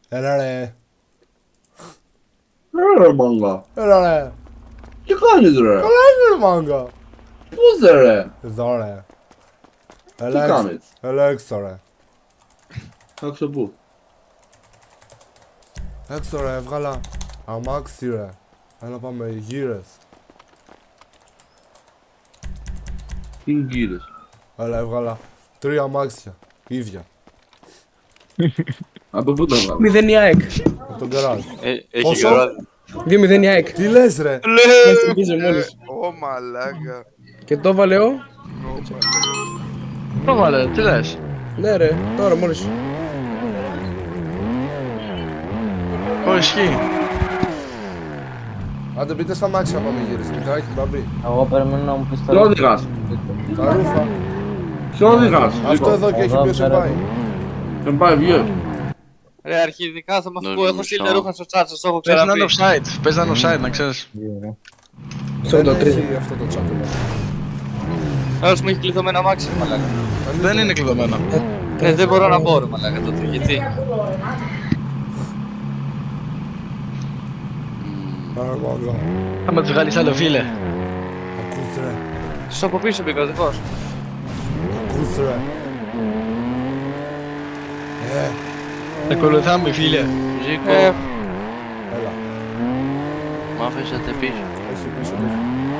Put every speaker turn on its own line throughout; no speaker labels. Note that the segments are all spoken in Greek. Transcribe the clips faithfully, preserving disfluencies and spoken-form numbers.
Έλα ρε.
Έλα ρε μάγκα.
Έλα ρε.
Τι κάνεις ρε.
Καλά είναι ρε μάγκα.
Πού είσαι ρε.
Εδώ ρε.
Τι
Έλα
κάνεις.
έξω. Έλα έξω ρε.
Έξω πού.
Έξω ρε, έβγαλα αμάξι ρε. Έλα πάμε γύρες.
Τι είναι γύρες.
Έλα έβγαλα τρία αμάξια. Ίδια.
Από πού τα βγάλω.
Μηδέν η ΑΕΚ.
Από τον γκαράζ.
Έχει
Πόσο?
γεράδι.
Δύο μηδέν η ΑΕΚ.
Τι λες ρε.
Ω μαλάκα.
Και το βάλε ο.
Το βάλε, τι λες.
Ναι ρε, τώρα μόλις.
Ω, ισχύει.
Άντε μπείτε στα αμάξια να πάμε γύρες. Μικράκι μπαμπή.
Εγώ περιμένω να μου πεις
Ποιο οδηγάς.
Τα ρούφα.
Ποιο οδηγάς.
Αυτό εδώ και έχει
Εδώ
ποιος σε
πέρα.
πάει.
Δεν πάει βγες.
Ρε αρχιδικά θα μαθω
Ναι,
που έχω
ναι,
στείλει
μισό.
ρούχα στο chat, σας το έχω
Παίζει να
ξαναπεί.
είναι offside, παίζει να είναι offside, να ξέρεις.
Δεν έχει αυτό το chat εδώ.
Άλλος μου έχει κλειδωμένο αμάξι, μαλάκα.
Δεν είναι κλειδωμένο.
Ε, δεν μπορώ να μπω ρε μαλάκα τότε, γιατί.
Άρα μάγκα.
Άμα τους βγάλεις άλλο φίλε.
Ακούς ρε.
Στους από πίσω πήγα δικός.
Ακούς ρε. Ε,
Τα ακολουθάμε φίλε.
Ζήκο, Ε,
έλα.
Μ' άφησατε πίσω.
Έχει πίσω πίσω.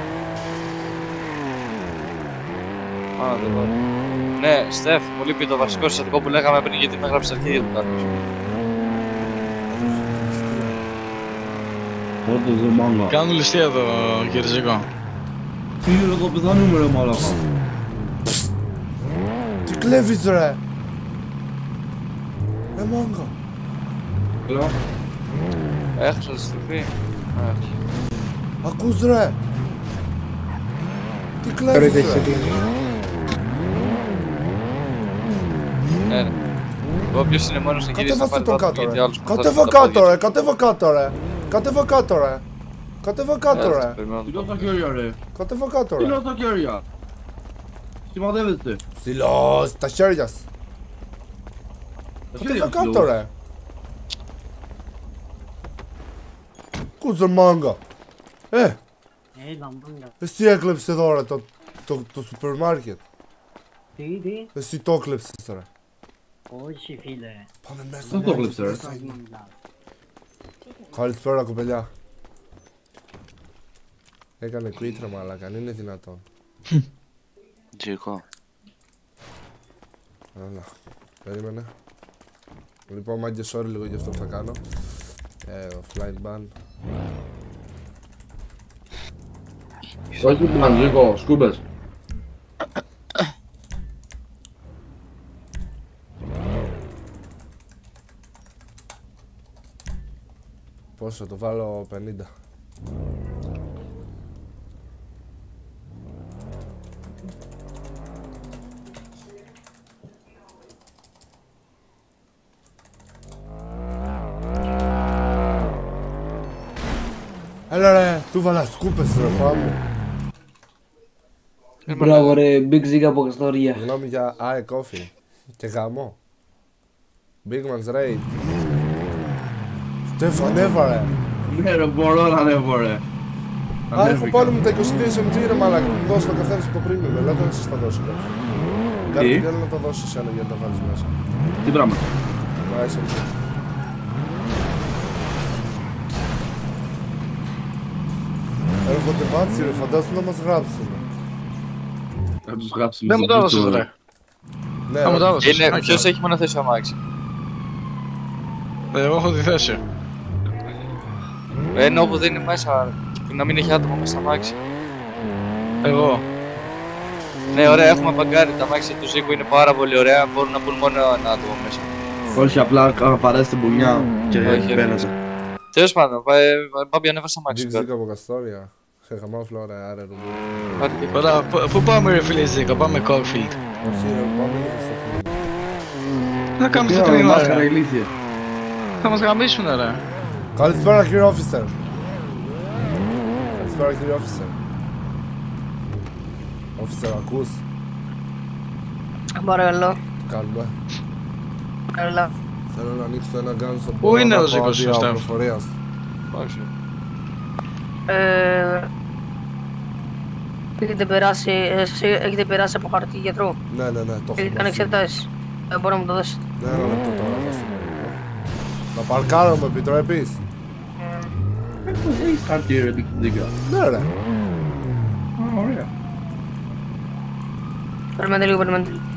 πάνω το δω. Ναι, Στεφ, μου λείπει το βασικό συστατικό που λέγαμε πριν γιατί με έγραψε αρχίδια του κάποιος.
Πότε δεν μάγκα.
Κάνουν ληστεία εδώ κύριε Ζήκο.
Τι είναι εδώ πεθάνουμε ρε μαλάκα.
Τι κλέβεις ρε. Ε μάγκα.
Έλα.
Έχασα τη στροφή.
Ακούς ρε. Τι κλέβεις ρε.
Ναι, ρε. Εγώ ποιος είναι μόνος να γυρίσει να
Κατέβασε
πάρει
τον
βάθος
κάτω
γιατί
ρε.
άλλος προσπαθεί
Κατέβα
τα πόδια
κάτω
του.
ρε. Κατέβα κάτω ρε. Κατέβα κάτω ρε. Κατέβα κάτω
Ε,
ρε.
περιμένω
Τι
το
λέω στα χέρια ρε.
Κατέβα κάτω
Τι
ρε.
λέω στα χέρια. Σημαδεύεστε.
Στυλός, τα χέρια σου.
Τα
Κατέβα
χέρια
κάτω ρε. Κούτσε μάγκα. Ε,
Έλα μάγκα.
εσύ έκλεψες εδώ ρε το, το, το σούπερ μάρκετ.
Τι, τι.
Εσύ το έκλεψες ρε.
Όχι φίλε.
Πάμε μέσα.
Δεν το έκλεψε ρε.
Καλησπέρα κοπελιά. Έκανε quit ρε μαλάκα, αν είναι δυνατόν.
Ζήκο.
Έλα, περίμενε. Λοιπόν μάγκες, sorry λίγο γι' αυτό που θα κάνω. Ε, offline ban.
Όχι που να Ζήκο, σκούμπες.
Πόσο, το βάλω πενήντα. Έλα ρε, του βάλα σκούπες ρε, πάμε.
Μπράβο ρε, Big Zig από Καστορία.
Συγγνώμη για άε coffee και γαμό. Big Man's Raid. Στέφ, ανέβα ρε.
Ναι ρε, μπορώ να ανέβω ρε.
Α, έχω πάλι μου τα είκοσι δύο ες εμ τζι ρε μαλάκα, μου δώσει το καθένας από το premium, ελάτε να σας τα δώσω κάποιο. Κάτι θέλω να τα δώσω εσένα για να τα βάλεις μέσα.
Τι πράγμα.
Τα ες εμ τζι. Έρχονται μπάτσι ρε, φαντάζομαι να μας γράψουν.
Θα τους γράψουμε.
Δεν μου το έδωσες ρε.
Ναι,
Θα μου το
ρε.
έδωσες.
Είναι, ποιος έχει μόνο θέση αμάξι.
Εγώ έχω τη θέση.
Ε, ενώ που δεν είναι μέσα, να μην έχει άτομο μέσα στα αμάξι.
Εγώ.
Ναι, ωραία, έχουμε μπαγκάρει. Τα αμάξια του Ζήκου είναι πάρα πολύ ωραία. Μπορούν να μπουν μόνο ένα άτομο μέσα.
Όχι, απλά παρέσει την πουνιά και
Όχι,
μπαίνετε.
Τέλος πάντων, Μπάμπη ανέβασε αμάξι.
Big Zig από Καστόρια. Χεγαμάω φλόρα, άρα ρουμπού.
Ωραία, π- πού πάμε ρε φίλε Ζήκο, πάμε Caulfield.
Όχι ρε, πάμε λίγο στο κλίμα.
Τι να κάνουμε στο
Τι
τμήμα
μάσχαρα
ρε.
ηλίθιε.
Θα μας γαμίσουνε ρε.
Καλησπέρα κύριε officer. Καλησπέρα κύριε officer. Officer, ακούς,
Παρακαλώ,
τι κάνουμε.
παρακαλώ.
Θέλω να ανοίξω ένα γκάν στο
Πού είναι ο Ζήκος, Στέφ?
πληροφορίας.
Όχι.
Ε, έχετε περάσει, εσείς έχετε περάσει από χαρτί γιατρού.
Ναι, ναι, ναι, το έχω.
Έχετε κάνει εξετάσεις. Δεν μπορώ να μου το δώσετε.
Ναι, ένα λεπτό τώρα θα σου πω. Να παρκάρω, με επιτρέπεις?
Έχεις χαρτί ρε Μπιγκ.
Ναι ρε.
Α, ωραία.
Περιμένετε λίγο, περιμένετε λίγο.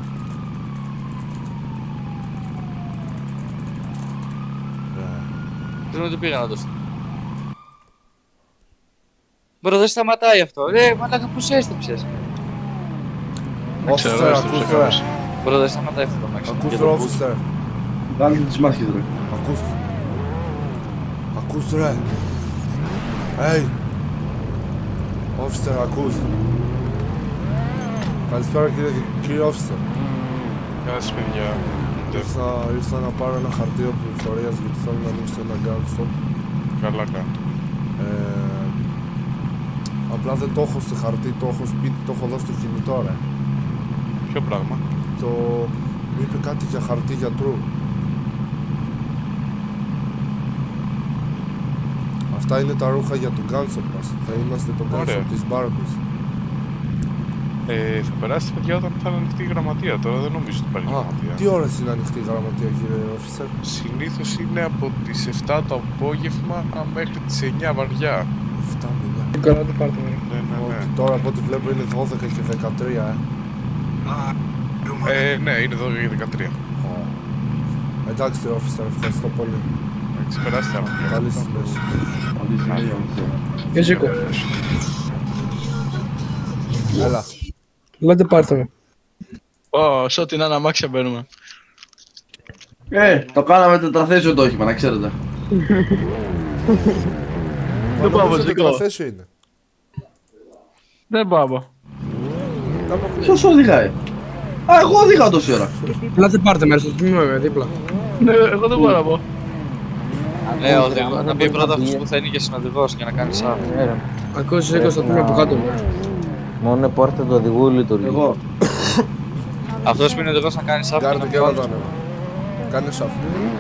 Δεν μου το πήγα να το στείλω. Μπρο, δεν σταματάει αυτό. Ρε, μαλάκα, πώς έστρεψες.
Δεν ξέρω,
Officer,
έστρεψε
ακούστε.
κάποιος.
Μπρο, δεν σταματάει αυτό το μάξι.
Ακούστε, officer.
Βάλτε τις μάσκες ρε.
Ακούστε. Ακούστε ρε. Hey. Officer, ακούστε. Καλησπέρα κύριε, κύριε officer.
Γεια σας παιδιά.
Ήρθα, ήρθα να πάρω ένα χαρτίο πληροφορίας γιατί θέλω να ανοίξω ένα gun shop.
Καλά κάνω.
Ε, απλά δεν το έχω σε χαρτί, το έχω σπίτι, το έχω εδώ στο κινητό ρε.
Ποιο πράγμα?
Το... μου είπε κάτι για χαρτί γιατρού. Αυτά είναι τα ρούχα για το gun shop μας. Θα είμαστε το gun
Ωραία.
shop της Barbies.
Ε, θα περάσει παιδιά όταν θα είναι ανοιχτή η γραμματεία. Τώρα δεν νομίζω ότι υπάρχει
Α,
γραμματεία.
τι ώρες είναι ανοιχτή η γραμματεία κύριε officer?
Συνήθως είναι από τις επτά το απόγευμα μέχρι τις εννιά βαριά.
εφτά με εννιά.
Καλά το πάρτε με.
Ναι, ναι, ναι.
Όχι, τώρα από ό,τι βλέπω είναι δώδεκα και δεκατρία ε.
Ε, ναι, είναι δώδεκα και δεκατρία.
Εντάξει κύριε officer, ευχαριστώ πολύ.
Εντάξει, περάστε άμα.
Καλή συνέχεια.
Καλή συνέχεια.
Και Ζήκο.
Έλα.
Λάτε πάρτε με.
Ω, σε ό,τι να είναι αμάξια μπαίνουμε.
Ε, το κάναμε τετραθέσιο το όχημα, να ξέρετε.
Δεν πάω,
Νομίζω
Ζήκο.
τετραθέσιο είναι.
Δεν πάω.
Ποιος οδηγάει? Α, εγώ οδηγάω τόση ώρα.
Λάτε πάρτε με, στο τμήμα με δίπλα.
Ναι, εγώ δεν μπορώ να πω.
Ναι, ο οδηγός, να μπει πρώτα αυτός που θα είναι και συνοδηγός για να κάνει σάβ.
Ακούω Ζήκο στο τμήμα από κάτω.
Μόνο η πόρτα του οδηγού λειτουργεί.
Εγώ.
Αυτός που είναι οδηγός να κάνει σάβ και
Κάρτε
να
και έλα
μην
το ανέβα. Κάνε σαφ.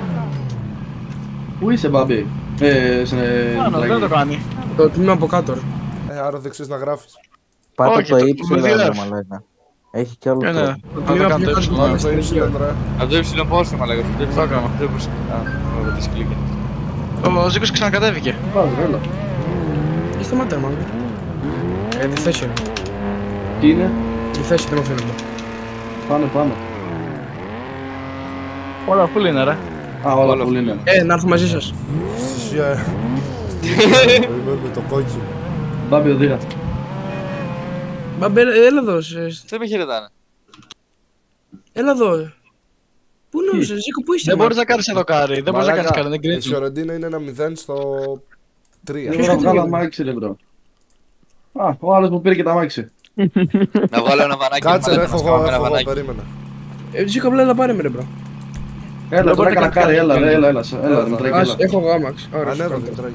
Πού είσαι μπαμπή? Ε, σε...
Πάνω, δεν το κάνει.
Το τμήμα από κάτω ρε.
Ε, άρα δεν ξέρεις να γράφεις.
Πάτε
Όχι,
το
το-
ύψιλο
το
ρε
διέρευ.
μαλάκα. Έχει κι άλλο
Ε, ναι.
τρόπο.
Το
Θα
τμήμα
το
από
κάνω
κάτω.
το
Πάμε το ύψιλον ρε.
Από το ύψιλο πώς είναι μαλάκα, αυτό
Το έκανα.
δεν μπορούσε. Α, με τις κλίκες.
Ο Ζήκος ξανακατέβηκε.
Πάμε, έλα.
Ε, σταμάτα ρε μάλλον. Ε, τη θέση είναι.
Τι είναι?
Τη θέση δεν μου φαίνεται.
Πάμε, πάμε.
Όλα full είναι ρε.
Α, όλα πολύ είναι.
Ε, να έρθω μαζί σας.
Σιγά. Περιμένουμε το κόκκινο.
Μπαμπή οδήγα.
Μπαμπέ, έλα εδώ. σε-
Δεν με χαιρετάνε.
Έλα εδώ. Πού είναι ο Ζήκο, πού είσαι?
Δεν μπορείς να κάνεις εδώ κάρι. Δεν μπορείς να κάνεις κάρι, δεν
Η
κρίνεις.
Φιωρεντίνα είναι ένα μηδέν στο τρία.
Δεν μπορώ να βγάλω αμάξι ρε μπρο. Α, ο άλλος που πήρε και τα αμάξι.
Να βγάλω ένα βανάκι.
Κάτσε ρε,
μαλάκα,
έχω
να
εγώ,
σκάμε ένα
έχω εγώ,
βανάκι.
περίμενα.
Ε, Ζήκο, απλά έλα πάρε με ρε μπρο.
Έλα, τώρα έκανα κάρι, έλα, ρε, έλα, έλα, έλα,
Έλα,
Δημητράκη,
Ας,
έλα.
έχω εγώ άμαξ. Ωραία, σου
Ανέβα,
κάνω.
Δημητράκη.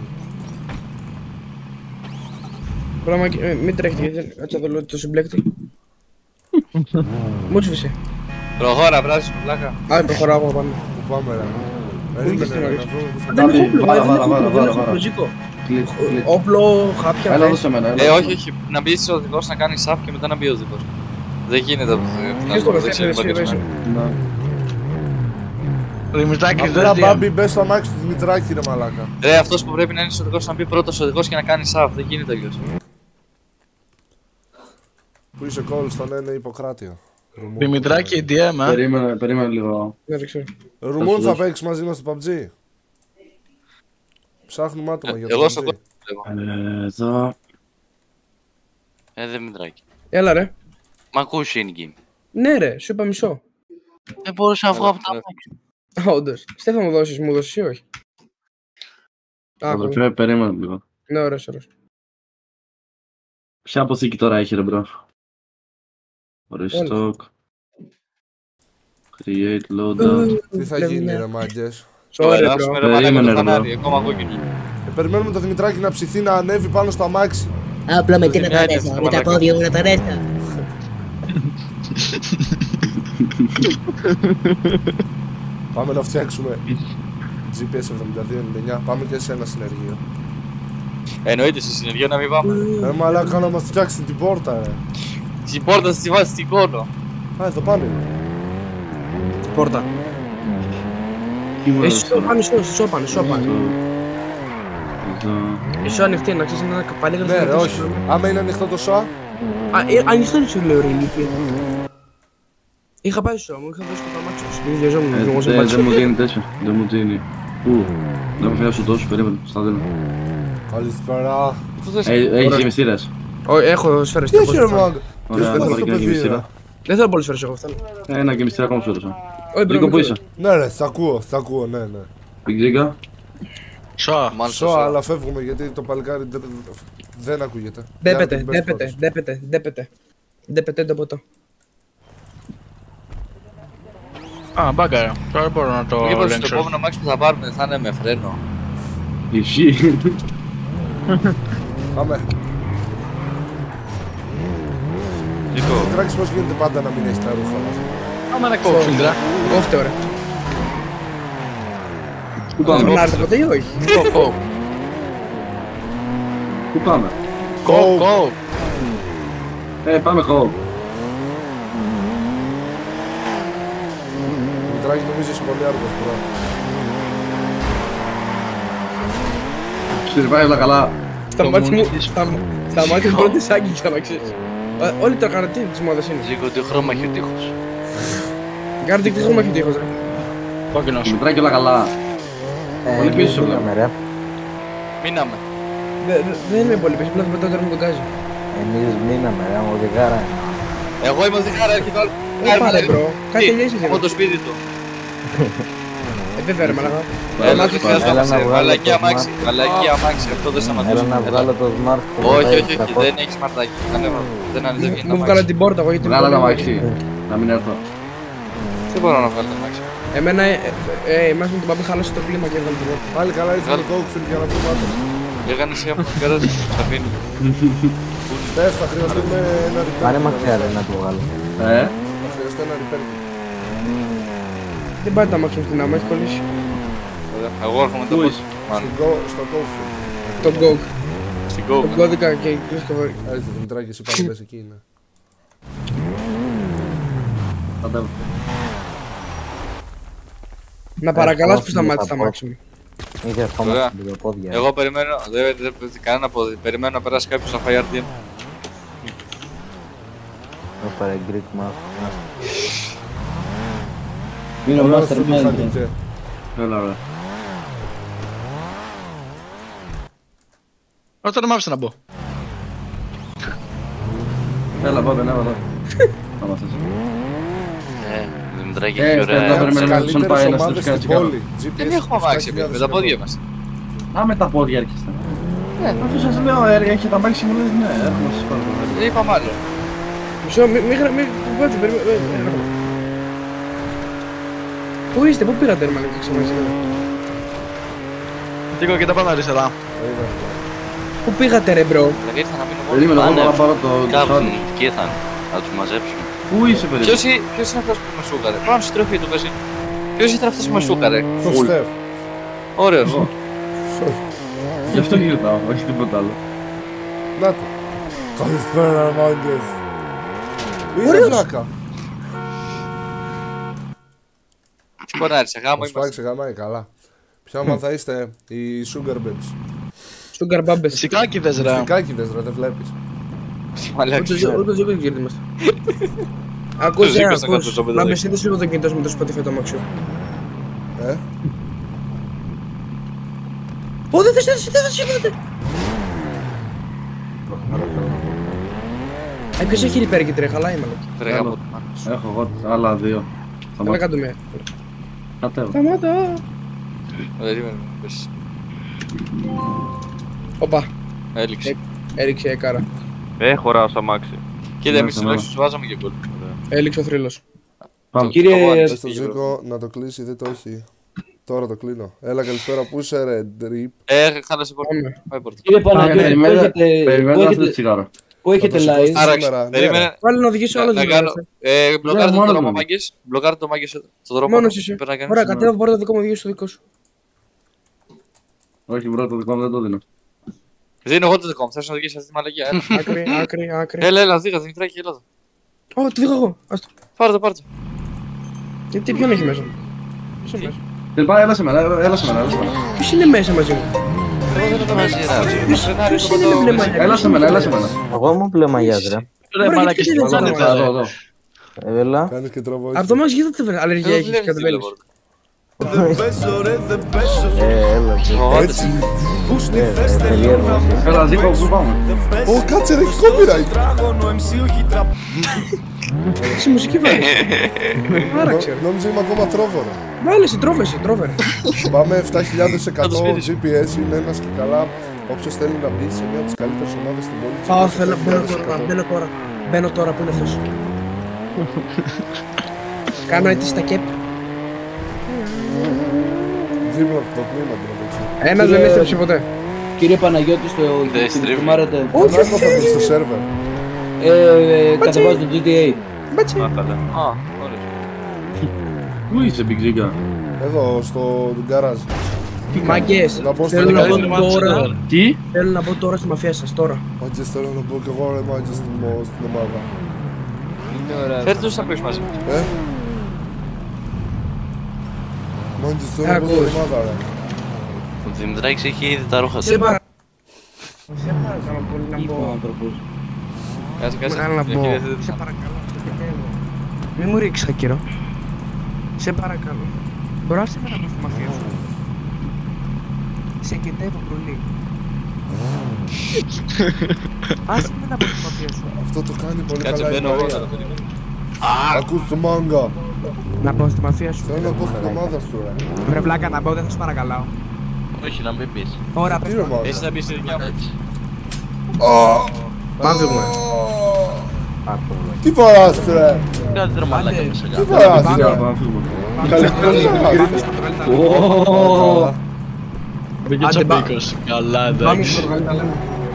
Πράγμα, ε, μην τρέχετε γιατί δεν- κάτσε να δω λίγο το συμπλέκτη. Μου σβήσε.
Προχώρα, βράζει πλάκα.
Α, προχωράω εγώ πάνω.
Πού πάμε ρε.
Πού
Περίμενε
είναι στην
ρε,
ώρα.
να βρούμε πού θα
Δεν
Μπαμπή,
έχω όπλο,
βάρα,
δεν
βάρα,
έχω όπλο,
βάρα,
δεν έχω
βάρα.
όπλο, Ζήκο.
Κλικ, κλικ.
Όπλο, χάπια,
Έλα
θες.
δώσε εμένα, έλα.
Ε, όχι, όχι. Να μπει ο οδηγός να κάνει σαφ και μετά να μπει ο οδηγός. Δεν γίνεται αυτό.
Ποιος το καθένα, εσύ, εσύ.
Ναι.
Ο Δημητράκης
Απλά
δεν
μπάμπι μπες στο αμάξι του Δημητράκη ρε μαλάκα.
Ρε, αυτός που πρέπει να είναι οδηγός να μπει πρώτος οδηγός και να κάνει σαφ. Δεν γίνεται αλλιώς.
Που είσαι κόλλ στον ένα Ιπποκράτιο. Ρουμούν.
Δημητράκη, ντι εμ, ε.
Περίμενε, περίμενε λίγο.
Δεν το ξέρω.
Ρουμούν θα παίξεις μαζί μας στο πι γιου μπι τζι. Ψάχνουμε άτομα για το
Εγώ στον
πι γιου μπι
κόσμο
τζι.
βλέπω.
Ε, Εδώ.
Ε, δεν μετράκι.
Έλα ρε.
Μ' ακούς in-game.
Ναι ρε, σου είπα μισό.
Δεν μπορούσα να βγω από τα αμάξι.
Α, όντως. Στέφα μου δώσεις, μου δώσεις ή όχι? Α, ακούω.
Αδερφέ, περίμενε λίγο.
Ναι, ωραίος, ωραίος.
Ποια αποθήκη τώρα έχει ρε μπρο?
Όλα.
Restock. Create loadout.
Τι θα
Βλέπω
γίνει
μια.
ρε μάγκες.
Sorry,
Ωραία,
bro.
ρε μαλάκα
Περίμενε,
το
ρε,
φανάρι, ακόμα κόκκινο.
Ε, περιμένουμε το Δημητράκη να ψηθεί να ανέβει πάνω στο αμάξι.
Απλά με τι να
Μια είναι
παρέστα,
αυτό,
με τα
μαλάκα.
πόδια μου να παρέστα.
Πάμε να φτιάξουμε τζι πι ες εβδομήντα δύο ενενήντα εννιά. Πάμε και σε ένα συνεργείο.
Εννοείται σε συνεργείο να μην πάμε.
Ε, μαλάκα να μας φτιάξει την πόρτα, ρε.
Την πόρτα στη βάση στην κόνο.
Α, εδώ πάνω είναι.
Πόρτα. Εσύ πάνω, σώ πάνω, σώ πάνω. Εσύ ανοιχτή, να ξέρεις ένα καπάλι.
Ναι, ρε, όχι. Άμα είναι ανοιχτό το σώα.
Α, ε, ανοιχτό είναι σου λέω ρε ηλικία. Είχα πάει στο μου, είχα δώσει το αμάξι σου.
Δεν μου δίνει τέτοιο, δεν μου δίνει. Πού, δεν μου φέρει τόσο, περίμενε, στα δίνω.
Καλησπέρα.
Έχεις γεμιστήρες.
Έχω σφαίρες.
Τι έχει ρε μάγκα.
Ωραία, θα πάρει και ένα γεμιστήρα.
Δεν θέλω πολύ σφαίρες εγώ αυτά.
Ένα γεμιστήρα ακόμα σου έδωσα.
Όχι,
Ζήκο, πού είσαι?
Ναι ρε, θα ακούω, θα ακούω, ναι, ναι.
Πικζίκα.
Σώα.
Σώα, αλλά φεύγουμε γιατί το παλικάρι δεν ακούγεται.
Ντέπεται, ντέπεται, ντέπεται, ντέπεται. Ντέπεται το ποτό.
Α, μπάγκαρα. Τώρα μπορώ να το
Μήπως το
ελέγξω.
επόμενο μάξι που θα πάρουμε θα είναι με φρένο.
Ισχύει.
Πάμε.
Ζήκο.
Το κράξεις πώς γίνεται πάντα να μην έχει τα ρούχα μας.
Πάμε να κόψω, φίλτρα.
Κόφτε ωραία.
Πού πάμε,
Φρενάρετε ποτέ ή όχι?
Κόκ,
πού πάμε?
κόκ, κόκ.
Ε, πάμε χω.
Μητράκι νομίζω είσαι πολύ άργος τώρα.
Συρβάει όλα καλά.
Στα μάτια μου, στα μάτια μου πρώτη άγγιξα να ξέρεις. Όλοι τα καρατίνη της μόδας είναι.
Ζήκο, τι χρώμα έχει ο τείχος.
Κάρτε τι χρώμα έχει ο τείχος ρε.
Κόκκινος.
Μητράκι όλα καλά. Πολύ πίσω σου
μείναμε, ρε.
Μείναμε.
Δε- δε- Δεν είμαι πολύ πίσω, απλά θα πετάω τώρα με τον γκάζι.
Εμείς μείναμε, ρε, άμα οδηγάρα.
Εγώ είμαι ο Διχάρα, έρχεται άλλο.
Δεν πάρε μπρο, κάτι τελειώσεις
Από
εδώ.
το σπίτι του.
Ε, βέβαια ρε μαλακά.
Έλα,
Έλα
δεν χρειαζόμαστε.
να βγάλω
Μαλακή
το
αμάξι. Μαλακή αμάξι, αυτό δεν
Έλα
σταματήσει.
να βγάλω το smart. που
Όχι,
πάει
όχι, όχι,
τριακόσια.
δεν έχει σμαρτάκι. Ανέβα. Δεν ανεβαίνει
Μου βγάλα την πόρτα εγώ γιατί...
Βγάλα
είμαι
τα
πολύ-
μαξί. Να μην έρθω.
Δεν μπορώ να βγάλω το αμάξι.
Εμένα, ε, ε, ε, εμάς με τον παπί χάλασε το κλίμα και έβγαλε την πόρτα.
Πάλι καλά ήρθε
Βγάλε.
το κόκκινο για να βρούμε άτομο.
Έκανε εσύ από την καράζ. Θα αφήνει.
Στεφ, θα χρειαστούμε ένα repair.
Πάνε μακριά, ρε, να το βγάλω.
Ε,
Θα χρειαστεί ένα repair.
Δεν πάει το αμάξι μου στην άμα, έχει κολλήσει.
Ωραία. Εγώ έρχομαι το
Πού
πώς.
είσαι?
Μάλλον.
Στο go- Στο κόκκινο.
Το γκόκ.
Στην
Το
κόβη.
κώδικα και κλείσει το βάρη.
Έτσι, Δημητράκη, εσύ πάλι πες εκεί είναι.
κατέβω.
Να παρακαλάς που
έχω
σταμάτησε
τα
το αμάξι μου.
Είχε ακόμα
Ωραία.
στην ποδιά.
Εγώ περιμένω. Δεν δεν παίζει κανένα πόδι. Περιμένω να περάσει κάποιος να φάει αρ ντι εμ.
Έφερε Greek Master.
Είναι ο
Ωραία,
Master
αυτό που
Mind.
είχατε.
Έλα, ρε.
Όταν μ' άφησε να μπω.
Έλα, πάμε, ναι, εδώ. Άμα θες.
Ε, Δημητράκη,
Ε,
έχει
θα
ωραία.
Μια από τις
περιμένουμε να
καλύτερες
πάει να
ομάδες
στρέψει
στην
κάτι
πόλη. τζι πι ες
Δεν έχουμε αμάξι
επτά χιλιάδες
με τα πόδια
ευρώ.
μας.
Α, με τα πόδια έρχεστε. Ε, αφού σας λέω, ε, έχει τα μάξι μου, λες, ναι, έχουμε σας πάρω.
Δεν είπαμε άλλο.
Μισό, μη, μη, μη, κάτσε, περίμενε, ε, ε, ε, Πού είστε, πού πήρατε ρε μαλάκα ξεμάζει σήμερα.
Τίκο και τα πάνω αριστερά.
Πού πήγατε ρε μπρο.
Δηλαδή ήρθα να μείνω μόνο.
Περίμενε, εγώ
Πάνε,
να πάρω το
Κάπου
σάλι.
εκεί ήρθαν. Να τους μαζέψουμε.
Πού είσαι, περίπου?
Ποιος είναι ποιος είναι αυτός που με σούκαρε. Πάνω στη στροφή του πέσει. Ποιος ήταν αυτός που με σούκαρε.
Το Στεφ.
Ωραίος.
Γι' αυτό γυρνάω, όχι τίποτα άλλο.
Να το. Καλησπέρα, μάγκες. Είναι
Ωραίος.
βλάκα.
Τι πονάρι, σε γάμο
Μας πάει
είμαστε.
ξεγαμάει καλά. Ποια ομάδα είστε, οι Sugar Babes.
Sugar Bambes.
Σικάκιδες ρε.
Φυκάκιδες ρε, δεν βλέπεις.
Μαλάκα.
Ούτε ζώγιο γύρνει είμαστε. Ακούς,
Το
ε,
ζύγος θα
ακούς.
κάτω στο
Να
πεδάκι.
με σύνδεσαι λίγο το κινητό σου με το Spotify το αμάξι σου.
Ε,
Ω, δεν θες, δεν θες, δεν θες, δεν θες. Ε, ποιος έχει repair και τρέχει, χαλάει μαλάκα.
Τρέχα από
Άλλο.
το μάτι σου.
Έχω εγώ άλλα δύο. Θα
Καλά
μάθω.
κάτω με.
Κατέβω.
Σταμάτα.
Περίμενε, πες.
Οπα,
Έληξε.
έριξε η κάρα.
Ε, χωράω στο αμάξι.
Κοίτα,
Ναι,
εμείς
ναι.
τουλάχιστον σου βάζαμε και γκολ.
Έριξε ο θρύλος.
Πάμε.
Κύριε-
πες στο Ζήκο να το κλείσει, δεν το έχει. Τώρα το κλείνω. Έλα, καλησπέρα, πού είσαι ρε, drip.
Ε, χάλασε πόρτα.
Πάμε.
Πάει πόρτα.
Κύριε
Πάμε,
Παναγιώτη, που
περιμένετε-
έχετε...
Περιμένετε
που
να
έχετε-
θέλετε τσιγάρο.
Πού έχετε
Θα το
live?
σηκώσω
Άραξε,
σήμερα,
περίμενε.
Βάλε να οδηγήσω άλλο
Να
δύο
κάνω.
μέρες.
Ε, μπλοκάρτε το
μόνο
δρόμο,
μου.
μάγκες. Μπλοκάρτε το μάγκες στο δρόμο.
Μόνος είσαι.
Πρέπει να κάνεις.
Ωραία, κατέβα από το δικό μου, οδηγήσω το δικό σου.
Όχι, μπρο, το δικό μου δεν το δίνω.
Δίνω εγώ το δικό μου. Θες να οδηγήσεις αυτή τη μαλακία. Έλα.
Άκρη, άκρη, άκρη.
Έλα, έλα, δίγα, Δημητράκη, έλα εδώ.
Ω, το δείχνω εγώ. Άστο.
Πάρε το, πάρε το.
Τι, τι, ποιον έχει μέσα. Ποιος είναι μέσα.
Δεν πάει, έλα σε μένα, έλα σε μένα, έλα σε μένα.
Ποιος είναι μέσα μαζί μου.
Εγώ δεν έχω μαζί, ρε.
Ποιος ποιος είναι με μπλε μαλλιά.
Έλα σε μένα, έλα σε μένα.
Εγώ ήμουν μπλε μαγιάς ρε.
Ρε
Ωραία,
μαλακές,
γιατί
τι
δεν
κάνετε,
Εδώ, εδώ,
ρε.
εδώ.
Έλα.
Κάνεις και τρόπο.
Από το μας γιατί δεν φέρνει. Αλλεργία έχεις και κατεβαίνεις.
Ε, έλα.
Έτσι.
Ε, τελείω.
Έλα, Ζήκο, πού πάμε.
Ω, κάτσε ρε, έχει copyright.
Σε μουσική βάζεις. Άραξε.
Νο- Νόμιζα είμαι ακόμα τρόβορο.
Βάλε σε τρόβεσαι, τρόβερε.
Πάμε επτά χιλιάδες
Θα το
εκατό
σπίτι σου.
τζι πι ες, είναι ένας και καλά. Όποιος θέλει να μπει σε μια από τις καλύτερες ομάδες στην πόλη.
Πάω,
τσίπρας
θέλω, μπαίνω
επτά χιλιάδες
τώρα,
εκατό.
μπαίνω τώρα. Μπαίνω τώρα, πού είναι αυτός. Κάνω έτσι στα κέπ.
Δίπλα από το τμήμα του να το ξέρω.
Ένας δεν έστρεψε ποτέ.
Κύριε Παναγιώτη, στο
Δεν στρίβει.
κουμάρετε.
Όχι,
Πανάκο θα μπει στο σερβερ.
Ε, κατεβάζω το τζι τι έι.
μπάτσε.
Α, καλά. Α, ωραία.
Πού είσαι, Big Zigga.
Εδώ, στο γκαράζ.
Μάγκες,
Να πω στο
θέλω να
γκαράζ.
μπω τώρα.
Τι?
Θέλω να μπω τώρα στη μαφία σας, τώρα.
Μάγκες θέλω να πω κι εγώ ρε μάγκες στην μο- στην ομάδα.
Φέρτε τους να παίξεις μαζί.
Ε? Μάγκες θέλω να πω στην
Ακούς.
ομάδα ρε.
Ο Δημητράκης έχει ήδη τα ρούχα
Σε
του.
παρα... Σε παρακαλώ πολύ να μπω.
Κάτσε, κάτσε.
Μεγάλα να
Έχει
μπω.
διαθέτει.
Σε παρακαλώ, στο κετεύω. Μη μου ρίξεις χακύρο. Σε παρακαλώ. Μπορώ να σε μέρα από τη μαφία σου. Σε κετεύω πολύ. Άσε με να πω στη μαφία σου.
Αυτό το κάνει πολύ
Κάτσε,
καλά η
μπαίνω εγώ
Μαρία.
να το περιμένω.
Ακούς το μάγκα.
Να πω στη μαφία σου.
Θέλω να πω στην ομάδα σου ρε.
Βρε βλάκα να μπω, δεν θα σε παρακαλάω.
Όχι, να μην πεις.
Ωραία,
Τι
πες
ρε
μου.
μάγκα.
Εσύ θα μπεις στη δικιά μου.
Μαύρη μου.
Τι φοράς ρε.
Κάτι ρε μαλάκα μέσα
Τι
κάτω.
φοράς
Πάμε,
ρε.
πάμε, φύγουμε.
Καλά.
Μπήκε
Άντε, μπα.
τσαμπίκος. Καλά,
Πάμε
εντάξει.
στο βγάλει τα λέμε.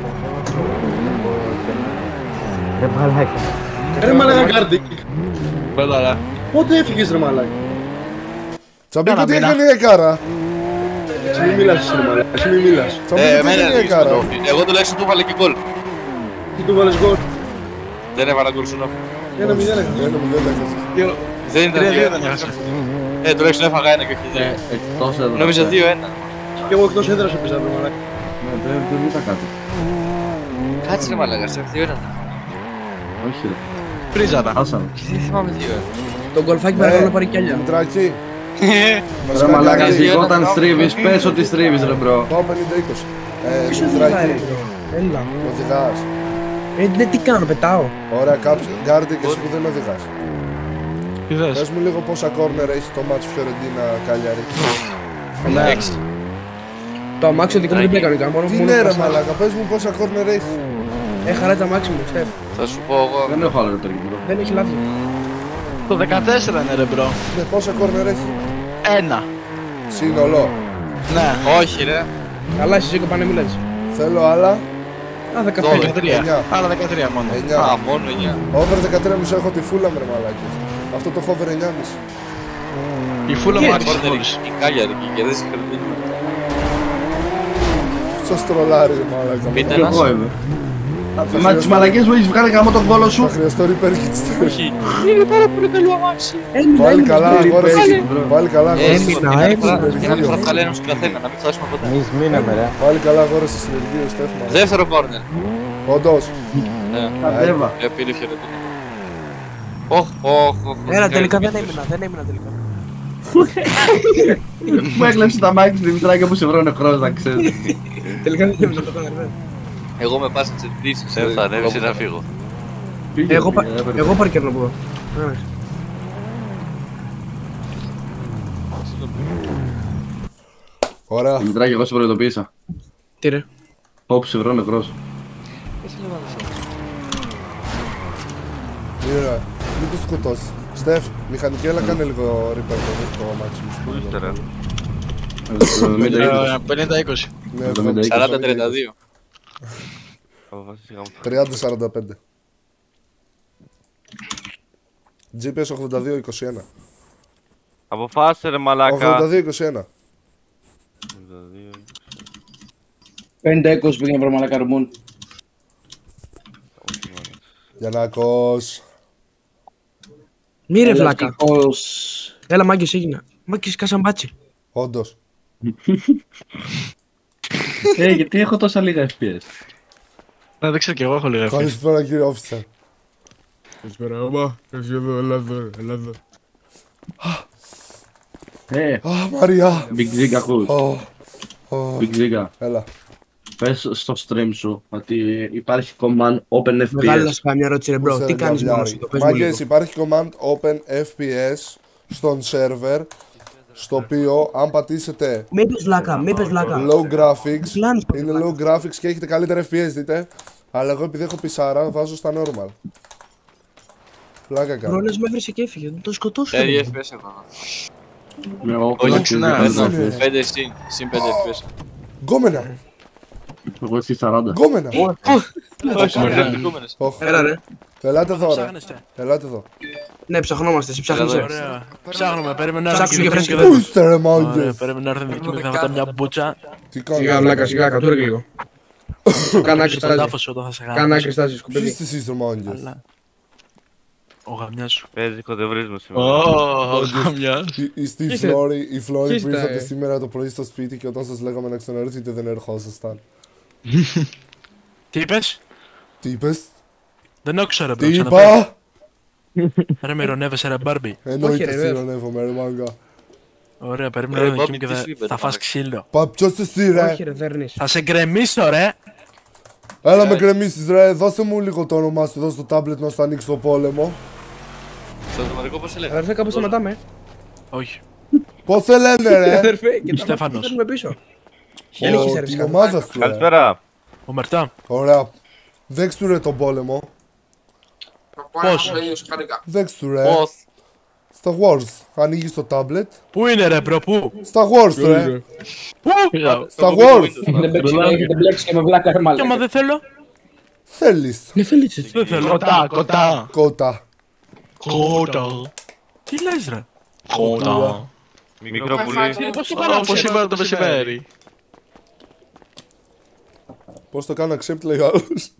Ρε μαλάκα.
Ρε μαλάκα κάρτι.
Πέλα, ρε.
Πότε έφυγες ρε μαλάκα.
Τσαμπίκο τι έκανε η Εκάρα.
Εσύ μη μιλάς εσύ ρε μαλάκα, εσύ μη μιλάς.
Ε,
Τσαμπίκο τι
εμένα
έκανε η
ρίξε το
Εκάρα.
τρόφι. Εγώ τουλάχιστον του βάλε και γκολ.
Τι του βάλες γκολ.
Δεν έβαλα γκολ στον όφη.
Ένα μηδέν
Ένα μηδέν έχασες.
Δεν ήταν
Τρία
δύο.
δύο δεν έχασα.
Ε, τουλάχιστον έφαγα ένα και όχι δύο.
Εκτός έδρας.
Νόμιζα δύο ένα.
Και εγώ εκτός έδρας έπαιζα ρε μαλάκα. Ναι, δεν δεν είδα κάτι.
Κάτσε ρε μαλάκα, σε δύο ένα.
Όχι ρε.
Πρίζατα.
Άσαν.
Δεν θυμάμαι δύο ένα.
Το γκολφάκι παρακαλώ να πάρει κι άλλα.
Δημητράκη.
Ρε μαλάκα,
Δημητράκη.
Ζήκο, όταν στρίβεις, πες ότι στρίβεις ρε μπρο.
Πάω πενήντα είκοσι. Ε,
Ποιος οδηγάει ρε.
Δημητράκη.
Έλα.
Οδηγάς.
Ε, ναι, τι κάνω, πετάω.
Ωραία, κάψε. Γκάρντι και εσύ που δεν οδηγάς.
Τι θες.
Πες μου λίγο πόσα κόρνερ έχει το μάτς Φιωρεντίνα Κάλιαρη.
Έξι.
Το αμάξι δικό μου δεν έκανε κανένα, μόνο
Τι
μόνο
ναι ρε
πασάρι.
μαλάκα, πες μου πόσα κόρνερ έχει.
Ε, χαρά το αμάξι μου, Στεφ.
Θα σου πω εγώ.
Δεν έχω άλλο ρετορική μπρο.
Δεν έχει λάδι.
Το δεκατέσσερα είναι ρε μπρο.
Ναι, πόσα κόρνερ έχει.
Ένα.
Σύνολο.
Ναι.
Όχι ρε.
Καλά, εσύ Ζήκο, πάνε μιλάς.
Θέλω άλλα.
Α, δεκαπέντε.
δεκατρία.
εννιά.
Άλλα δεκατρία μόνο.
Α,
εννιά.
μόνο εννιά.
Over δεκατρία μισό έχω τη φούλα με ρε μαλάκες. Αυτό το έχω over εννιά κόμμα πέντε.
Η φούλα μου άρχισε
Κόρνερ
μόλις.
η Κάλιαρη και κερδίσει Φιωρεντίνα.
Σας τρολάρει ρε μαλάκα.
Πείτε
Και
ένας.
εγώ είμαι. Μα τις μαλακές μου έχεις βγάλει γάμο τον κόλο
Θα
σου.
χρειαστώ repair kit.
Όχι. Είναι πάρα πολύ καλό αμάξι.
Έμεινα,
Πάλι
έμεινα.
καλά αγόρασε.
μπρο.
Πάλι καλά
Ε,
αγόρασε.
Έμεινα,
ένα
έμεινα.
φορά- Ένα φορά θα λέει ένας στον καθένα, να μην φτάσουμε ποτέ.
Εμείς μείναμε ρε.
Πάλι καλά αγόρασε συνεργείο Στέφμα.
Δεύτερο κόρνερ.
Όντως.
Ναι.
Κατέβα.
Ε, πήρε Φιωρεντίνα. Όχ, όχ, όχ.
Έλα, τελικά δεν έμεινα, δεν έμεινα τελικά.
Μου έκλεψε τα μάτια του Δημητράκη που σε βρώνε χρόνο να ξέρεις.
Τελικά δεν έμεινα το κόρνερ.
Εγώ με πας στις εντρήσεις. Ε, θα ανέβεις ή να φύγω.
Πήγε,
Εγώ, πα-
πήγε, έπαιρνε.
εγώ παρκέρνω από εδώ. Α,
Ωραία.
Δημητράκη, εγώ σε προειδοποίησα.
Τι ρε.
Όπου σε βρω νεκρός.
Ωραία. Μην τους σκοτώσεις. Στεφ, μηχανική, έλα κάνε λίγο repair το- το αμάξι μου.
Πού είστε ρε.
εβδομήντα είκοσι.
πενήντα είκοσι.
Ναι,
εβδομήντα είκοσι.
σαράντα τριάντα δύο.
τριάντα σαράντα πέντε. τζι πι ες ογδόντα δύο είκοσι ένα.
Αποφάσισε ρε μαλάκα.
ογδόντα δύο είκοσι ένα.
πενήντα είκοσι πήγαινε βρω μαλάκα Ρουμούν.
Γιαννάκος.
Μη ρε βλάκα.
Ευτυχώς.
Έλα μάγκες έγινα. Μάγκες σκάσαν μπάτσι.
Όντως.
Ε, γιατί έχω τόσα λίγα εφ πι ες.
Ναι, δεν ξέρω κι εγώ έχω λίγα εφ πι ες.
Καλησπέρα κύριε officer.
Καλησπέρα, άμα. Εσύ εδώ, έλα εδώ, έλα εδώ.
Ε,
Α, Μαριά.
Big Zig ακούς.
Ω, ω.
Big Zig.
Έλα.
Πες στο stream σου ότι υπάρχει command open εφ πι
Μεγάλη να
ες.
σου κάνω μια ερώτηση ρε
Πού
μπρο.
σε
Τι κάνεις
γαβιάρι.
μόνος εδώ, πες μου
Μάγκες,
λίγο.
υπάρχει command open εφ πι ες στον server, στο οποίο αν πατήσετε
Μη πες βλάκα, μη πες βλάκα.
low graphics,
Πλάνεις,
είναι low graphics και έχετε καλύτερα εφ πι ες, δείτε. Αλλά εγώ επειδή έχω πισάρα βάζω στα normal. Πλάκα κάνω.
Ρόλες με έβρισε και έφυγε, να το σκοτώσω.
Ε, εφ πι ες έχω.
Εγώ
Όχι, ναι,
έχω
πέντε συν, συν πέντε εφ πι ες.
Γκόμενα,
Εγώ εσύ σαράντα.
γκόμενα.
Όχι, μερικόμενες.
Οχ.
Έλα ρε.
Ελάτε εδώ ρε. Ελάτε εδώ.
Ναι, ψαχνόμαστε, εσύ ψάχνεις. ε.
Ωραία. Ψάχνουμε, περίμενε να
Ψάξου
έρθει
και
η
φρέσκο.
Πού
δική
είστε ρε
Ωραία,
μάγκες.
περίμενε να έρθει η δική μου, θα φάτε μια μπούτσα.
Τι
Σιγά
κάνετε.
βλάκα, σιγά, κατούρε και λίγο. Κάνα άκρη
Στον τάφο
στάζεις.
σου όταν θα σε
Κάνα
γάμω.
άκρη στάζεις,
Ποιοι
κουμπίδι.
είστε εσείς ρε μάγκες.
Αλλά- Ο γαμιάς σου.
Παίζει κοντευρίσμο σήμερα.
Ω, γαμιάς.
Η- η- Στη
Είστε-
Φλόρη, η Φλόρη που
είστε-
ήρθατε σήμερα το πρωί στο σπίτι και όταν σας λέγαμε να ξαναέρθετε δεν ερχόσασταν.
Τι είπες?
Τι είπες,
Δεν άκουσα ρε
τι
μπρο, ξαναπες.
είπα.
Ρε με ειρωνεύεσαι ρε Μπάρμπι.
Εννοείται
ρε, βέβαια.
σειρωνεύομαι ρε μάγκα.
Ωραία, περίμενε
Ρε,
να δική
Μπάρμπι,
μου και
τι
θα-
σου είπε,
θα
ρε,
φας
μαλάκα.
ξύλο.
Πα ποιος εσύ ρε.
Όχι ρε, δέρνεις.
Θα σε γκρεμίσω ρε.
Έλα με γκρεμίσεις ρε, δώσε μου λίγο το όνομά σου εδώ στο τάμπλετ να σου ανοίξει το πόλεμο.
Στο autoματικό πώς έλεγα.
Αδερφέ, κάπως σταματάμε.
Όχι.
Πώς σε λένε ρε.
Αδερφέ, και τα
Στέφανος.
μάτια φέρνουμε πίσω. Δεν
Ω,
έχεις
την
έρευση.
ομάδα σου ρε.
Καλησπέρα.
Ο Μερτά.
Ωραία. Δέξ του ρε τον πόλεμο.
Πώς?
Δέξ του ρε.
Πώς.
Στα Wars. Ανοίγεις το τάμπλετ.
Πού είναι ρε μπρο, πού?
Στα Wars ρε.
Πού?
Στα Wars.
Δεν παίξει- Έχετε μπλέξει και με βλάκα ρε
Και άμα
μαλάκα.
δεν θέλω.
Θέλεις.
Ναι, θέλεις έτσι.
Δεν θέλω.
Κοτά, κοτά.
Κότα.
Κότα.
Τι λες ρε.
Κότα.
Μικρό πουλί.
Όπως σήμερα το μεσημέρι.
Πώς το κάνω accept λέει ο άλλος.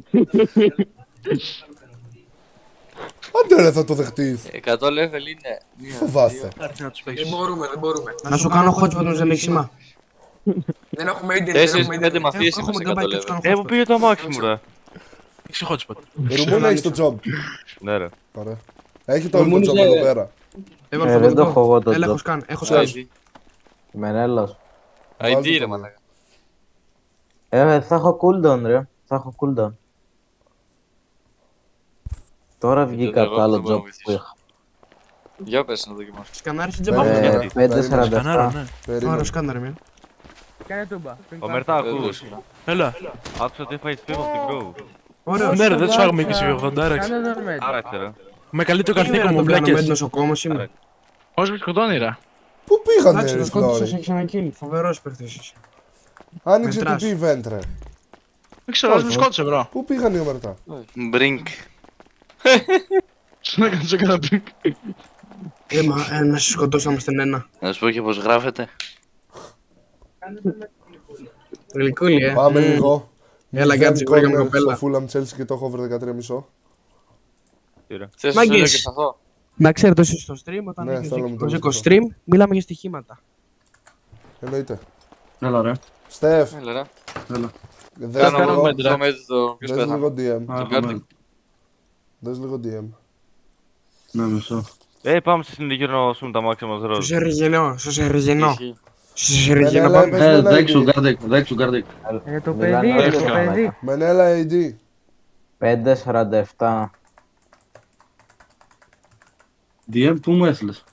Άντε ρε θα το δεχτείς.
εκατό level είναι. Μία,
Φοβάστε.
Κάτσε να τους παίξεις.
Να σου κάνω hotspot όμως δεν έχει σημασία.
Τέσσερις πέντε μαθίες
Έχουμε
είμαστε εκατό
γκαμπάκι, τους κάνω
level. Ε, πού
hotspot.
πήγε το αμάξι μου ρε.
Έχεις hotspot.
Ρουμούνα έχεις το job.
Ναι ρε.
Ωραία. Έχει το όλο το
Ρουμούνιζε-
job εδώ πέρα.
Έβαλα
Ε,
το
δεν το
κωδικό.
έχω εγώ το
Έλα, έχω
job.
σκάν, έχω σκάν.
άι ντι.
Μενέλος.
άι ντι
Βάλτε
ρε
το
μαλάκα.
Ε, θα έχω cooldown ρε. Θα έχω cooldown. Τώρα βγήκα
εγώ
από το άλλο
δεν μπορώ να
job που
βοηθήσω.
είχα.
Για πες να δοκιμάσω.
Σκανάρεις την
Ε,
τζαμπά.
ε,
πέντε σαράντα
Κανάρα,
επτά.
ναι.
Περίμενε.
Άρα σκάναρε μια.
Ο Μερτά ακούς.
Έλα.
Άκουσα ότι έφαγες πίπα από την Grove.
Ωραίος.
Ναι ρε, δεν τους φάγαμε είκοσι ογδόντα ρε.
Άραξε ρε.
Με καλεί το
Σήμερα
καρθίκο μου,
τον πλάνο με
βλάκες.
νοσοκόμος είμαι.
Πώς με σκοτώνει ρε.
Πού πήγανε
Εντάξει,
ρε
το σκότωσες,
Φλόρη.
έχεις ένα kill. Φοβερός παίχτης είσαι.
Άνοιξε το
Μετράς.
τι event ρε.
Δεν ξέρω, ας με σκότωσε μπρο.
Πού πήγαν οι ομερτά.
Μπρινκ.
Σου έκανα σε κανένα πριν.
Ε, μα, ε, να σε σκοτώσω να είμαστε ένα.
Να σου πω και πώς γράφεται.
Γλυκούλη, ε.
Πάμε
Μμμ.
λίγο.
Έλα,
Mid
κάτσε,
corner
βρήκαμε κοπέλα.
Στο Fulham Chelsea και το έχω over δεκατρία κόμμα πέντε.
Θες να σου
Μάγκες.
λέω και σταθώ.
Να ξέρετε εσείς στο stream, όταν
Ναι,
έχεις
θέλω να μου το
δικό
πεις
stream, μιλάμε για στοιχήματα.
Εννοείται.
Έλα ρε.
Στεφ,
Έλα ρε.
δες
Κάνω
λίγο-
εγώ το μέτρο το ποιος
δες
πέθανε.
λίγο ντι εμ.
Α,
Το κάρτι.
πάμε.
Δες λίγο ντι εμ.
Ναι, μισό.
Ε, πάμε στη συνδική να σούμε τα μάξια μας ροζ.
Στο σεριγενό, στο σεριγενό.
Ισχύει.
Στο σεριγενό
Έλα,
πάμε.
έλα,
Ε,
έλα,
δέξου
έλα.
γκάρντεκ, δέξου γκάρντεκ.
Για το παιδί,
για το παιδί.
Μενέλα έι ντι.
πέντε σαράντα επτά.
ντι εμ, πού μου έστειλες.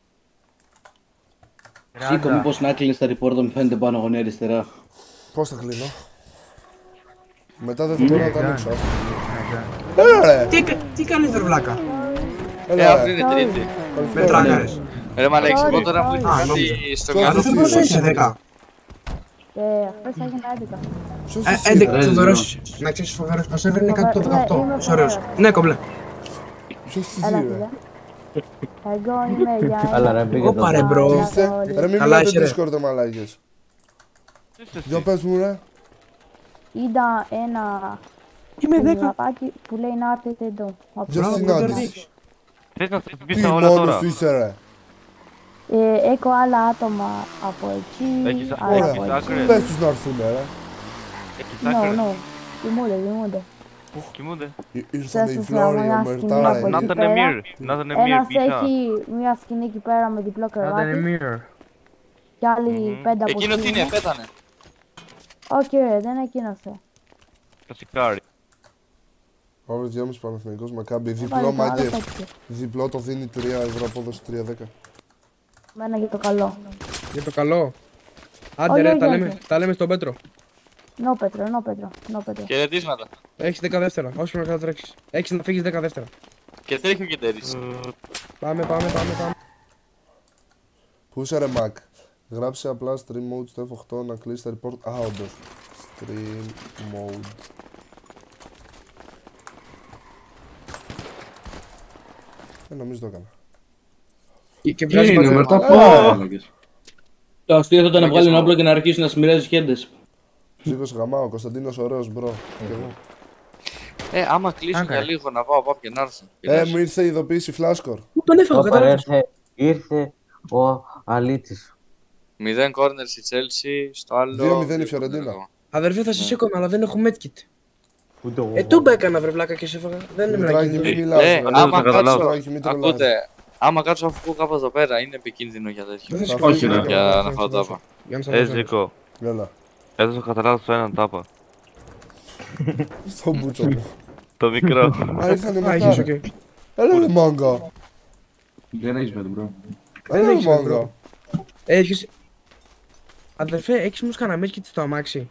Σήκω μήπως να κλείνεις τα report μου φαίνεται πάνω γωνία αριστερά.
Πώς θα κλείνω. Μετά δεν θα μπορώ να τα ανοίξω. Έλα ρε.
Τι, κα- τι κάνεις ρε βλάκα.
Ε,
Έλα
αυτή
ρε.
είναι τρίτη.
Με
Καλησπέρα.
τράκαρες.
Ρε μαλέξι, εγώ τώρα μου
Α,
ήρθε
νόμιζα.
κάτι στο
Ποιος
Αλλά
μυαλό
δεν
τι
μπορούσα
είναι.
είσαι δέκα.
Και χθες έγινα έντεκα.
Ποιος
Ε,
εσύ,
έντεκα
ρε?
Θοδωρός. Να ξέρεις φοβερός. Ο σερβερ είναι κάτω το
Είμαι-
δεκαοκτώ.
είμαι
Είσαι ωραίος.
φοβερός.
Ναι, κομπλέ.
Ποιος εσύ,
Έλα,
ρε?
φίλε. Εγώ είμαι για
Έλα
ένα...
ρε, πήγε
Όπα,
το
ρε, μπρο.
Καλά,
Είστε,
όλοι.
ρε μην
Καλά
μιλάτε
είσαι, ρε.
Discord, ρε μαλάκες. Δυο πες μου, ρε.
Είδα ένα...
Είμαι δέκα.
Γραπάκι που λέει να έρθετε εδώ. Από
Ποια
το-
συνάντηση.
Θες να
Τι
χτυπήσεις τα όλα
μόνος
τώρα.
του είσαι, ρε.
Ε, έχω άλλα άτομα από εκεί,
Έχεις-
άλλα
έχεις
από εκεί.
άκρες.
Πες τους να έρθουνε, ρε.
Έχεις
Ναι,
άκρες.
ναι. Κοιμούνται, κοιμούνται.
Κοιμούνται.
Εί- Ήρθανε οι
Σας
φλόροι,
ήθελα μια
ομερτάρα.
σκηνή από
Να
εκεί.
ήταν
πέρα.
μύρ. Να ήταν μύρ
Ένας
πίσω.
έχει μια σκηνή εκεί πέρα με διπλό κρεβάτι και άλλοι πέντε από
Εκείνο τι
εκεί
είναι, πέθανε.
Όχι ρε, δεν εκείνωσε.
Κλασικάρι.
Αύριο δυόμισι Παναθηναϊκός Μακάμπι.
Πάλι
Διπλό
το άλλο
μάγκε.
τέτοιο.
Διπλό το δίνει τρία ευρώ απόδοση τρία δέκα.
Μένα για το καλό.
Για το καλό. Άντε
Όχι,
ρε,
όχι,
τα
όχι.
λέμε, τα λέμε στον Πέτρο.
Νο Πέτρο, νο Πέτρο, νο Πέτρο.
Χαιρετίσματα.
Έχεις δέκα δεύτερα, όσο πρέπει να κατατρέξεις. Έχεις να φύγεις δέκα δεύτερα.
Και τρέχει ο Κεντέρης.
Πάμε, πάμε, πάμε, πάμε.
Πού είσαι, ρε Μακ. Γράψε απλά stream mode στο εφ οκτώ να κλείσει τα report. Α, όντως. Stream mode. Ε, νομίζω το έκανα.
Και, και
Τι
βγάζει
είναι,
πάλι.
μετά
Α!
πω. Το αστείο θα ήταν να βγάλει ένα όπλο και να αρχίσει να σμυρίζει χέντες.
Ζήκος γαμάω, Κωνσταντίνος ωραίος μπρο. Και εγώ.
Ε, άμα κλείσουν
Άκα.
για λίγο να πάω πάω και να έρθουν.
Ε, μου ήρθε η ειδοποίηση φλάσκορ.
Πού τον έφαγα,
Όπα, ρε,
κατάλαβες.
ήρθε, ήρθε ο Αλίτσης.
Μηδέν corners η Chelsea, στο άλλο...
δύο μηδέν η Φιωρεντίνα.
Αδερφέ, θα σε σήκωνα, αλλά δεν έχω medkit.
Ούτε εγώ.
Ε, τούμπα έκανα βρε βλάκα και σε έφαγα. Δεν είναι
Μητράκι,
μεράκι.
μην μιλάς,
Ε,
ρε.
άμα
Μητράκι,
κάτσω,
μην τρολάρεις.
ακούτε, άμα κάτσω αφού κάπου εδώ πέρα είναι επικίνδυνο για τέτοιο.
Δεν θα σε
Θα
σηκώσω.
φύγει,
Για
ρε.
Για
θα
να
σε
φάω
δώσω.
τάπα.
να σε
Ε,
δώσω.
Ζήκο.
Έλα.
Έδωσα κατά λάθος το έναν τάπα.
Στο μπούτσο μου.
Το μικρό.
Α, ήρθανε
Α,
μετά.
έχεις,
ρε.
οκ.
Έλα ρε μάγκα.
Δεν έχεις πέντε, μπρο.
Έλα ρε
έχεις,
μάγκα.
μπρο. Έχεις... Αδερφέ, έχεις όμως κανένα medkit στο αμάξι.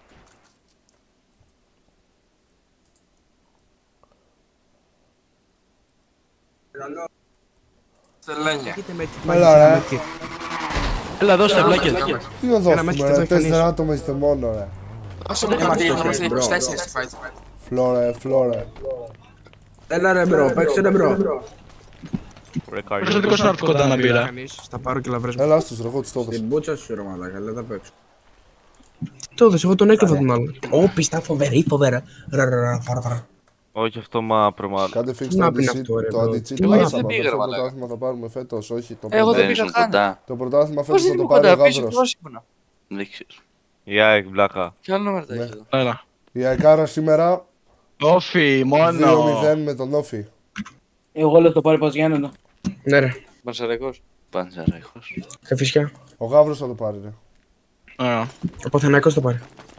Έχετε medkit.
Έλα ρε.
medkit.
Έλα, δώστε βλάκες.
Τι να
Ένα μέχρι
δώσουμε
και
ρε.
το
Τέσσερα
εμφανίσεις.
άτομα είστε μόνο ρε.
Είμαστε μπρο.
Φλόρε, φλόρε.
Έλα ρε μπρο, παίξε ρε μπρο.
Πες ότι να έρθει κοντά να μπει, ρε.
Θα πάρω και λαβρές μου.
Έλα άστος ρε, εγώ τους το έδωσα.
Την μπούτσα σου ρε μαλάκα, δεν θα παίξω. Το έδωσε, εγώ τον έκλειφα τον άλλον. Ω, πιστά φοβερή, φοβερά. Ρα, ρα, ρα, φάρα, φάρα.
Όχι αυτό μα προμάλλον.
Κάντε fix
Τι
το
να πει
αντι-cheat.
αυτό, ρε,
Το
bro.
anti-cheat
Τι
το
να
άσαμα.
πει,
Αυτό
πήγα, ρε,
το
μαλάκα.
πρωτάθλημα θα πάρουμε φέτος, όχι. Το
Εγώ δεν
πρωτάθλημα-
πήγα καν.
Το πρωτάθλημα
Πώς
φέτος θα
δεν
το
είμαι
πάρει ο
κοντά, πίσω
Γάβρος.
πώς ήμουνα.
Δεν ξέρω. Γεια, εκ βλάκα.
Ποιο άλλο νούμερο τα
Ναι.
έχει εδώ.
Έλα.
Η Αεκάρα σήμερα
Όφι,
δύο
μόνο.
μηδέν με τον Όφη.
Εγώ λέω το πάρει πας Γιάννενα.
Ναι ρε,
Πανσεραϊκός. Πανσεραϊκός.
καφισιά.
Ο Γάβρος θα το πάρει ρε.
Ε,
Ο Παθηναϊκός το πάρει.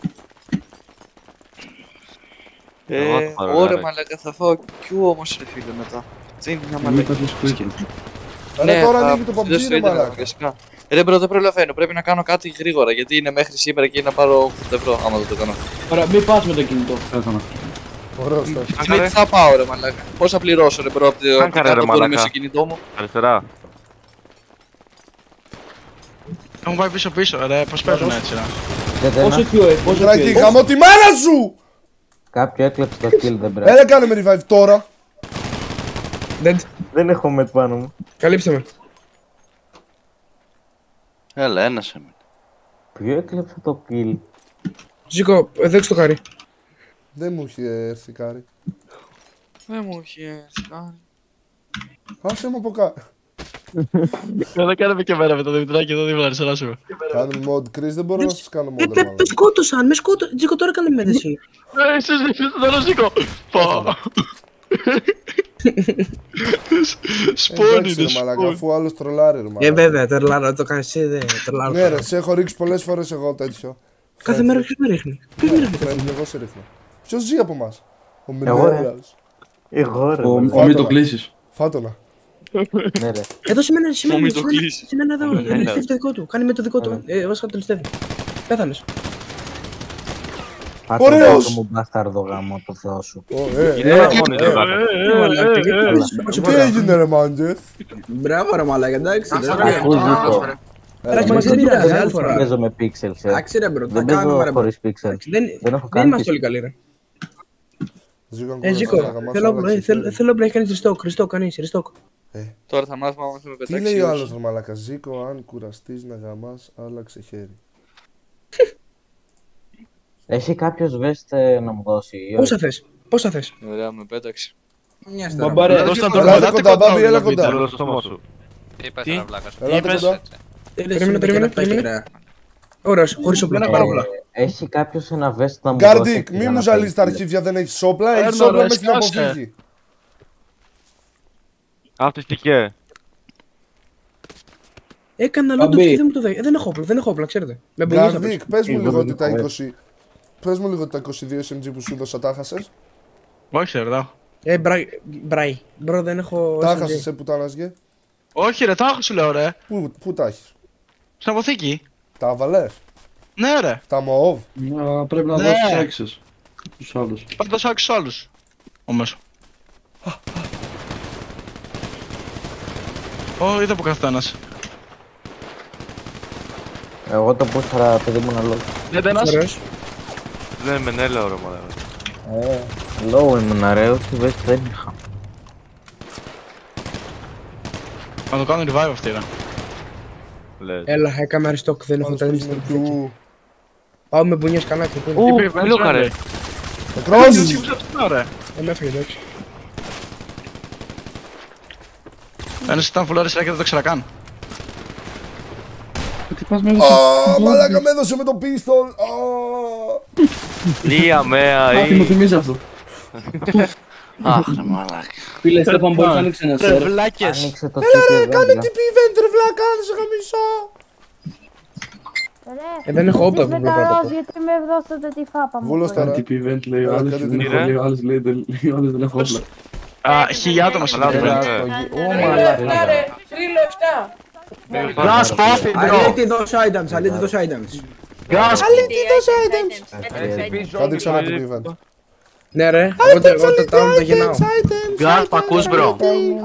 Εγώ
Ε,
θα πάρω,
ωραία
ρε.
μαλάκα, θα φάω Q όμως ρε φίλε μετά. Δεν είναι μια
Μην
μαλάκα.
πας σπίτι.
Ρε τώρα
θα
ανοίγει το
προσθέσω
παμπτζί ρε
ίντερνετ,
μαλάκα.
βασικά. Ρε μπρο, δεν προλαβαίνω, πρέπει να κάνω κάτι γρήγορα γιατί είναι μέχρι σήμερα και είναι να πάρω ογδόντα ευρώ άμα δεν το κάνω.
Ωραία, μην πας με το κινητό. Πέθανα.
Ωραίος το.
Σμιτ θα πάω ρε μαλάκα. Πώς θα πληρώσω ρε μπρο από το
Κάντε, ρε,
κάτω που είναι
μαλάκα.
μέσα στο κινητό μου.
Αριστερά.
Έχουν πάει πίσω πίσω, ρε. Πώς παίζουν έτσι, ρε.
Ξέρετε
Πόσο
ένα,
πιο, ε, πόσο πιο.
Μητράκι,
ε.
γαμώ τη μάνα σου!
κάποιο έκλεψε το kill, δεν πρέπει.
Έλα κάνε με revive τώρα.
Dead.
Δεν έχω med πάνω μου.
Καλύψτε με.
Έλα, ένας έμεινε.
Ποιο έκλεψε το kill?
Ζήκο, ε, δέξου το χάρι.
Δεν μου έχει έρθει κάρι.
Δεν μου έχει έρθει καν.
Άσε μου από κάτω.
Δεν κάναμε και μέρα με το Δημητράκη εδώ δίπλα, αριστερά σου.
Κάνε mod Chris, δεν μπορώ να σας κάνω mod ρε
Με
μαλάκα.
σκότωσαν, με σκότωσαν. Ζήκο τώρα έκανε με εσύ.
Ε, εσύ δεν το ζήκω. Πω. Σπόνι
Εντάξει
είναι
ρε μαλάκα,
σπόνι.
αφού άλλος τρολάρει ρε
Ε,
μαλάκα.
βέβαια, τερλάρα, το κάνεις εσύ, δεν τερλάρα.
Ναι ρε, σε έχω ρίξει πολλές φορές εγώ τέτοιο.
Κάθε μέρα ποιος με ρίχνει. Ποιος με ρίχνει.
Φρέντ, εγώ σε ρίχνω. Ποιος ζει από εμάς? Ο
Εγώ, ρε.
Μινέλας.
Εγώ ρε.
Ο-
μαλάκα.
ο, μην το κλείσεις.
Φάτονα.
Ναι ρε.
Εδώ σημαίνει, σημαίνει,
Μην το
σημαίνει,
κλείσεις.
σημαίνει εδώ,
Ναι,
ε,
ναι.
ληστεύει το δικό του, κάνει με το δικό του, ε, βασικά το ληστεύει. Πέθανες.
Πάτε
Ωραίος!
το μου μπάσταρδο γάμο το θεό σου.
Ω, ε,
Είναι
ε,
ένα μόνοι του βλάκα.
Τι μαλάκα, γιατί το λες,
Τι έγινε ρε μάντζες?
Μπράβο ρε μαλάκα, εντάξει.
Ακούς Ζήκο.
Εντάξει, μας δεν πειράζει, άλλη φορά.
Δεν παίζω με pixels.
Εντάξει ρε μπρο, τα
Δεν
κάνουμε
παίζω
ρε.
χωρίς pixels.
Δεν
έχω
δεν
κάνει
είμαστε
pixels.
όλοι καλοί ρε.
Ζήκω,
Ε, Ζήκο, θέλω να έχει κάνει ριστόκ, ριστόκ κανείς, ριστόκ.
Τώρα θα μάθουμε άμα έχουμε
Τι
πετάξει.
λέει ο
ή
άλλος
όχι.
ο μαλάκας, Ζήκο, αν κουραστείς να γαμάς, άλλαξε χέρι.
Έχει κάποιος βέστε να μου δώσει. ή όχι?
Πόσα θες, πόσα θες.
Ωραία, με πέταξε.
Μια
Μπαμπάρε,
στέρα.
δώσ' να το
Έλα
ρωτάτε
κοντά,
κοντά,
Μπάμπη, έλα
το
κοντά.
βίντεο.
Θέλω στο στόμα σου.
Τι είπες
Τι?
ρε βλάκας.
Ελάτε κοντά.
Περίμενε, περίμενε, περίμενε. Ωραίος, χωρίς όπλα,
Ε,
πάρα πολλά.
Έχει κάποιος ένα βέστε να μου δώσει.
Γκάρντικ, μη μου ζαλείς τα αρχίδια, δεν έχεις όπλα, έχεις
Παίρνω,
όπλα
ρε,
μες στην
σκάσε.
αποφύγη.
Αυτιστικέ.
Έκανα λόντο και δεν μου το δέχει. Δεν έχω όπλα, δεν έχω όπλα, ξέρετε. Με μπονιές θα πέσω.
Γκάρντικ, πες μου
Εγώ
λίγο
δεν
ότι τα
έχω, ε.
είκοσι... Πες μου λίγο ότι τα είκοσι δύο ες εμ τζι που σου έδωσα τα χάσες.
Όχι ρε, τα
Ε, μπραϊ, μπραϊ. Μπρο, δεν έχω.
Τα
ες εμ τζι.
χάσες, ε, πουτάνασγε.
όχι ρε, τα έχω σου λέω ρε.
Πού, πού τα έχεις.
Στην αποθήκη.
Τα άβαλες.
Ναι ρε.
Τα μοόβ.
Να, πρέπει να
Ναι.
δώσεις έξεις τους άλλους.
Πάντα δώσω άξους άλλους. Όμως. Ω, είδα που κάθεται ένας.
Εγώ το πούσταρα παιδί μου να λόγω.
Δεν ένας.
Ωραίος.
Δεν με νέλα ωραία μαλάκα.
Ε, λόγω ήμουν ρε, όχι βέστε δεν είχα.
Να το κάνω revive αυτή ρε.
Λες.
Έλα, έκαμε αριστόκ, δεν έχω τα
Πάντως
δίμηση.
πες μου,
Πάω με μπουνιές κανάκι. πού είναι.
Ου,
Είπε,
μελούκα ρε.
Νεκρός!
Ωραία.
Δεν με έφυγε, εντάξει.
Ένας ήταν full αριστερά και δεν το ξέρα καν.
Τι πας με
Ω, μαλάκα με έδωσε με το πίστολ. Ω.
Λία μέα
Α, τι μου
ή...
θυμίζει αυτό.
Αχ ρε μαλάκα.
Φίλε, Στέφαν, μπορείς να ανοίξει ένα σερ.
Βλάκες.
Άνοιξε το τσίπι
Κάνε
εδώ.
τι event ρε βλάκα, αν σε γαμίσω.
Ε, δεν έχω όπλα που
με
βλέπω
τα
να το
ροζ,
πω.
γιατί με δώσατε τη φάπα μου.
Βούλος τώρα.
Κάτι event λέει ο
Έλα,
άλλος,
κάτι
δεν
τι
έχω,
είναι.
λέει ο άλλος, λέει δεν- λέει ο άλλος, δεν έχω όπλα.
Α, χίλια άτομα στο
Μαλάκα,
event.
ε.
Ω μαλάκα.
Γκρας, κόφι, bro.
Αλέτη δώσε items, αλέτη δώσε items.
Γκρας,
Κάντε ξανά το event.
Ναι ρε, εγώ τα- εγώ τα τάω, τα γεννάω.
γκρας, π' ακούς, bro.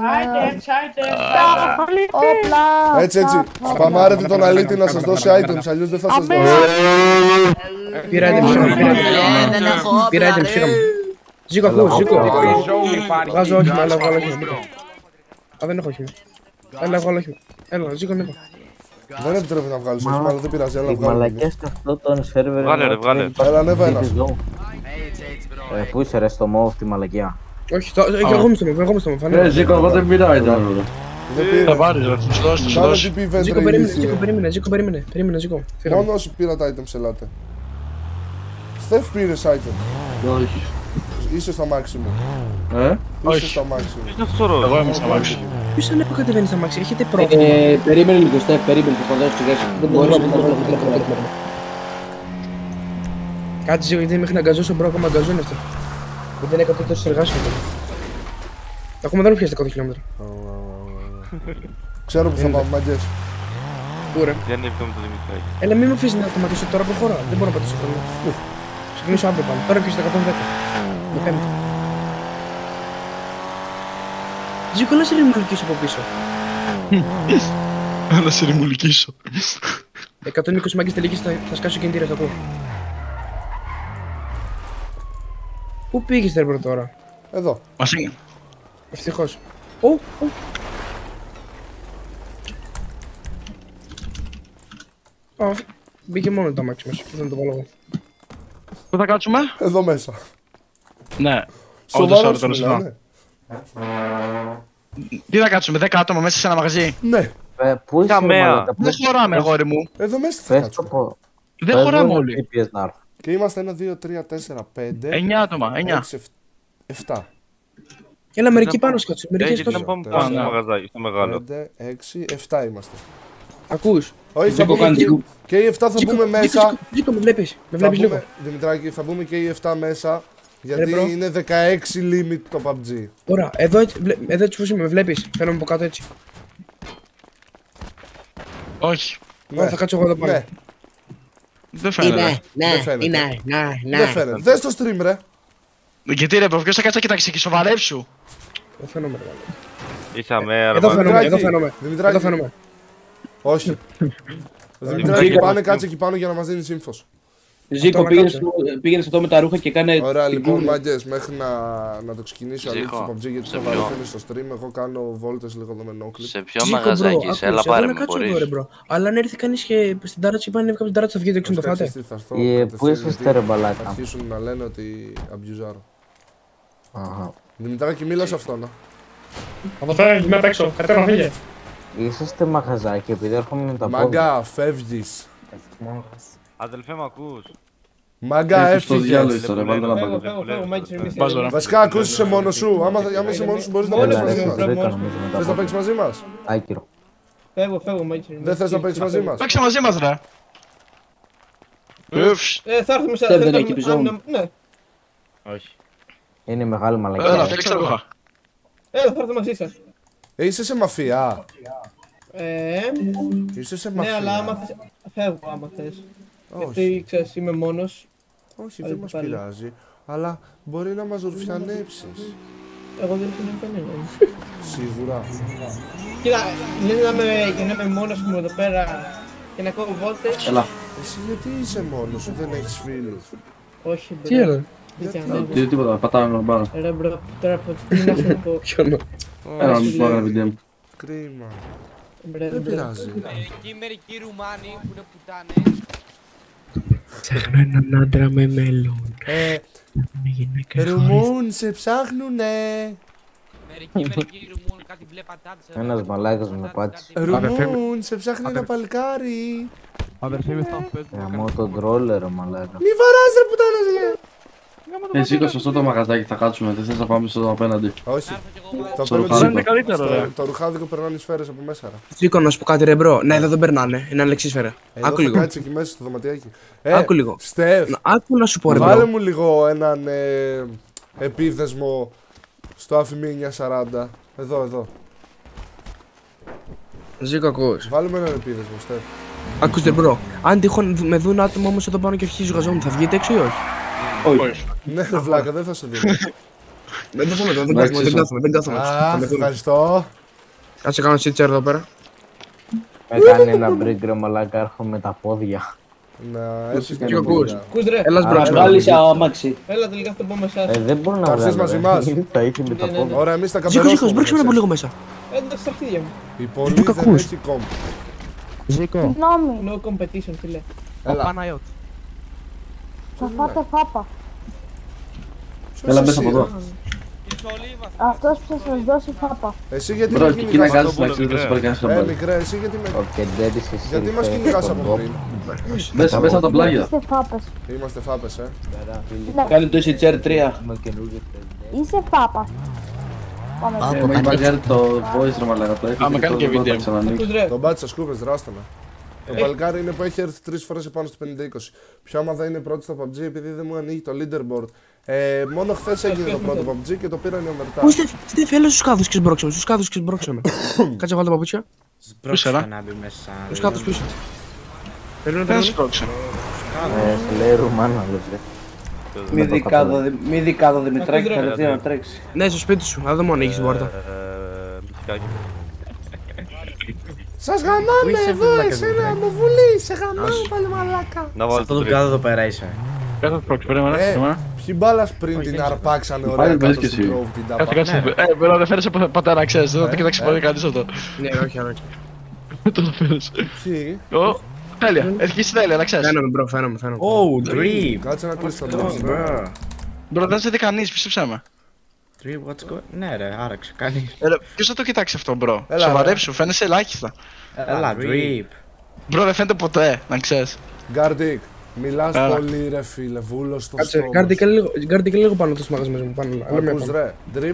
Όπλα!
Έτσι έτσι, σπαμάρετε τον αλήτη να σας δώσει items, αλλιώς δεν θα σας δώσει.
Πήρα items, σίγουρα, πήρα items. Πήρα items, σίγουρα. Ζήκο, ακούς, Ζήκο. Βγάζω όχημα, έλα, βγάλω όχημα. Α, δεν έχω όχημα. Έλα, βγάλω όχημα. Έλα, Ζήκο, ναι.
Δεν επιτρέπει να βγάλεις
Μα-
όχημα, αλλά δεν πειράζει, έλα
Οι
βγάλω.
μαλακές σε αυτό τον σερβερ.
Βγάλε, ρε,
είναι
βγάλε.
ότι
Έλα, ανέβα
είναι
ένας.
zone. Ε, πού είσαι ρε στο μόβ τη μαλακιά.
Όχι, το- και εγώ είμαι στο μove, εγώ είμαι στο move,
Ε,
φανέλα.
Ζήκο, εγώ δεν πειράει τώρα.
Δεν
Θα
πήρα.
πάρεις, ρε, θα σου δώσω, θα σου
Κάνε
δώσω.
τι event
Ζήκο,
ρε
περίμενε, Ζήκο,
ηλίθιε.
περίμενε, Ζήκο, περίμενε, περίμενε, Ζήκο. Φύγαμε.
Μόνο όσοι πήρατε items ελάτε. Στεφ πήρες item.
Όχι.
Είσαι στα maximum.
Ε,
Είσαι
Όχι.
στα maximum.
Είναι αυτό το
Εγώ
ροζ.
είμαι στα μάξι.
Ποιος ανέβω κατεβαίνει στα μάξι, έχετε πρόβλημα.
Ε, περίμενε λίγο, Στεφ, περίμενε, θα δώσω σιγά σιγά. Δεν μπορείς να
Κάτσε Ζήκο, γιατί μέχρι να αγκαζώσω μπρο ακόμα αγκαζώνει αυτό. Γιατί είναι εκατό τόσες εργάσεις. Ακόμα δεν έχω πιάσει δέκα χιλιόμετρα.
Ξέρω που θα πάμε μαγκές.
Πού ρε.
Δεν είναι εβδομήντα το Δημητράκη.
Έλα μην με αφήσεις να σταματήσω τώρα, προχωρά. Δεν μπορώ να πατήσω χρόνο. Ξεκινήσω αύριο πάλι. Τώρα πιέσεις το εκατόν δέκα. Με πέμπτη. Ζήκο, να σε ρημουλικήσω από πίσω.
Να σε ρημουλικήσω.
εκατόν είκοσι μάγκες τελικής θα, θα σκάσω κινητήρα, θα ακούω. Πού πήγες ρε τώρα.
Εδώ.
Μας είναι.
Ευτυχώς. Ω, ω. Α, μπήκε μόνο το αμάξι μας. Δεν το βάλω εγώ.
Πού θα κάτσουμε?
Εδώ μέσα.
Ναι. Όντως,
Σοβαρά
ωραία,
σου
τώρα
μιλάω,
συζητάω.
ναι.
Τι θα κάτσουμε, δέκα άτομα μέσα σε ένα μαγαζί?
Ναι.
Ε, Πού είσαι ρε
Καμία.
μαλάκα.
Δεν χωράμε, αγόρι μου.
Εδώ μέσα θα
Πες το
κάτσουμε.
πω.
Δεν
Πες
χωράμε
μου
όλοι.
τι πιες να έρθω.
Και είμαστε ένα, δύο, τρία, τέσσερα, πέντε.
Εννιά άτομα, εννιά.
έξι, εφτά.
Έλα, μερικοί
Να
πάνω
πω-
σκάτσουν. Μερικοί
Έχει να
σκάτσουν.
πάμε
Τέσσερα,
πάνω στο
ναι.
μαγαζάκι, στο μεγάλο.
πέντε, έξι, εφτά είμαστε.
Ακούς.
Όχι, θα
Ζήκο,
μπούμε
κάνει
και,
Ζήκο.
και οι εφτά θα
Ζήκο,
μπούμε
Ζήκο,
μέσα.
Ζήκο, Ζήκο, με βλέπεις. Με
Θα
βλέπεις λίγο.
μπούμε, Δημητράκη, θα μπούμε και οι εφτά μέσα.
Ρε,
Γιατί
μπρο.
είναι δεκαέξι limit το πι γιου μπι τζι.
Ωραία, εδώ έτσι, βλέ- εδώ έτσι πώς είμαι, με βλέπεις. Θέλω να από κάτω έτσι.
Όχι.
Ωραία, θα κάτσω εγώ εδώ πάνω.
Ναι,
Δεν φαίνεται.
δεν φαίνεται. Δεν φαίνεται. Δες το stream ρε.
Γιατί ρε, ποιος θα κάτσει να κοιτάξει και σοβαρεύσου.
Δεν φαίνομαι ρε. μάλλον.
Είσαι αμέρα,
Εδώ
μάλλον.
φαίνομαι, εδώ
Δημητράκη,
φαίνομαι.
Δημητράκη.
Εδώ φαίνομαι.
Όχι. Δημητράκη, πάνε κάτσε εκεί πάνω για να μας δίνεις ύμφος.
Ζήκο, πήγαινε αυτό με τα ρούχα και κάνε.
Ωραία, λοιπόν, μάγκες, μέχρι να, να το ξεκινήσει ο αλήθος του παμπτζή, γιατί θα βαρεθαίνει στο stream. Εγώ κάνω βόλτες λίγο εδώ με νόκλιπ.
Σε ποιο μαγαζάκι είσαι, έλα πάρε με μπορείς.
Αλλά αν έρθει κανείς και στην τάρα και πάνε στην τάρα θα βγει το έξω να το φάτε.
Πού είσαι ρε μπαλάκα.
Θα αρχίσουν να λένε ότι αμπιουζάρω. Δημητράκη, μίλα σε αυτόν.
Θα το φέρω με απ' έξω, κατέβα φύγε.
Είσαστε μαγαζάκι επειδή έρχομαι με τα πόδια.
Μάγκα, φεύγεις.
Αδελφέ μ' ακούς.
Μάγκα, έφυγες.
Βασικά,
ακούσεις μόνος σου. Άμα είσαι μόνος σου μπορείς να παίξεις μαζί μας. Θες να παίξεις μαζί μας.
Άκυρο.
Φεύγω, φεύγω, Μάγκη.
Δεν θες να παίξεις μαζί μας.
Παίξε μαζί μας ρε.
Ε, θα έρθουμε σε
δεν έχει πιζόν.
Ναι.
Όχι.
Είναι μεγάλη μαλακία.
Έλα, παίξε ρούχα.
Έλα, θα έρθω μαζί σας.
Είσαι σε μαφία.
Ε,
Είσαι σε
ναι, αλλά άμα
μαφία.
θες, φεύγω άμα θες.
Όχι.
Γιατί, ξέρεις, είμαι μόνος.
Όχι, δεν μας πειράζει. Αλλά μπορεί να μας ρουφιανέψεις.
Εγώ δεν θέλω κανέναν.
Σίγουρα.
Κοίτα, λες να είμαι, και να είμαι μόνος μου εδώ πέρα και να κόβω βόλτες.
Έλα.
Εσύ γιατί είσαι μόνος σου, δεν έχεις φίλους.
Όχι, μπρο.
Τι έλα.
Τι τίποτα, πατάμε με μπάρα.
Ρε μπρο, τώρα από τι να σου πω.
Ποιον.
Έλα, μην πω ένα βίντεο μου.
Κρίμα.
Μπρε,
Δεν
μπρο.
πειράζει.
Εκεί μερικοί Ρουμάνοι που είναι πουτάνες.
Ψάχνω έναν άντρα με μέλλον.
Ε, Ρουμούν, σε ψάχνουνε.
Μερικοί μερικοί Ρουμούν κάτι μπλε πατάτες.
Ένας μαλάκας με πάτησε.
Ρουμούν, σε ψάχνει ένα παλικάρι.
Γαμώ τον τρόλερ μαλάκα.
Μη βαράς ρε πουτάνας λέει.
Ε, Ζήκο, σωστό το μαγαζάκι, θα κάτσουμε. Δεν θες να πάμε στο απέναντι.
Όχι. Το
Στο
απέναντι
ρουχάδικο.
καλύτερο, ρε.
Το ρουχάδικο περνάνε οι σφαίρες από μέσα.
Ζήκω να σου πω κάτι ρε μπρο. Ναι, εδώ δεν περνάνε. Είναι αλεξίσφαιρα.
Εδώ
Άκου
θα
λίγο.
κάτσεις εκεί μέσα στο δωματιάκι. Ε,
Άκου λίγο.
Στεφ,
Άκου να σου πω ρε
βάλε
μπρο.
μου λίγο έναν ε, επίδεσμο στο αφημί εννιακόσια σαράντα. Εδώ, εδώ.
Ζήκω ακούς.
Βάλε με έναν επίδεσμο, Στεφ.
Ακούς ρε μπρο. Αν τυχόν με δουν άτομα όμως εδώ πάνω και αρχίζει ζουγαζόμουν θα βγείτε έξω ή όχι.
Όχι.
Ναι ρε βλάκα, δεν θα σε δίνω.
Δεν το πούμε, δεν κάθομαι, δεν κάθομαι, δεν κάθομαι.
Α, ευχαριστώ.
Κάτσε κάνω σίτσερ εδώ πέρα.
Με κάνει ένα μπριγκ ρε μαλάκα, έρχομαι με τα πόδια.
Να έρθεις
Τι
και να
ακούς.
πόδια.
Ακούς ρε.
Έλας μπρο.
Βγάλει σε αμάξι.
Έλα τελικά θα πω με εσάς.
Ε, δεν μπορώ να
Θα έρθεις
βγάλω,
μαζί
ρε.
μας.
Θα είχε με τα
Ναι, ναι,
πόδια.
Ωραία, εμείς τα
Ζήκω, Ζήκω,
καμπερώσουμε.
σπρώξε με λίγο μέσα. Εντάξει στα αρχίδια μου.
Η πόλη δεν
ακούς.
έχει κόμπ.
Συγγνώμη,
No competition φίλε.
Έλα.
θα φάτε φάπα.
Ποιος
Έλα μέσα
εσύ,
από εδώ.
Αυτός που θα σας δώσει φάπα.
Εσύ γιατί
Μπρο,
με
και εκεί να
κυνηγάς
κάτσεις
από
να ξέρεις, δεν σε πάρει κανείς
πριν. Ε,
χαμπάρι.
μικρέ, εσύ γιατί με...
Ο Κεντέρης εσύ.
Γιατί μας κυνηγάς από πριν.
Μέσα, μέσα από τα πλάγια.
Είστε φάπες.
Είμαστε φάπες, ε.
Ναι,
Κάνει το ες έιτς αρ τρία.
είσαι φάπα. Πάμε.
Ε, μου έχει παγιάρει το voice ρε μαλάκα. Το έχει
Άμα κάνει και βίντεο.
Ακούς ρε.
Τον μπάτσα σκούπες, δράστονα. Το παλικάρι είναι που έχει έρθει τρεις φορές επάνω στο πενήντα είκοσι. Ποια ομάδα είναι πρώτη στο παμπτζή επειδή δεν μου ανοίγει το leaderboard. Ε, μόνο χθες έγινε το πρώτο παμπτζή και το πήραν οι ομερτά.
Πού είστε, Στεφ, έλα στους κάδους και σμπρώξε με, στους κάδους και σμπρώξε με. Κάτσε βάλω τα παπούτσια.
Πούσε ρε.
Στους κάδους πίσω. Περίμενε,
Δεν
περίμενε.
σπρώξε.
Ε, σε λέει Ρουμάνα λες.
Μη δικάδο, μη δικάδο Δημητράκη, κατευθείαν να τρέξει.
Ναι, στο σπίτι σου, αλλά δεν μου ανοίγεις την πόρτα.
Σας γαμάμε εδώ, εσένα μου βουλή, σε γαμάμε πάλι μαλάκα.
Να βάλω το τρίτο.
εδώ πέρα είσαι.
Δεν θα σπρώξει, περίμενα.
Ε,
περίμενα.
ποιοι μπάλας πριν την αρπάξανε ωραία
Πάλι
κάτω
παίζεις και
στην
εσύ.
Grove την
Κάτσε,
τάπα.
κάτσε. Ε, μπορεί να δεν φέρεις από πατέρα, ξέρεις. Δεν θα το κοιτάξει ποτέ κανείς αυτό.
Ναι, όχι, όχι.
Το θα φέρεις.
Ποιοι,
Ω, τέλεια. Έχει τέλεια, να ξέρεις.
Φαίνομαι, μπρο, φαίνομαι, φαίνομαι.
Oh, Dream.
κάτσε να κλείσει το μπάλα.
Μπρο, δεν σε δει κανείς, πίστεψέ με.
Dream, what's going... Ναι ρε, άραξε, κάνει.
Ε, ρε, ποιος θα το κοιτάξει αυτό, μπρο.
Έλα,
Σοβαρέψου, φαίνεσαι ελάχιστα.
Έλα, Dream.
Μπρο, δεν φαίνεται ποτέ, να ξέρεις.
Γκάρντικ, μιλάς
Έλα.
πολύ ρε φίλε, βούλος στο
Κάτσε,
στόμα.
γκάρντι και λίγο- γκάρντι και λίγο πάνω το μάγας μέσα μου, πάνω. Αλλά μία
Ακούς
πάνω.
ρε, drip,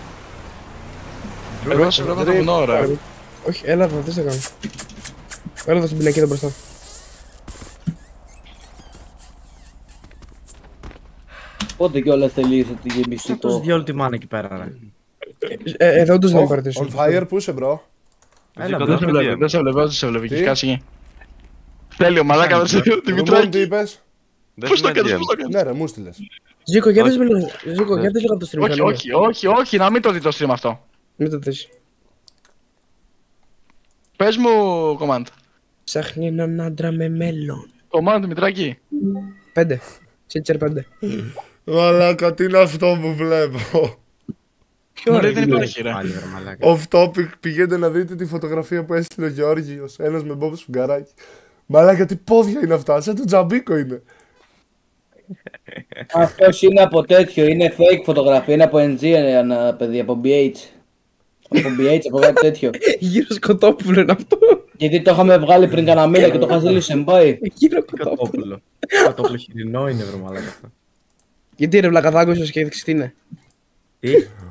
Εγώ σε βλέπω το βουνό, ρε.
Όχι, έλα εδώ, τι θα κάνω. Έλα εδώ στην πινακίδα μπροστά.
Πότε κιόλας τελείωσε τη γεμιστή
Θα τους
το...
δει όλη τη μάνα εκεί πέρα ρε.
Ε, εδώ τους να μου
on
παρατήσουν.
fire, πού είσαι μπρο.
Έλα,
Δεν
μπρο.
σε βλέπει, δεν σε βλέπει, δεν σε βλέπει.
Τι?
Έχει κάτσει εκεί. Τέλειο, μαλάκα, δεν σε βλέπει.
Ρουμόν, τι
Δημητράκη.
είπες.
Πώς το κάνεις, πώς το κάνεις.
Ναι ρε, μου στείλες.
Ζήκο, για δες με λίγο. Ζήκο, για δες λίγο από το stream.
Όχι,
κανένα.
όχι, όχι, όχι, να μην το δει το stream αυτό.
Μην το δεις.
Πες μου, Command.
Ψάχνει έναν άντρα με μέλλον.
Command, Δημητράκη.
Πέντε. Τσίτσερ πέντε.
Μαλάκα, τι είναι αυτό που βλέπω.
Ποιο
ρε, δεν υπάρχει ρε.
Off topic, πηγαίνετε να δείτε τη φωτογραφία που έστειλε ο Γεώργιος. Ένας με μπόμπο σφουγγαράκι. Μαλάκα, τι πόδια είναι αυτά, σαν το Τζαμπίκο είναι.
Αυτός είναι από τέτοιο, είναι fake φωτογραφία, είναι από εν τζι, ένα παιδί, από μπι έιτς. Από μπι έιτς, από κάτι τέτοιο.
Γύρω Σκοτόπουλο είναι αυτό.
Γιατί το είχαμε βγάλει πριν κανένα μήνα και το είχα ζήσει σεμπάι.
Γύρω Σκοτόπουλο.
Σκοτόπουλο χοιρινό είναι βρε μαλάκα αυτό.
Γιατί ρε βλακαδάκωσος και έδειξες τι είναι.
Τι.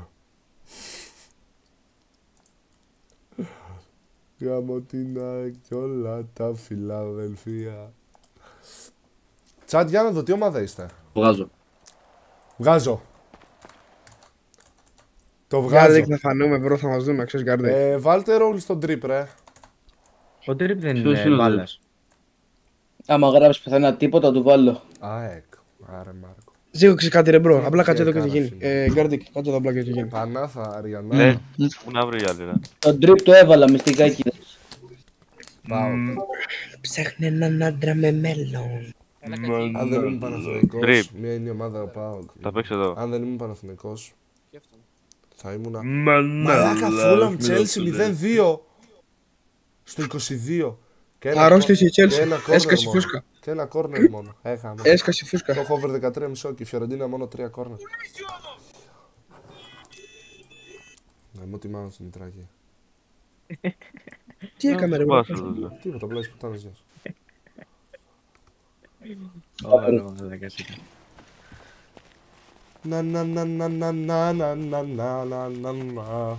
Γάμω την ΑΕΚ και όλα τα Φιλαδελφία. Τσάτ, για να δω, τι ομάδα είστε.
Βγάζω.
Βγάζω. Το
Βγάζω.
βγάζω.
Να φανούμε, μπρο, θα μας δούμε, ξέρεις Γκάρντι.
Ε, βάλτε ρόλ στον τρίπ, ρε.
Ο τρίπ δεν είναι μπάλας.
Άμα γράψεις πουθενά τίποτα, του βάλω.
ΑΕΚ, άρε Μάρκο.
Ζήγω ξέρεις κάτι ρε μπρο, απλά κάτσε εδώ και τι γίνει. Ε, Γκάρντι, κάτσε εδώ απλά και τι γίνει.
Πανάθα, Αριανά.
Ε, πού να βρει η άλλη, ρε.
Το τρίπ το έβαλα μυστικάκι.
Πάω.
Ψάχνει έναν άντρα με μέλλον.
Αν δεν ήμουν Παναθηναϊκός,
Τρίπ.
μία είναι η ομάδα πάω.
Θα παίξω εδώ.
Αν δεν ήμουν Παναθηναϊκός, θα ήμουνα... Μαλάκα, Φούλαμ, Τσέλσι μηδέν δύο στο είκοσι δύο.
Αρρώστησε η Τσέλσι, έσκασε
μόνο.
φούσκα.
Και ένα κόρνερ μόνο. Έχαμε.
Έσκασε φούσκα.
Το έχω over δεκατρία κόμμα πέντε και η Φιωρεντίνα μόνο τρία κόρνερ. Να μου τιμάω στην Μητράκη.
Τι έκαμε ρε μπρο.
Τίποτα, απλά είσαι πουτάνας γεια σου.
Ωραία, μαλάκα σίγουρα.
Να να να να να να να να να να να να.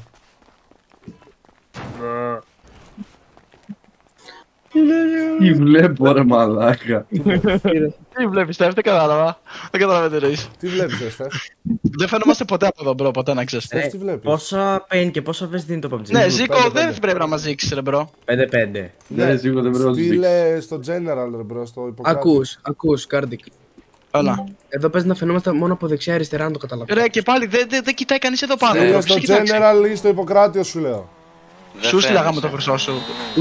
Τι βλέπω ρε μαλάκα.
Τι βλέπεις, Στεφ, δεν κατάλαβα. Δεν κατάλαβα τι εννοείς.
Τι βλέπεις, ρε Στεφ.
Δεν φαινόμαστε ποτέ από εδώ, μπρο, ποτέ να ξέρεις.
Στεφ, τι βλέπεις.
Πόσα pain και πόσα βες δίνει το παμπτζί.
Ναι, Ζήκο, δεν πρέπει να μας δείξεις, ρε μπρο.
πέντε πέντε.
Ναι, σίγουρα δεν πρέπει να τους δείξεις.
Στείλε στο general, ρε μπρο, στο υποκράτη.
Ακούς, ακούς, Γκάρντι.
Έλα.
Εδώ παίζει να φαινόμαστε μόνο από δεξιά αριστερά, αν το καταλαβαίνω.
Ρε, και πάλι δεν δε, δε κοιτάει κανείς εδώ πάνω.
Στείλε
Ποιος
στο
κοιτάξει?
general ή στο υποκράτιο σου λέω.
Σου στείλαγαμε το χρυσό σου.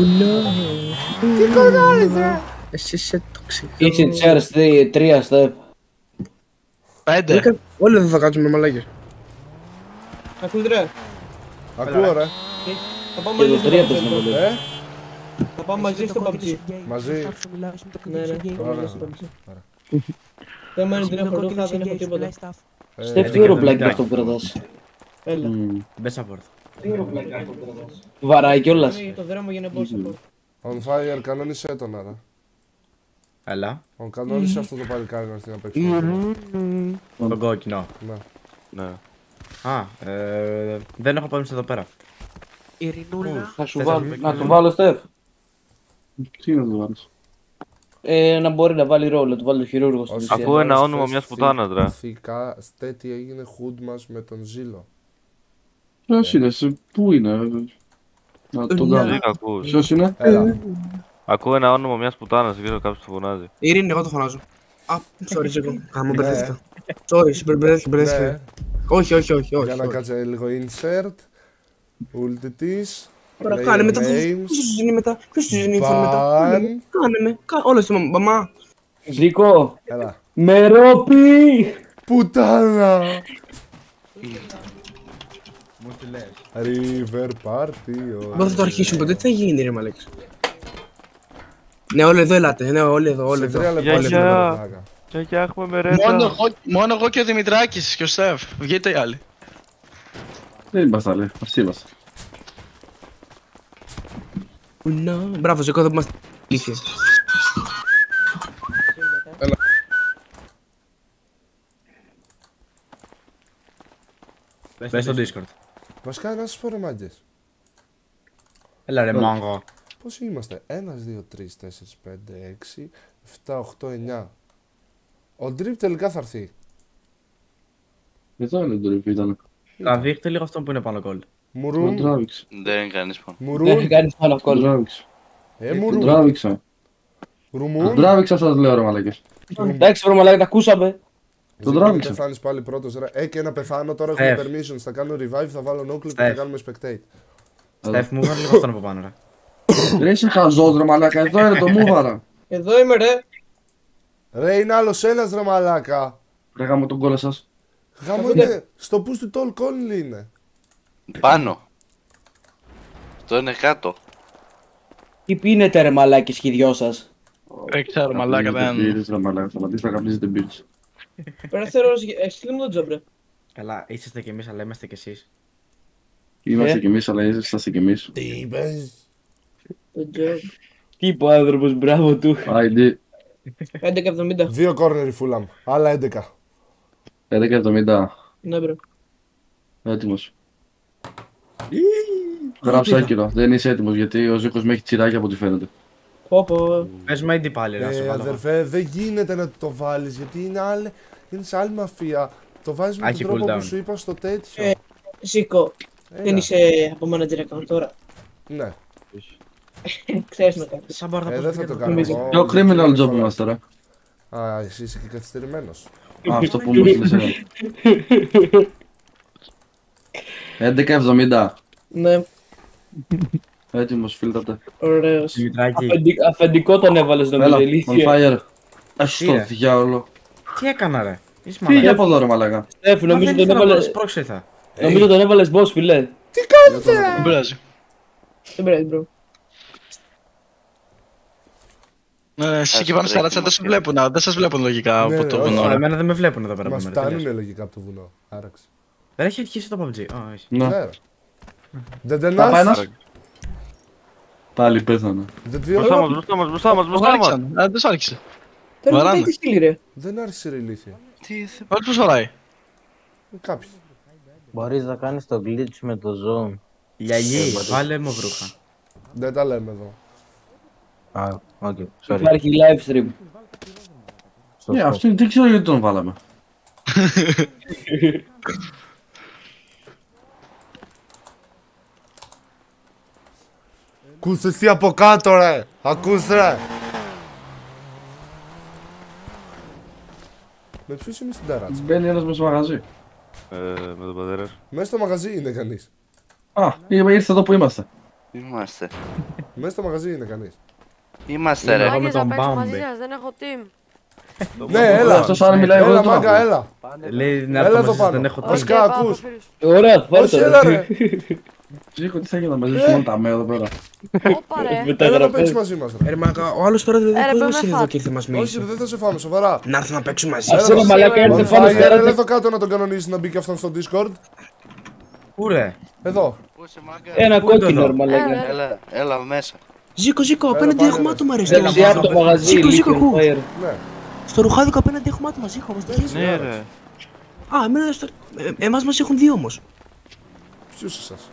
Τι κονάρεις ρε. Εσύ είσαι τοξικό.
Kitchen chairs τρία, Στεφ.
Πέντε.
Όλοι εδώ θα κάτσουμε μαλάκες.
Ακούς ρε.
Ακούω ρε.
Θα πάμε
Και
μαζί
το
στο
τρία
παμπτζί.
πες να μου
Ε,
Θα πάμε μαζί στο παμπτζί.
μαζί.
Ναι, ναι, θα πάμε
Ωραία.
στο παμπτζί. Δεν μένει τηλέφωνο, ρούχα, δεν έχω τίποτα.
Στεφ, τι ουροπλάκι αυτό που κρατάς.
Έλα.
Μπες από
Βαράει κιόλας.
Είναι το δρόμο για να μπω σε αυτό.
On fire, κανόνισε τον άρα.
Έλα.
On κανόνισε αυτό το παλικάρι να έρθει να παίξει.
Τον κόκκινο.
Ναι.
Ναι.
Α, ε, δεν έχω πάμε εδώ πέρα.
Ειρηνούλα.
Θα σου βάλω, να του βάλω, Στεφ.
Τι να το βάλεις.
Ε, να μπορεί να βάλει ρόλο, του βάλει το χειρούργο στην ουσία.
Ακούω ένα όνομα μιας πουτάνας, ρε.
Φυσικά, στέτη έγινε χουντ μας με τον Ζήλο.
Ποιος είναι, σε πού είναι. Να τον κάνω.
Δεν ακούς.
Ποιος είναι.
Έλα.
Ακούω ένα όνομα μιας πουτάνας, δεν ξέρω κάποιος το φωνάζει.
Ειρήνη, εγώ το φωνάζω. Α, sorry, Ζήκο. Α, μου μπερδεύτηκα. Sorry, συμπεριμπερδεύτηκα, μπερδεύτηκα.
Ναι.
Όχι, όχι, όχι, όχι.
Για να
όχι.
κάτσε λίγο insert. Ούλτη της.
Τώρα κάνε μετά. Ποιος σου ζητήνει μετά. Ποιος σου ζητήνει μετά. Κάνε με. Όλες τις μαμά.
Ζήκο.
Έλα.
Μερόπι.
Πουτάνα.
Μου τη λες.
River Party.
Δεν θα το αρχίσουμε ποτέ, τι θα γίνει ρε μαλέξ. Ναι, όλοι εδώ ελάτε, ναι, όλοι εδώ, όλοι
Σε
εδώ.
τρία λεπτά
Γεια,
είναι
γεια.
το πλάκα.
Και και έχουμε μερέτα.
Μόνο εγώ, μόνο εγώ και ο Δημητράκης και ο Στεφ. Βγείτε οι άλλοι.
Δεν είμαστε άλλοι, αυτοί είμαστε.
Μπράβο, Ζήκο, εδώ που είμαστε ηλίθιοι.
Μπες στο Discord.
Βασικά, να σας πω ρε μάγκες.
Έλα ρε μάγκο.
Πώς είμαστε, ένα, δύο, τρία, τέσσερα, πέντε, έξι, επτά, οκτώ, εννιά. Ο Drip τελικά θα έρθει.
Εδώ είναι το ρηπί ήταν.
Θα δείχνετε λίγο αυτό που είναι πάνω κόλλ.
Τον
Μουρούν.
τράβηξε.
Δεν είναι κανείς πάνω.
Δεν
Μουρούν.
κάνεις πάνω
Τον
κόλλο.
τράβηξε.
Ε,
Τον
μουρούν.
τράβηξα. Τον
Ρουμούν.
τράβηξα σας λέω ρε μαλακές.
Εντάξει, βρω μαλάκα, τα ακούσαμε.
Τον
Δεν
τράβηξα.
φτάνεις πάλι πρώτος ρε. Ε, και να πεθάνω τώρα έχουμε
Στεφ.
permissions. Θα κάνω revive, θα βάλω no clip και θα
Στεφ.
κάνουμε spectate.
Στεφ μου βγάλει λίγο αυτόν από πάνω ρε.
Ρε είσαι χαζός ρε μαλάκα, εδώ είναι το μούβαρα.
Εδώ είμαι ρε.
Ρε είναι άλλος ένας ρε μαλάκα.
Ρε γάμο τον κόλλα σας.
Γάμο είναι, στο push του Tall Conley είναι.
Πάνω. Αυτό είναι κάτω.
Τι πίνετε ρε μαλάκες και οι δυο σας.
Δεν ξέρω μαλάκα δεν...
Μπύρες ρε μαλάκα, σταματήστε να καπνίζετε μπύρες.
Περάστερος, στείλ μου τον τζομπ ρε.
Καλά, είσαστε κι εμείς, αλλά είμαστε κι εσείς.
Είμαστε κι εμείς, αλλά είσαστε κι εμείς.
Τι είπες?
Το τζομπ.
Τι είπε ο άνθρωπος, μπράβο του.
Άιντε.
έντεκα εβδομήντα.
Δύο κόρνερ η Φούλαμ, άλλα έντεκα.
έντεκα εβδομήντα.
Ναι μπρο.
Έτοιμος. Γράψε άκυρο, δεν είσαι έτοιμος γιατί ο Ζήκος με έχει τσιράκι από ό,τι φαίνεται.
Πω πω.
Πες με έντι πάλι, να σου
Ε,
βάλω.
αδερφέ, δεν γίνεται να το βάλεις γιατί είναι, άλλη, είναι σε άλλη μαφία. Το βάζεις με
Έχει
τον τρόπο
cooldown.
που σου είπα στο τέτοιο.
Ε, Ζήκο,
Έλα.
δεν είσαι από manager account τώρα.
Ναι.
Ξέρεις να κάνεις.
Σαν μπάρτα
Ε,
πώς
δεν θα το
πήγαινε.
κάνω.
Νομίζω.
εγώ.
Ποιο criminal job είμαστε τώρα.
Α, εσύ είσαι και καθυστερημένος.
Α, αυτό που μου στείλες εδώ. έντεκα εβδομήντα.
Ναι,
Έτοιμος, φίλτατε.
ωραίος.
Δημητράκη,
Αφεντι- Αφεντικό τον έβαλες
Έλα,
νομίζω,
on
ηλίθιε.
fire. Ας
Τι,
το
ρε?
διάολο.
τι έκανα ρε. Είσαι
Φύγε
μαλάκα.
από εδώ ρε μαλάκα.
Στεφ,
Μα
νομίζω
δεν
τον
ήθελα να
έβαλες...
σπρώξω ήρθα.
Νομίζω τον έβαλες boss, φιλέ.
Δεν πειράζει.
Δεν πειράζει μπρο.
Ναι, εσύ εκεί πάνω στα ράτσα δεν σας βλέπουν, δεν σας βλέπουν λογικά
Ναι,
από
ναι,
το
όχι.
βουνό.
Α, εμένα δεν με βλέπουν εδώ πέρα.
Μας
από μένα, τι λες.
φτάνουν λογικά από το βουνό. Άραξε.
Δεν έχει αρχίσει το πι γιου τζι. Α, όχι.
Ναι.
Ναι, ρε. Δεν
Θα πάει
τενάς.
ένας. Πάλι πέθανε.
Δεν
Μπροστά
δύο.
μας, μπροστά μας, μπροστά μας,
Τους
μπροστά μας.
άρχισαν, α, τους άρχισε.
Τώρα
Βαράνε.
δεν τι στείλει ρε.
Δεν άρχισε ρε ηλίθεια.
Όλοι τους φοράει.
Κάποιοι.
Μπορείς να κάνεις το glitch με το zone.
Γιαγί, βάλε μου βρούχα.
Δεν τα λέμε εδώ.
Α, οκ, sorry.
Υπάρχει live stream.
Σωστό.
Ναι, αυτό δεν ξέρω γιατί τον βάλαμε.
Ακούς εσύ από κάτω ρε. Ακούς ρε. Με ποιους είναι στην ταράτσα.
Μπαίνει ένας μέσα στο μαγαζί.
Ε, με τον πατέρα σου.
Μέσα στο μαγαζί είναι κανείς.
Α, ήρθε εδώ που είμαστε.
Είμαστε.
Μέσα στο μαγαζί είναι κανείς.
Είμαστε ρε.
Εγώ με τον Μπάμπε.
δεν έχω team.
Ναι, έλα.
Αυτός αν μιλάει εγώ
Έλα
δεν το
μάγκα,
ακούω.
έλα.
Λέει να
Έλα
έρθω
εδώ
μαζί σας, δεν
πάνω.
έχω
Ας
τύχη.
κα, ακούς.
Ωραία, φάρ'
Όχι,
το,
έλα
ρε.
ρε.
Ζήκω, τι θα γίνει μαζί σου μόνο τα μέα εδώ πέρα.
Όπα ρε.
Έλα να παίξεις μαζί μας ρε.
Ε, ρε μαλάκα, ο άλλος τώρα δηλαδή
Ε, ρε,
πώς
με
μας είναι εδώ
φάτε.
και ήρθε μας
Όχι
μίλησε.
ρε, δεν θα σε φάμε, σοβαρά.
Να έρθουν να παίξουν μαζί.
Έλα,
Αυτό ρε μαλάκα
On
έρθει πάνω
fire,
στο
έλα εδώ κάτω να τον κανονίσεις να μπει και αυτόν στο Discord.
Πού ρε.
Εδώ.
Ένα
Πού είναι το
κόκκινο
εδώ?
ρε μαλάκα.
Έλα, έλα μέσα.
Ζήκο, Ζήκο,
Έλα,
απέναντι
πάνε,
έχουμε
ρε.
άτομα ρε. στο
Δεξιά από το
ρухάδικο.
μαγαζί,
Ζήκο, Ζήκο,
ηλίθιο,
ακού.
fire.
Ναι.
Στο ρουχάδικο απέναντι έχουμε άτομα, Ζήκο, μας τυχαίνει.
Ναι ρε.
Α, εμένα δεν στο... ε, εμάς μας έχουν δύο όμως.
Ποιους εσάς.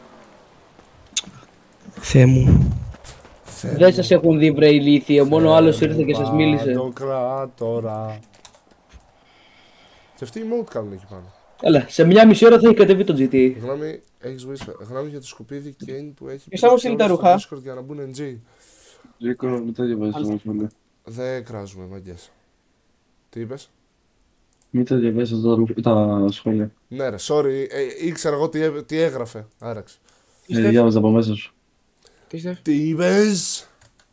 Θεέ μου.
Δεν σας έχουν δει βρε ηλίθιο, μόνο ο άλλος ήρθε και σας μίλησε.
Το κράτορα. Και αυτοί οι emote κάνουν εκεί πάνω.
Έλα, σε μια μισή ώρα θα έχει κατεβεί το τζι τι έι.
Γνώμη, έχεις βοήθεια. Γνώμη για το σκουπίδι Kane που έχει
Ποιος θα μου στείλει τα
στο
ρούχα?
Discord για να μπουν εν τζι.
Ζήκω, μην τα διαβάζεις όμως πολύ.
Δεν κράζουμε, μαγκές. Τι είπες?
Μην τα διαβάζεις τα ρου- τα σχόλια.
Ναι ρε, sorry, ε, ήξερα εγώ τι, έ- τι έγραφε. Άραξε.
Ε, διάβαζα από μέσα σου.
Τι είστε?
Τι είπες?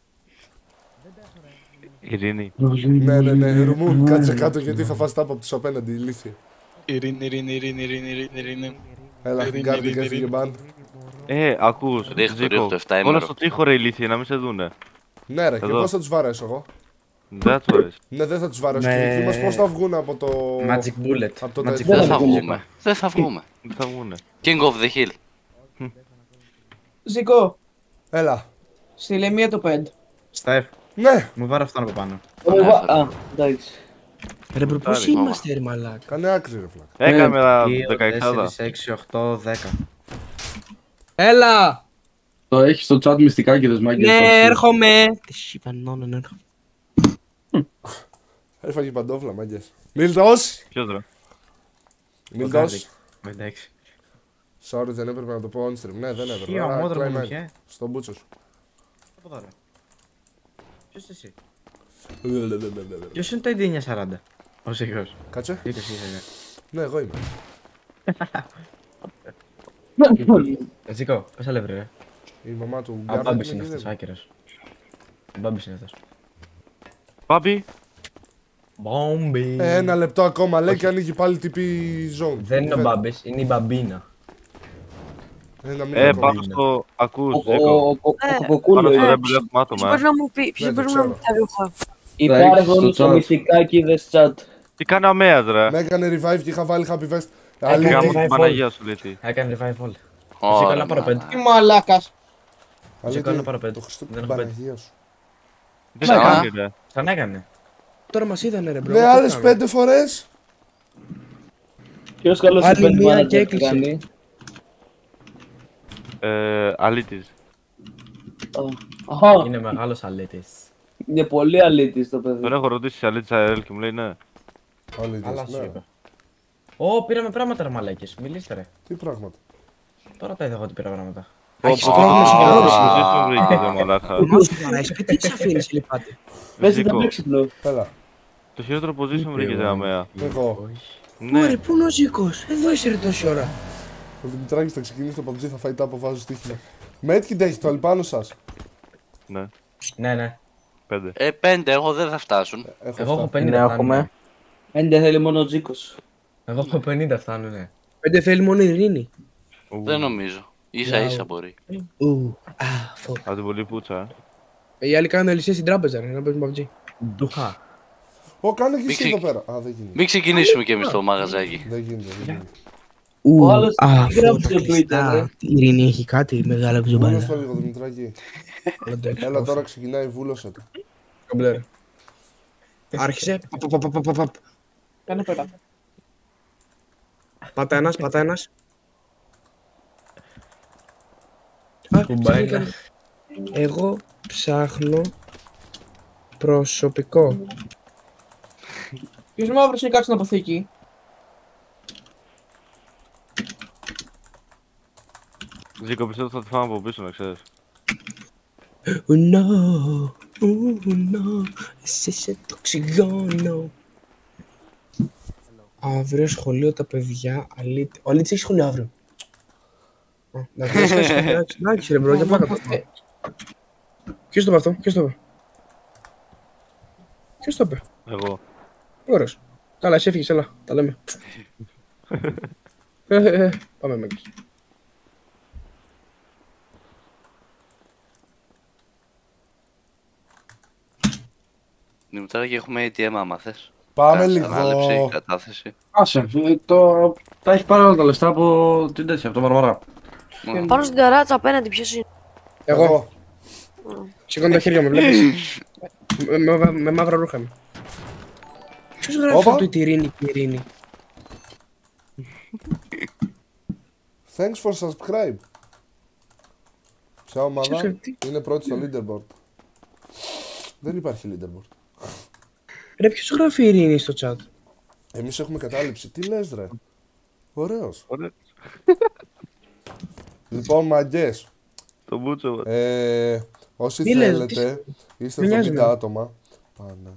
Ειρήνη.
Ναι, ναι, ναι, Ρουμούν, κάτσε κάτω γιατί θα φας τάπα από τους απέναντι, ηλίθιοι.
Ειρήνη, ειρήνη, ειρήνη, ειρήνη, ειρήνη, ειρήνη.
Έλα,
Ειρήνη,
γκάρτι και
ειρήνη,
έφυγε
ειρήνη.
μπαν.
Ε, ακούς, Ρίχτω, Ζήκο. ρίχτω, εφτά Όλα ημέρο. στο τοίχο ρε ηλίθιε, να μην σε δούνε.
Ναι ρε, και
Εδώ.
πώς θα τους βαρέσω εγώ?
Δεν θα του αρέσει.
Ναι, δεν θα τους βαρέσω.
Ναι.
Και οι δικοί μας πώς θα βγουν από το...
Magic bullet.
Από το
Magic
τέτοιο.
Δεν
bullet.
θα βγούμε. Δεν θα βγούμε. Δεν θα βγουνε.
King of the Hill.
Ζήκο,
Έλα.
στείλε μία το πεντ.
Στεφ,
Ναι,
μου βάρε αυτόν από πάνω.
Α, εντάξει.
Ρε μπρο, πώς
Άρη,
είμαστε ρε μαλάκα.
κάνε άκρη ρε φλάκα.
Έκαμε τα
δύο,
δεκαεξάδα.
τέσσερα, έξι, οκτώ, δέκα.
Έλα!
Το έχεις στο chat μυστικά και δεσμάκια.
Ναι, έρχομαι. Τι σιβανώνω να έρχομαι.
Έφαγε παντόφλα, μάγκες. Μίλτος!
Ποιος ρε.
Μίλτος!
Εντάξει.
Sorry, δεν έπρεπε να το πω on stream. Ναι, δεν έπρεπε.
Τι
Άρα,
ομότρο
Climate.
μου είχε.
Στον μπούτσο σου.
Από εδώ ρε. Ποιος εσύ? Ποιος είναι το εννιά εννιά σαράντα? Ο Ζήκος.
Κάτσε.
Τι είπες είσαι?
Ναι, εγώ είμαι.
Ζήκο, πόσα λεύρε ρε.
Η μαμά του
Α,
Γκάρντ.
Μπάμπης είναι αυτός, άκυρος. Ο Μπάμπης είναι αυτός.
Μπάμπη.
Μπόμπι.
Ε, ένα λεπτό ακόμα λέει και ανοίγει πάλι τύπη ζώνη.
Δεν είναι ο Μπάμπης, είναι η Μπαμπίνα.
Ε, πάνω στο... Ακούς, Ζήκο. Πάνω στο Ρέμπλ έχουμε άτομα.
Ποιος μπορεί να μου πει, ποιος μπορεί να μου πει τα ρούχα.
Υπάρχουν στο μυθικάκιδες chat.
Τι κάνει ο Αμέας ρε.
Με έκανε revive και είχα βάλει happy vest.
Έκανε revive την Παναγία σου λέει τι.
Έκανε revive all.
Ωραία,
Ζήκω να πάρω πέντε.
Τι μαλάκας.
Ζήκω να πάρω πέντε.
Το Χριστό
Δεν
την
έχω πέντε.
Παναγία σου.
Δεν θα κάνει ρε.
Σαν έκανε.
Τώρα μας είδανε ρε μπρο.
Ναι, άλλες πέντε φορές.
Ποιος καλός
Άλλη
είπε
μία
να
και
το
έκλεισε.
κάνει.
Ε, αλήτης.
Αχα,
Είναι μεγάλος αλήτης.
είναι πολύ αλήτης το παιδί.
Τον έχω ρωτήσει σε αλήτης ΑΕΛ και μου λέει ναι.
Καλά σου
ναι.
είπα. Ω, πήραμε πράγματα ρε μαλάκες. Μιλήστε ρε.
Τι πράγματα.
Τώρα τα είδα εγώ ότι πήρα πράγματα.
Έχεις πρόβλημα
Α,
συγκεντρώνεσης.
δεν το βρήκε ρε μαλάκα.
Τι σε αφήνεις λιπάτε.
Πες τα
Ζήκο,
πέξυπνο.
Έλα.
το χειρότερο position βρήκε ρε Αμέα.
Εγώ.
Ναι.
Ωραία, πού είναι ο Ζήκος. Εδώ είσαι ρε τόση ώρα.
Ο Δημητράκης θα ξεκινήσει το παμπτζή, θα φάει τα αποφάζω στοίχημα. Μέτκιντ έχει το αλπάνω σας.
Ναι.
Ναι, ναι.
Πέντε.
Ε, πέντε, εγώ δεν θα φτάσουν.
Έχω
Εγώ έχω
αυτά.
πενήντα
Ναι,
φτάνουν.
έχουμε.
Πέντε θέλει μόνο ο Τζίκος.
Εγώ έχω πενήντα φτάνουν, ναι.
Πέντε θέλει μόνο η Ειρήνη.
Δεν νομίζω. Ίσα ίσα μπορεί.
Ου, α, φω.
Από την πολύ πουτσα.
Οι άλλοι κάνουν ελισσές στην τράπεζα ρε, να παίζουν παμπτζή.
Ντουχά.
Ω, κάνε και εσύ
Μίξη-
εδώ πέρα. Α, δεν γίνεται.
Μην ξεκινήσουμε κι εμείς το μαγαζάκι.
Δεν γίνεται, δεν γίνεται.
Ου,
Ο άλλος
α,
τι
φω,
γράψει
τα
στο Twitter,
κλειστά.
ρε.
Η Ειρήνη έχει κάτι μεγάλο
Βούλωσε
ξομπάλα.
το λίγο, Δημητράκη. Έλα τώρα ξεκινάει, βούλωσε το.
Κομπλέ. Άρχισε. Παπ, παπ, παπ, παπ, παπ.
Κάνε πέρα.
Πάτα ένας, πάτα ένας. Α,
Κουμπάει
ψάχνει
ένα.
κανένα. Εγώ ψάχνω προσωπικό.
Ποιος μαύρος είναι κάτω στην αποθήκη.
Ζήκο, πιστεύω θα τη φάμε από πίσω να ξέρεις.
Oh no, oh no, εσύ σε το ξυγώνω. Αύριο σχολείο τα παιδιά, αλήτη. Ο Αλήτης έχει σχολείο αύριο. Α, εντάξει, εντάξει, εντάξει ρε μπρο, για πλάκα το. Ποιος το είπε αυτό, ποιος το είπε. Ποιος το είπε.
Εγώ.
Ωραίος. Καλά, εσύ έφυγες, έλα, τα λέμε. Ε, ε, ε, Πάμε μέγκες.
Δημητράκη, έχουμε έι τι εμ άμα θες.
Πάμε
Κάτσε,
λίγο.
ανάληψη, κατάθεση.
Άσε, ε, το... τα έχει πάρει όλα τα λεφτά από την τέτοια, από το Μαρμαρά.
Πάνω στην ταράτσα απέναντι ποιος είναι.
Εγώ. Σηκώνω τα χέρια μου, βλέπεις. Με- με- Με μαύρα ρούχα μου. Ποιος γράφει
Όπα.
αυτό τη Ειρήνη και η Ειρήνη.
Thanks for subscribe. Ποια ομάδα
Ποιος γράφει?
είναι πρώτη στο leaderboard. Δεν υπάρχει leaderboard.
Ρε, ποιος γράφει η Ειρήνη στο chat.
Εμείς έχουμε κατάληψη. Τι λες ρε. Ωραίος.
Ωραία.
Λοιπόν, μαγκές.
Το μπούτσο.
Ε, όσοι
Τι λες,
θέλετε, είστε
με νοιάζει,
εβδομήντα
ναι.
άτομα. Πάνε.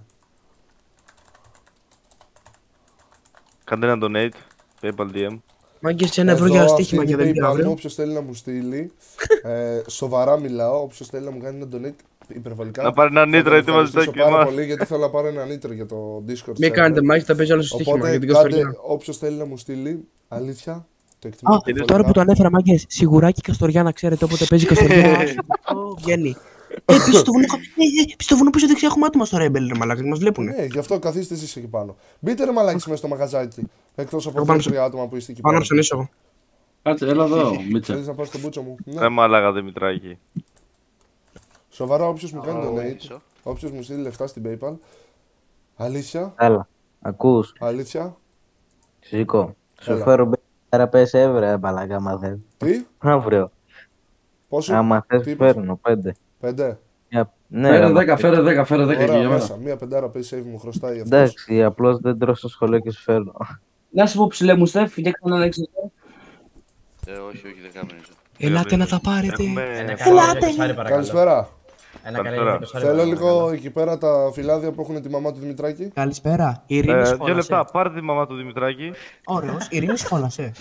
Κάντε ένα donate. PayPal ντι εμ.
Μάγκες ένα ευρώ για
Εδώ,
στοίχημα
αυτή
για
είναι η
δεν
PayPal μου,
αύριο.
όποιος θέλει να μου στείλει. ε, σοβαρά μιλάω, όποιος θέλει να μου κάνει ένα donate υπερβολικά.
Να πάρει ένα
θα
νίτρο,
τον
έτοιμο
ευχαριστήσω
ζητάκι
πάρα
μας.
πολύ, γιατί θέλω να πάρω ένα νίτρο για το Discord.
Μην
server.
κάνετε μάχη, θα παίζει άλλο στο στοίχημα
Οπότε
για την
κάντε,
Καστοριά.
όποιος θέλει να μου στείλει, αλήθεια, το εκτιμώ
Α,
υπερβολικά.
τώρα που το ανέφερα, μάγκες, σιγουράκι Καστοριά να ξέρετε, όποτε παίζει Καστοριά. Βγαίνει. Ε, πίσω στο βουνό, ε, ε, στο βουνό πίσω δεξιά έχουμε άτομα στο Rebel, ρε μαλάκα, μας βλέπουνε.
Ναι, γι' αυτό καθίστε εσείς εκεί πάνω. Μπείτε ρε μαλάκες μέσα στο μαγαζάκι. Εκτός από
Εγώ
δύο
πάνω
τρία άτομα που είστε εκεί
Πάω να
πάνω.
ψωνίσω εγώ.
Κάτσε, έλα εδώ, Μίτσα.
Θέλεις να πάρεις τον μπούτσο μου. Ναι.
Ρε μαλάκα Δημητράκη.
Σοβαρά, όποιος μου κάνει
Ω,
donate,
ίσο.
όποιος μου στείλει λεφτά στην PayPal. Αλήθεια,
Έλα, ακούς.
αλήθεια.
Ζήκω. Σου
Έλα.
φέρω μπέρα πες έβρε, μπαλάκα, άμα θες.
Τι,
Αύριο.
πόσο,
Άμα θες,
τι είπες?
φέρνω πέντε.
Πέντε.
Μια- Ναι,
Φέρε
άμα
δέκα,
θες.
φέρε δέκα, φέρε δέκα εκεί
Ωραία,
για
μέσα.
μένα.
Μία πεντάρα pay save μου χρωστάει αυτός.
Εντάξει, απλώς δεν τρώω στο σχολείο και σου φέρνω.
Να σου πω ψηλέ μου Στεφ, για ξανά να έξω.
Ε, όχι, όχι, δεν κάνω νομίζω.
Ελάτε να τα πάρετε.
Έχουμε...
Ένα καλό
Ελάτε.
για είκοσι, παρακαλώ.
Καλησπέρα.
Ένα καλό για
Καλησπέρα.
είκοσι,
Θέλω
παρακαλώ.
λίγο εκεί πέρα τα φυλάδια που έχουν τη μαμά του Δημητράκη.
Καλησπέρα. Η Ειρήνη
Ε,
σχόλασε.
δύο λεπτά, πάρε τη μαμά του Δημητράκη.
Ωραίος, η Ειρήνη σχόλασε.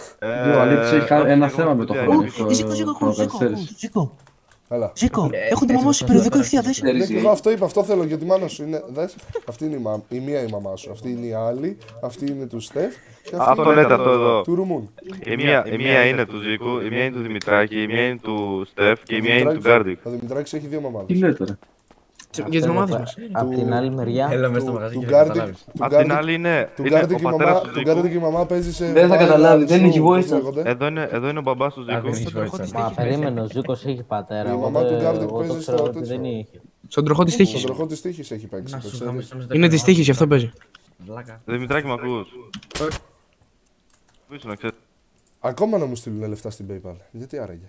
Ο Αλίτης έχει ένα θέμα με το χρόνο.
Ζήκο, Ζήκο, Ζήκο.
Έλα.
Ζήκο, έχω τη μαμά σου περιοδικό ευθεία, δες.
Εγώ αυτό είπα, αυτό θέλω για τη μάνα σου. Είναι, δες, αυτή είναι η, μα, η μία η μαμά σου, αυτή είναι η άλλη, αυτή είναι του Στεφ. Και αυτή
Αυτό
είναι
λέτε αυτό εδώ.
του Ρουμούν.
Η μία, η μία είναι του Ζήκου, η μία είναι του Δημητράκη, η μία είναι του Στεφ και η μία είναι του Γκάρντικ.
Ο Δημητράκης έχει δύο μαμάδες.
Τι λέτε ρε.
Για τις μαμάδες μας.
Απ' την άλλη μεριά.
Έλα μέσα στο μαγαζί και
Του
να
Γκάρντικ.
καταλάβεις.
Απ' την άλλη είναι
Του
είναι
Γκάρντικ
ο
η
πατέρας
μαμά-
του
του
Ζήκου.
Γκάρντικ η μαμά παίζει σε.
Δεν θα καταλάβει, δεν έχει voice.
Εδώ είναι, εδώ είναι ο μπαμπάς του Ζήκου.
Μα περίμενε, ο Ζήκος έχει πατέρα.
Η μαμά του Γκάρντικ παίζει στο
ότι
τέτοιο.
δεν είχε.
Στον τροχό της τύχης.
Στον τροχό της τύχης έχει παίξει. το ξέρεις.
Είναι της τύχης, γι' αυτό παίζει.
Δημητράκη, μ' ακούς? Πού είσαι να ξέρεις?
Ακόμα να μου στείλουν λεφτά στην PayPal. Γιατί άραγε.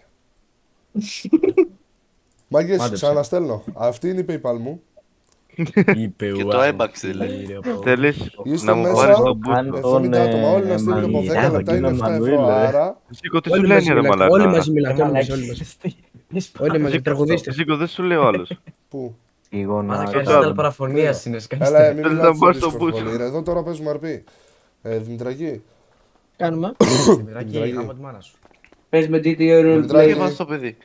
Μάγκες, ξαναστέλνω. Αυτή είναι η PayPal μου.
Και το έμπαξ δηλαδή.
Θέλεις
Είστε
να μου
μέσα,
πάρεις τον boot?
εβδομήντα άτομα, όλοι να στείλουν από δέκα λεπτά είναι επτά ευρώ. Άρα,
Ζήκο, τι σου λένε ρε μαλάκα?
Όλοι μαζί μιλάτε, όλοι μαζί, όλοι μαζί. Όλοι μαζί, τραγουδίστε.
Ζήκο, δεν σου λέει ο άλλος.
πού.
Η γόνα.
Κανένα παραφωνία είναι.
Έλα, μην
Θέλεις
μιλάτε
να
στο
πάρεις τον
Discord
boot?
πολύ, ρε. Εδώ τώρα παίζουμε αρπή. Ε, Δημητρακή.
Κάνουμε.
Δημητράκη, άμα τη μάνα σου.
Πες με τζι τι έι Roleplay.
Δημητράκη.
Και βάζω το παιδί.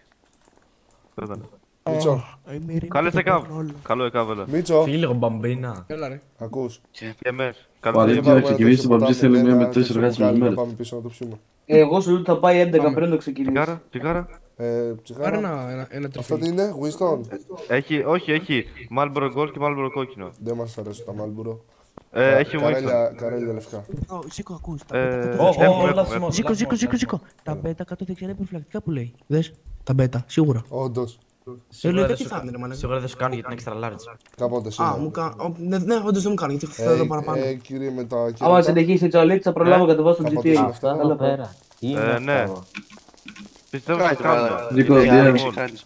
Μίτσο.
Καλές εκάβ. Καλό εκάβ, έλα.
Μίτσο.
Φύγει λίγο μπαμπίνα.
Έλα ρε.
Ακούς.
Και μες.
Ο
Καλώς
Αλίτης
ήρθατε.
να ξεκινήσει το παμπτζή θέλει μία με τέσσερις εργάτες με
Να
μέρες.
πάμε πίσω να το πιούμε.
Εγώ σου λέω ότι θα πάει έντεκα πριν το ξεκινήσει.
Τσιγάρα, τσιγάρα.
Ε,
Πάρε
ψυχάρα.
ένα, ένα, ένα
Αυτό
τροφή.
τι είναι, Winston.
Έχει, όχι, έχει Marlboro Gold και Marlboro κόκκινο.
Δεν μας αρέσουν τα Marlboro.
Ε, έχει Winston.
Καρέλια, καρέλια λευκά.
Ζήκο, ακούς.
Ε,
Ω, ω,
έχουμε,
όλα
έχουμε.
σημαντικά.
Ζήκο, Ζήκο, Ζήκο, Ζήκο. Τα μπέτα κάτω δεξιά είναι προφυλακτικά που λέει. Δες, τα μπέτα, σίγουρα.
Όντως.
Σίγουρα
Ε,
δεν
τι
σου
θα είναι, ρε μαλάκα.
Σίγουρα δεν σου κάνουν γιατί είναι extra large.
Κάποτε
Α,
σήμερα.
μου κάνω. Ναι, ναι, όντως δεν μου κάνει, γιατί θέλω
Ε,
το παραπάνω.
ε, κύριε με τα
Άμα
κινητά.
συνεχίσει έτσι ο Αλίτης θα προλάβω να κατεβάσω το τζι τι έι.
Κάποτε
Αυτά
αυτά.
εδώ πέρα. Τι είναι
Ε, ναι.
αυτά εδώ.
Πιστεύω ότι κάνουν.
Ζήκο,
Τι
διέμ.
άρεξη κάνεις.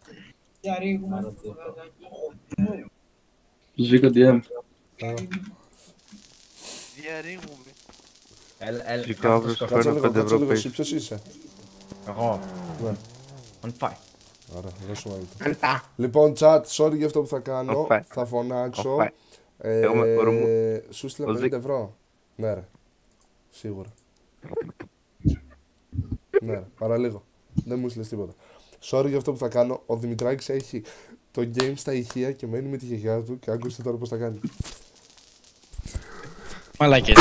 Ζήκο, διέμ.
Διαρρήγουμε.
Έλα, έλα.
Ζήκο, αύριο σου
Κάτσε
φέρνω
λίγο,
πέντε
κάτσε
ευρώ
λίγο. Εσύ
πίσω.
ποιος είσαι.
Εγώ.
Ναι.
On fire.
Άρα, δώσουμε άλλο. Λοιπόν, chat, sorry για αυτό που θα κάνω.
Οφέ.
Θα φωνάξω.
Οφέ.
Ε,
Έχουμε ορμού.
Σου στείλα
Ο
πενήντα ευρώ. Ναι, ρε. Σίγουρα. Ναι, ρε. Παραλίγο. Δεν μου στείλες τίποτα. Sorry για αυτό που θα κάνω. Ο Δημητράκης έχει το game στα ηχεία και μένει με τη γιαγιά του και άκουστε τώρα πώς θα κάνει.
Μαλάκες.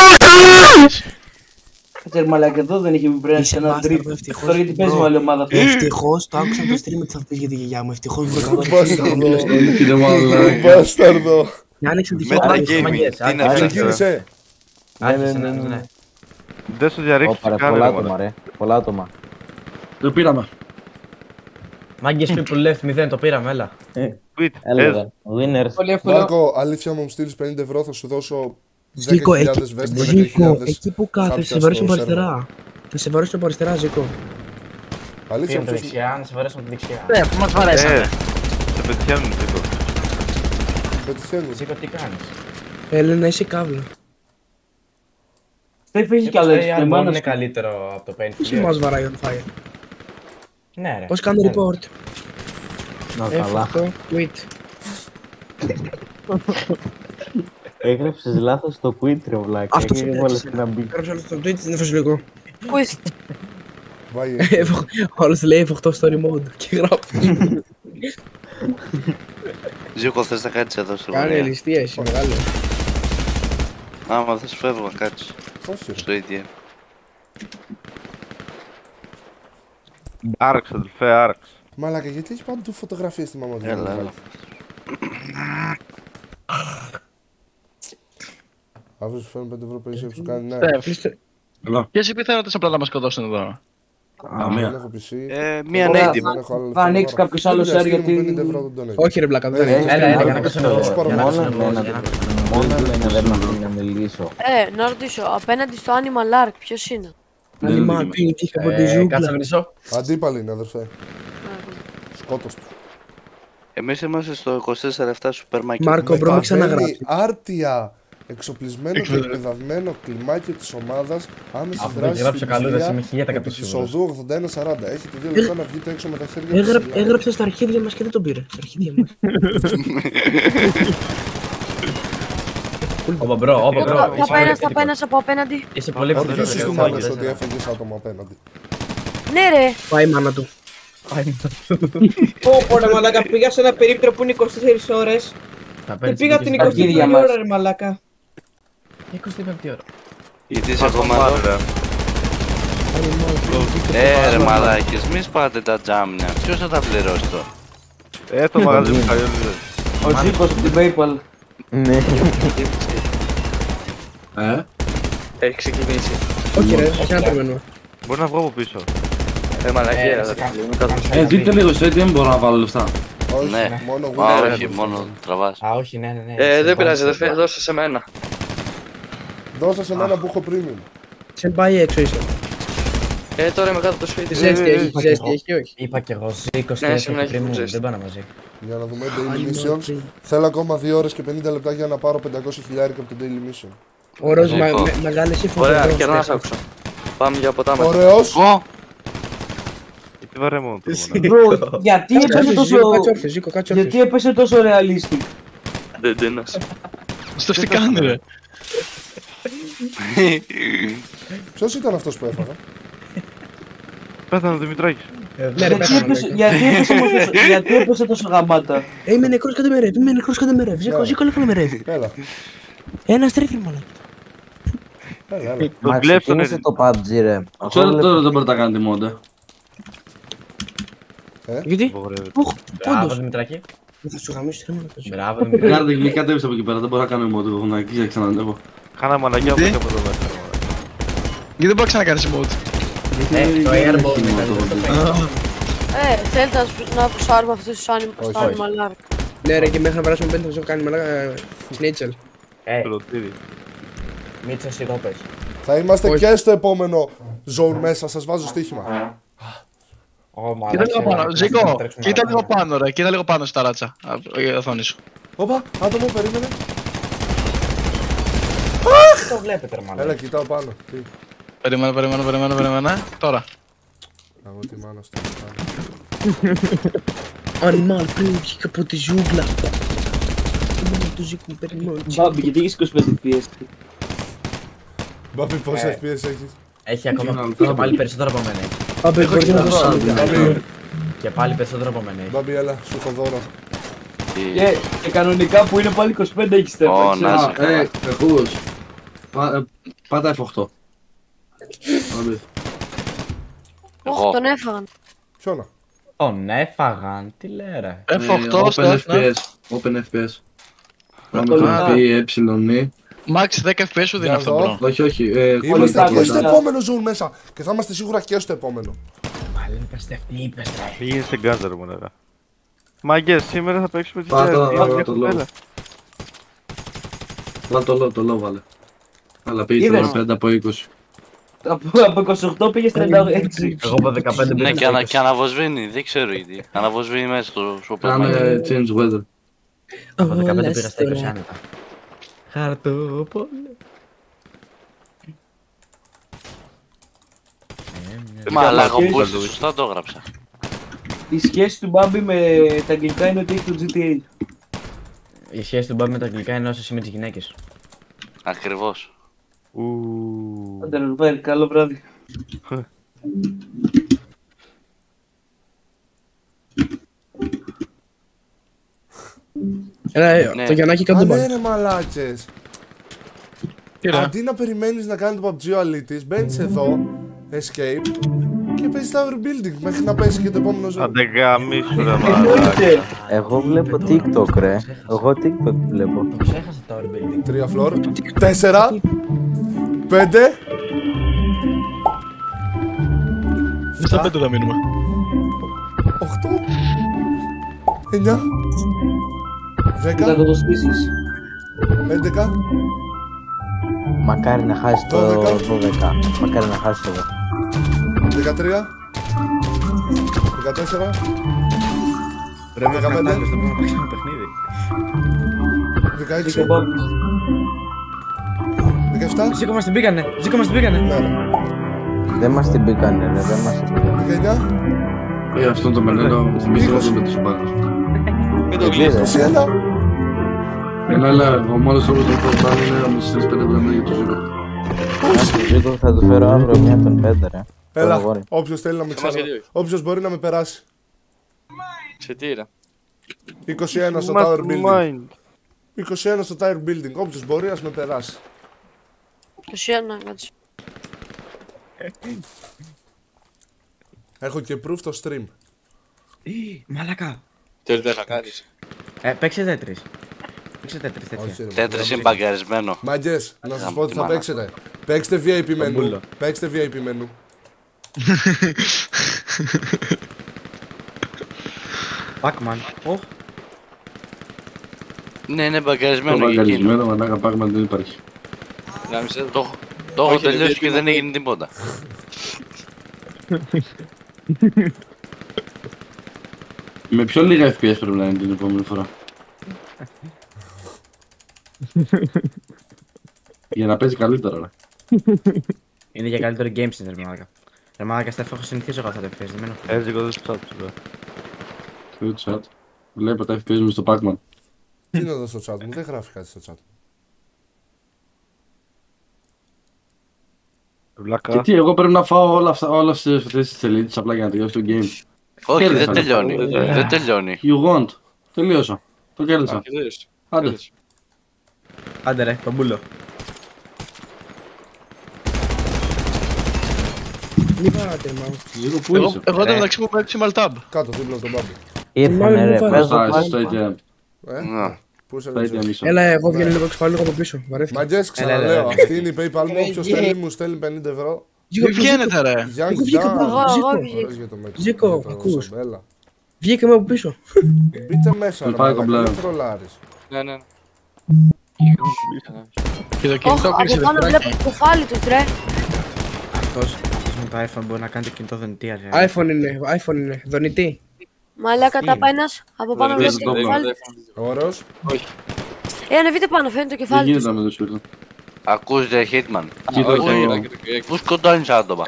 Κάτσε μαλάκα, εδώ δεν είχε βρει
Είσαι
ένα
μπάσταρδο,
τρίπ.
ευτυχώς.
Τώρα γιατί παίζει με άλλη ομάδα αυτό.
Ευτυχώς το άκουσα το stream ότι θα πεις για τη γιαγιά μου. Ευτυχώς βρήκα το
Μπάσταρδο.
Κύριε μαλάκα.
Μπάσταρδο.
Και άνοιξε τη
Μετά
χώρα.
gaming. Τι είναι αυτό?
Ξεκίνησε.
Άρχισε, ναι, ναι, ναι.
Δεν σου διαρρήξεις
Όπα, ρε,
καν,
πολλά
ρε,
άτομα
μάνα.
ρε. Πολλά άτομα.
Το πήραμε.
Μάγκες people left μηδέν, το πήραμε, έλα.
Quit.
Έλεγα. Winners.
Πολύ εύκολο.
Μάρκο, αλήθεια μου στείλεις πενήντα ευρώ, θα σου δώσω
Ζήκο,
δέκα
εκεί,
χιλιάδες βέστες,
Ζήκο,
δέκα χιλιάδες
εκεί που κάθεσαι,
χάπια
σε βαρέσουν
στο
από αριστερά. Θα σε βαρέσουν από αριστερά, Ζήκο.
Αλήθεια
Πήγαινε
μου,
το
ποιος-
δεξιά, να σε βαρέσουμε από τη δεξιά.
Ναι, που μας
Ε,
βαρέσανε.
σε πετυχαίνουν, Ζήκο.
πετυχαίνουν.
Ζήκο, τι κάνεις?
Έλενα, είσαι κάβλα.
Δεν φύγει κι άλλο
Μήπως
έτσι.
το
και
Airborne
μάνα
είναι
σου.
καλύτερο από το
Πώς
Painful.
μας βαράει on fire.
Ναι ρε.
Πώς κάνω
Ναι.
report.
Να
F
καλά.
οκτώ, quit.
Έγραψες λάθος το quit ρε βλάκα.
Αυτός
Και
έπαιξε.
έβαλες να μπει.
Έγραψε όλο στο tweet, δεν φας λίγο.
Quest.
Βάει.
Όλος λέει εφ οκτώ story mode και γράφει.
Ζήκο, θες να κάτσεις εδώ στο
Κάνε
γωνία?
ληστεία εσύ μεγάλο.
Άμα θες φεύγω να κάτσεις.
Όχι, ρε.
Στο έι τι εμ.
Άραξ, αδελφέ, άραξ.
Μαλάκα, γιατί έχει παντού φωτογραφίες στη μαμά του.
Έλα,
Δημητράκη?
έλα.
Αύριο σου φέρνω πέντε ευρώ πίσω και σου κάνει ναι.
Ποιες οι πιθανότητες απλά να μας σκοτώσουν εδώ?
Δεν έχω πι σι.
Ε, μία
Τώρα
native.
δεν έχω άλλο
Θα
λεφτά.
ανοίξει κάποιος άλλος
Στείλε
έργο
μου
γιατί-
πενήντα ευρώ τον donate.
Όχι ρε βλάκα, δεν
Ε,
είναι.
Έλα, έλα, για να
Στείλε
κάνω
μου,
εγώ.
πάρω
Για να
μόνο.
κάνω
Μόνο
εγώ,
εμένα
για να
δεν-
κάνω εγώ.
μόνο εμένα δεν με αφήνει να μιλήσω.
Ε, να ρωτήσω, απέναντι στο Animal Ark, ποιος είναι?
Animal Pink, είχε από τη
Ε, Κάτσε να
ζούγκλα.
μιλήσω.
Αντίπαλοι είναι, αδερφέ. Σκότος του.
Εμείς είμαστε στο είκοσι τέσσερα επτά Super Market.
Μάρκο, μπρο, μην ξαναγράψει.
Άρτια εξοπλισμένο και εκπαιδευμένο κλιμάκιο της ομάδας άμεση
Αφού δεν
δράση
γράψει
στην
καλούδες,
πληστηρία
είμαι χίλια τοις εκατό
επί της
σίγουρος.
οδού ογδόντα ένα σαράντα. Έχετε δύο λεπτά να βγείτε έξω με τα χέρια
Έγρα-
ψηλά.
Έγραψε στα αρχίδια μας και δεν τον πήρε. Στα αρχίδια μας.
Όπα μπρο, όπα μπρο.
Θα πάει ένας, θα πάει ένας από απέναντι.
Είσαι πολύ
Οδηγήσεις
ψηλός.
του μάνας ότι έφεγες άτομα απέναντι.
Ναι ρε.
Πάει η μάνα του.
Πω πω ρε μαλάκα, πήγα σε ένα περίπτερο που είναι είκοσι τέσσερις ώρες. Και πήγα την εικοστή πέμπτη ώρα ρε μαλάκα.
εικοστή πέμπτη ώρα.
Γιατί είσαι ακόμα εδώ. Ε ρε μαλάκες, μη σπάτε τα τζάμια. Ποιος θα τα πληρώσει τώρα?
Ε, το μαγαζί μου χαλιώνει.
Ο Ζήκος από την PayPal.
Ναι.
Ε.
Έχει ξεκινήσει.
Όχι ρε, όχι να περιμένουμε.
Μπορεί να βγω από πίσω.
Ε μαλακία.
Ε, δείτε λίγο σε δεν μπορώ να βάλω λεφτά.
Ναι,
μόνο
α, όχι, μόνο τραβάς.
Α, όχι, ναι, ναι, ναι.
Ε, δεν πειράζει, αδερφέ, δώσε σε μένα.
Δώσε σε μένα που έχω premium.
Σε πάει έξω είσαι.
Ε, τώρα είμαι κάτω από το σπίτι.
Ζέστη έχει, ζέστη έχει, όχι.
Είπα κι εγώ, Ζήκος και
Ναι,
έχει πριν μου, δεν πάνε μαζί.
Για να δούμε daily missions. Θέλω ακόμα δύο ώρες και πενήντα λεπτά για να πάρω πεντακόσια χιλιάρικα από το daily mission.
Ωραίος, μεγάλες ύφος.
Ωραία, κερνάς άκουσα. Πάμε για ποτά μας.
Ωραίος.
Γιατί βαρέ μόνο το
Bro, γιατί έπεσε τόσο... Γιατί έπεσε τόσο realistic.
Δεν τένας.
Στο τι κάνει ρε.
Ποιος ήταν αυτός που έφαγα?
Πέθανε ο Δημητράκης.
Γιατί έπεσε τόσο γαμάτα?
Ε, είμαι νεκρός κατά μερεύ, είμαι νεκρός κατά μερεύ. Ζήκω, ζήκω λίγο μερεύ.
Έλα.
Ένα στρίφι μάλλον.
Έλα, έλα.
Μα ξεκίνησε το πι γιου τζι ρε.
Ξέρω τώρα δεν μπορείτε να κάνετε μόντα.
Γιατί?
Μπράβο Δημητράκη.
Θα σου γαμίσω ρε μόνο.
Μπράβο Δημητράκη.
Κάντε γλυκά κατέβησα από εκεί πέρα, δεν μπορώ να κάνω μόντα. Έχω να εκεί ξανανεύω.
Κάνα μαλακιά από από εδώ μέσα.
Γιατί δεν μπορώ να ξανακάνεις mode.
Ε, το airball ήταν το
Ε, θέλετε να πουσάρουμε αυτούς τους animal arc.
Ναι ρε, και μέχρι να περάσουμε πέντε θα σου κάνει μαλάκα σνίτσελ.
Ε, Μίτσο σιγό πες.
Θα είμαστε και στο επόμενο zone μέσα, σας βάζω στοίχημα.
Κοίτα λίγο πάνω, Ζήκο, κοίτα λίγο πάνω ρε, κοίτα λίγο πάνω στα ράτσα, η οθόνη σου.
Όπα, άτομο, περίμενε.
Τι το βλέπετε ρε μάλλον.
Έλα, κοιτάω πάνω. Τι.
Περιμένω, περιμένω, περιμένω, περιμένω, τώρα.
Εγώ τη μάνα στο
Animal πριν βγήκε από τη ζούγκλα. Του Ζήκου περιμένω.
Μπάμπη, γιατί έχεις είκοσι πέντε φι πι ες.
Μπάμπη, πόσα εφ πι ες έχεις?
Έχει ακόμα και πάλι περισσότερο από μένα.
Μπάμπη, χωρίς να δώσω.
Και πάλι περισσότερο από μένα.
Μπάμπη, έλα, σου έχω δώρο.
Και κανονικά που είναι πάλι είκοσι πέντε έχεις τέρμα.
Ω, να σε
Ε, κακούς. Πάτα εφ οκτώ.
Όχι, τον έφαγαν.
Ποιόνα?
Τον έφαγαν, τι λέει ρε.
εφ οκτώ,
Open εφ πι ες. Open εφ πι ες. Πάμε το πει ε,
Max δέκα εφ πι ες σου δίνει αυτό bro.
όχι, όχι.
Είμαστε και στο επόμενο zone μέσα. Και θα είμαστε σίγουρα και στο επόμενο.
Μαλάκα Στεφ, τι είπες ρε.
Πήγαινε στην γκάζα ρε μονέρα. Μάγκες, σήμερα θα παίξουμε τις
Πάρ' το,
ιδέες.
βάλ' το λόγο. Βάλ' το λόγο, το λόγο βάλε. Αλλά πήγε τριάντα πέντε από είκοσι.
Από είκοσι οκτώ πήγες τριάντα έξι.
Εγώ από δεκαπέντε
Ναι, και αναβοσβήνει, δεν ξέρω γιατί. Αναβοσβήνει μέσα στο σούπερ.
Κάνε change weather.
Από δεκαπέντε πήγα στα είκοσι άνετα. Χαρτόπολο.
Μαλάκα, όπως σωστά το έγραψα.
Η σχέση του Μπάμπη με τα αγγλικά είναι ότι έχει το τζι τι έι.
Η σχέση του Μπάμπη με τα αγγλικά είναι όσο εσύ με τις γυναίκες.
Ακριβώς.
Άντε ρε Ρουβέλ, καλό βράδυ.
Έλα, το Γιαννάκι κάτω τον
Ναι
πάνω.
ρε μαλάκες. Αντί να περιμένεις να κάνει το πι γιου τζι ο αλήτης, μπαίνεις εδώ, escape, και παίζεις tower building μέχρι να πέσει και το επόμενο ζώο.
Αντε γαμίσου ρε μαλάκα.
Εγώ βλέπω TikTok ρε. Εγώ TikTok βλέπω.
Το ξέχασα το tower building.
Τρία φλόρ, τέσσερα, πέντε.
Στα πέντε θα μείνουμε.
Οχτώ, εννιά, δέκα,
Θα το στήσεις.
έντεκα.
Μακάρι να χάσει το δώδεκα. Μακάρι να χάσει το δώδεκα.
δεκατρία, δεκατέσσερα,
Πρέπει να
δεκαπέντε,
κάνεις το πρώτο παίξαμε παιχνίδι.
δεκαέξι, δεκαεπτά.
Ζήκο μας την πήγανε, Ζήκο μας την πήγανε.
Δεν μας την πήγανε ρε, δεν μας την πήγανε.
δεκαεννιά.
Ε, αυτόν τον Μενέλο μου θυμίζει όλο με τους μπάρκους.
Μην το κλείσεις.
είκοσι ένα,
Ένα άλλο, ο μόνος τρόπος να το πάρει είναι να μου στείλεις πέντε ευρώ για το Ζήκο.
Ζήκο θα του φέρω αύριο μια των πέντε ρε.
Έλα, όποιος θέλει να με ξανά. Όποιος μπορεί να με περάσει.
Σε τι είναι.
είκοσι ένα στο Tower Building. είκοσι ένα στο Tower Building. Όποιος μπορεί ας με περάσει.
είκοσι ένα, κάτσε.
Έχω και proof το stream.
Μαλακά.
Τι δεν θα κάνεις.
Ε, παίξε τέτρις. Παίξε τέτρις τέτοια.
Τέτρις είναι μπαγκαρισμένο.
Μάγκες, να σας πω ότι θα παίξετε. Παίξτε βι άι πι μενού. Παίξτε βι άι πι μενού.
Pac-Man. Oh.
Ναι, είναι μπαγκαρισμένο.
Το μπαγκαρισμένο, μαλάκα, Pac-Man δεν υπάρχει.
Το, το έχω τελειώσει και δεν έγινε τίποτα.
Με πιο λίγα εφ πι ες πρέπει να είναι την επόμενη φορά. Για να παίζει καλύτερα, ρε.
Είναι για καλύτερο game στην ρε μαλάκα. Ρε μαλάκα, Στεφ, έχω συνηθίσει εγώ αυτά τα εφ πι ες, δεμένο.
Έτσι εγώ δεν σου chat, σου λέω.
Στο chat. Βλέπω τα εφ πι ες μου στο Pac-Man.
Τι είναι εδώ στο chat μου, δεν γράφει κάτι στο chat.
Και τι, εγώ πρέπει να φάω όλα αυτά, όλα αυτές τις τελίτες απλά για να τελειώσει το game.
Όχι, δεν τελειώνει. Δεν τελειώνει.
You want. Τελείωσα. Το κέρδισα. Άντε.
Άντε ρε, τον μπούλο.
Μη πάτε, μάλλον.
Εγώ ήταν μεταξύ μου παίξει Maltab.
Κάτω, δίπλα από τον Μπάμπη.
Ήρθανε ρε, πες το
πάλι.
Έλα, εγώ βγαίνω λίγο εξφάλω από πίσω.
Μαγκές, ξαναλέω, αυτή είναι η PayPal μου, όποιος θέλει μου στέλνει πενήντα ευρώ.
Μη βγαίνετε ρε.
Εγώ βγήκα από Ζήκο, ακούς. Βγήκα με από πίσω.
Μπείτε μέσα, ρε, δεν τρολάρεις.
Ναι, ναι.
Και το
Όχι,
κινητό
από
κλείσε
πάνω βλέπω το κεφάλι τους, ρε.
Αυτός, με το iPhone μπορεί να κάνει το κινητό δονητή, ρε.
iPhone είναι, iPhone είναι, δονητή.
Μαλάκα τα πάει ένας, από πάνω βλέπω το κεφάλι.
Ωραίος.
Όχι.
Ε, ανεβείτε πάνω, φαίνεται το
Δεν
κεφάλι τους.
γίνεται να με το σφύρω.
Ακούς ρε Hitman.
Κοίτα,
Πού σκοτώνεις άτομα.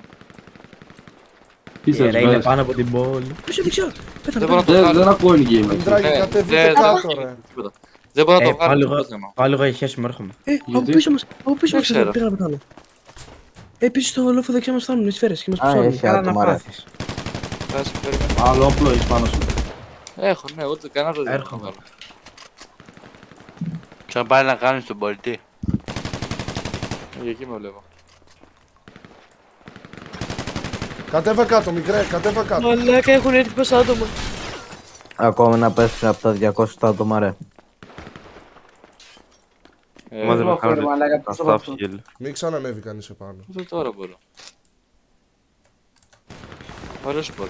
τι θες,
Είναι
βάζεις.
πάνω από την πόλη.
Πίσω δεξιά, πέθανε.
Δεν ακούω είναι game.
Μητράκι, κατεβείτε κάτω, ρε.
Δεν μπορώ να
Ε,
το βγάλω.
πάλι
αυτό
εγώ-
το θέμα.
Πάλι εγώ η σχέση μου έρχομαι.
Ε, από πίσω μας, από πίσω μας
ξέρω.
πήγα να πετάνω. Ε, πίσω στο λόφο δεξιά μας φτάνουν οι σφαίρες και μας
Α,
πουσώνουν.
έχει άτομα ρε.
Κάτσε, περίμενε.
Άλλο όπλο έχεις πάνω σου.
Έχω, ναι, ούτε κανένα δεν
Έρχομαι.
έχω.
Σαν πάει να κάνεις τον πολιτή.
Για εκεί με βλέπω.
Κατέβα κάτω, μικρέ, κατέβα κάτω.
Μαλάκα, έχουν έρθει πόσα άτομα.
Ακόμα να πέσουν από τα διακόσια άτομα ρε.
Ε,
Μα δεν με
Φέρε,
κάνουν
μαλάκα, πίσω
αυτά
από
φυγέλ.
Μην ξανανεύει κανείς επάνω.
ούτε τώρα μπορώ. Ωραίος μπορώ.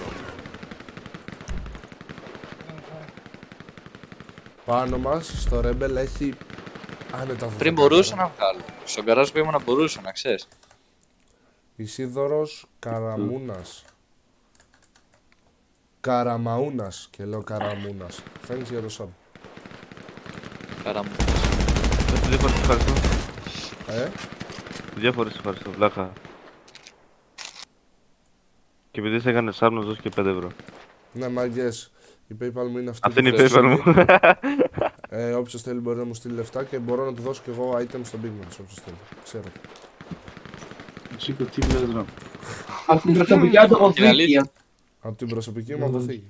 Πάνω μας, στο Rebel έχει άνετα δώδεκα.
Πριν μπορούσα να βγάλω. Στον καράζ που ήμουν μπορούσα να ξέρεις.
Ισίδωρος Καραμούνας. Καραμαούνας και λέω Καραμούνας. Thanks για το sub.
Καρά μου.
Δύο φορές ευχαριστώ.
Ε,
Δύο φορές ευχαριστώ, βλάκα. Και επειδή σε έκανε sub να σου δώσει και πέντε ευρώ.
ναι, μάγκες. Η PayPal μου είναι αυτή.
Αυτή είναι η
που
PayPal μου.
Ε, όποιος θέλει μπορεί να μου στείλει λεφτά και μπορώ να του δώσω και εγώ item στο Big Macs, όποιος θέλει. Ξέρετε.
Σήκω, τι λες ρε.
Από την προσωπική αποθήκη.
Από την προσωπική μου αποθήκη.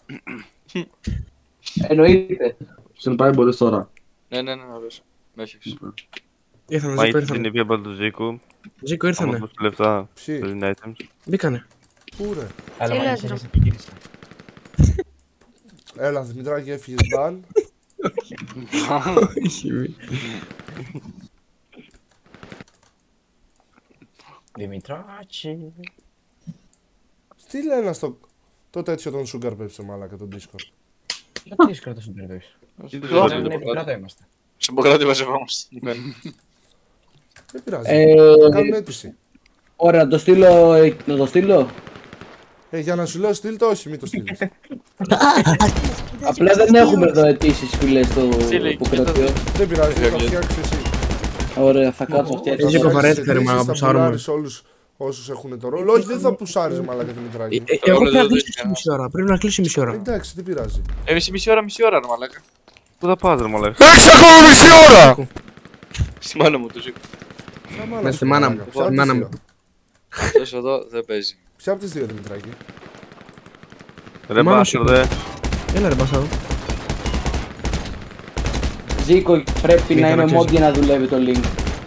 Εννοείται.
Στην πάει μπορείς τώρα.
Ναι, ναι, ναι, ωραίος. Με έχεις.
Ήρθανε,
Μα
Ζήκο,
είναι
ήρθανε.
η PayPal του Ζήκου.
Ζήκο,
Άμα
ήρθανε.
δώσει λεφτά,
Ποιοι?
παίρνει items.
Μπήκανε.
Πού ρε.
Αλλά
Τι
μάλλον
λες,
σε
ρε.
επικίνδυσα.
Έλα, Δημητράκη, έφυγες μπαν.
Δημητράκη.
Στείλε ένα στο... το τέτοιο τον Sugar Pepsi, μάλακα, τον Discord.
Γιατί είσαι κρατός συμπεριπτώσεις. Επικράτα είμαστε.
Συμποκράτη μαζευόμαστε.
Δεν πειράζει.
Ε,
Θα κάνουμε αίτηση.
Ωραία, να το στείλω, ε, να το στείλω.
Ε, για να σου λέω στείλ το, όχι, μην το στείλεις.
Απλά δεν έχουμε εδώ αιτήσεις φίλε στο
Στείλε,
υποκρατείο.
Δεν πειράζει, θα φτιάξεις εσύ.
Ωραία, θα κάτσω φτιάξω.
Ζήκο, βαρέθηκα ρε, μα να
Θα
πουσάρουμε.
πουλάρεις όλους όσους έχουν το ρόλο. Όχι, δεν θα πουσάρεις, μάλακα, Δημητράκη.
Ε, Εγώ πρέπει να κλείσω μισή ώρα. Πρέπει να κλείσει μισή ώρα.
Εντάξει, τι πειράζει.
Εμείς μισή ώρα, μισή ώρα, ρε μαλάκα.
Πού θα πας ρε μαλάκα?
Έχεις ακόμα μισή ώρα!
Στη μάνα μου το Ζήκο.
Ναι, στη μάνα μου. Στη μάνα μου.
Αυτός εδώ δεν παίζει.
Ποια από τις δύο Δημητράκη?
Ρε μπάσο δε.
Έλα ρε Μπάσο.
Ζήκο, πρέπει να είμαι mod για να δουλεύει το link.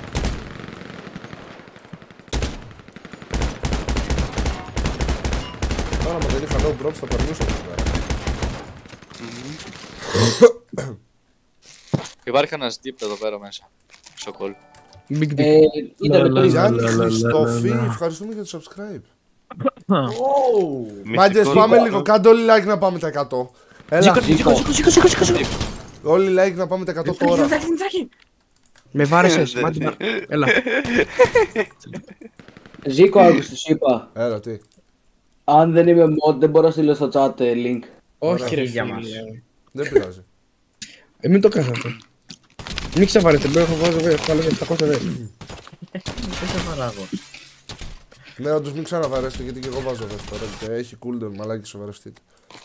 Τώρα μα δεν είχα no drops θα περνούσα εδώ πέρα.
Υπάρχει ένας deep εδώ πέρα μέσα. Στο call.
Γιάννη Χριστόφη, ευχαριστούμε για το subscribe. Μάγκες, πάμε λίγο, κάντε όλοι like να πάμε τα εκατό. Έλα. Όλοι like να πάμε τα εκατό τώρα.
Με βάρεσες, μάτι. Έλα.
Ζήκο, άκουσες, τους είπα.
Έλα, τι.
Αν δεν είμαι mod, δεν μπορώ να στείλω στο chat link.
Όχι ρε
για μας.
Δεν πειράζει.
Ε, μην το κάνεις αυτό. Μην ξεβάρετε, μπαίνω έχω βάζω βάλω επτακόσια δε.
Δεν σε βαράγω.
Ναι, όντως μην ξαναβαρέσετε γιατί και εγώ βάζω βες τώρα και έχει cooldown, μαλάκι σοβαρευτείτε.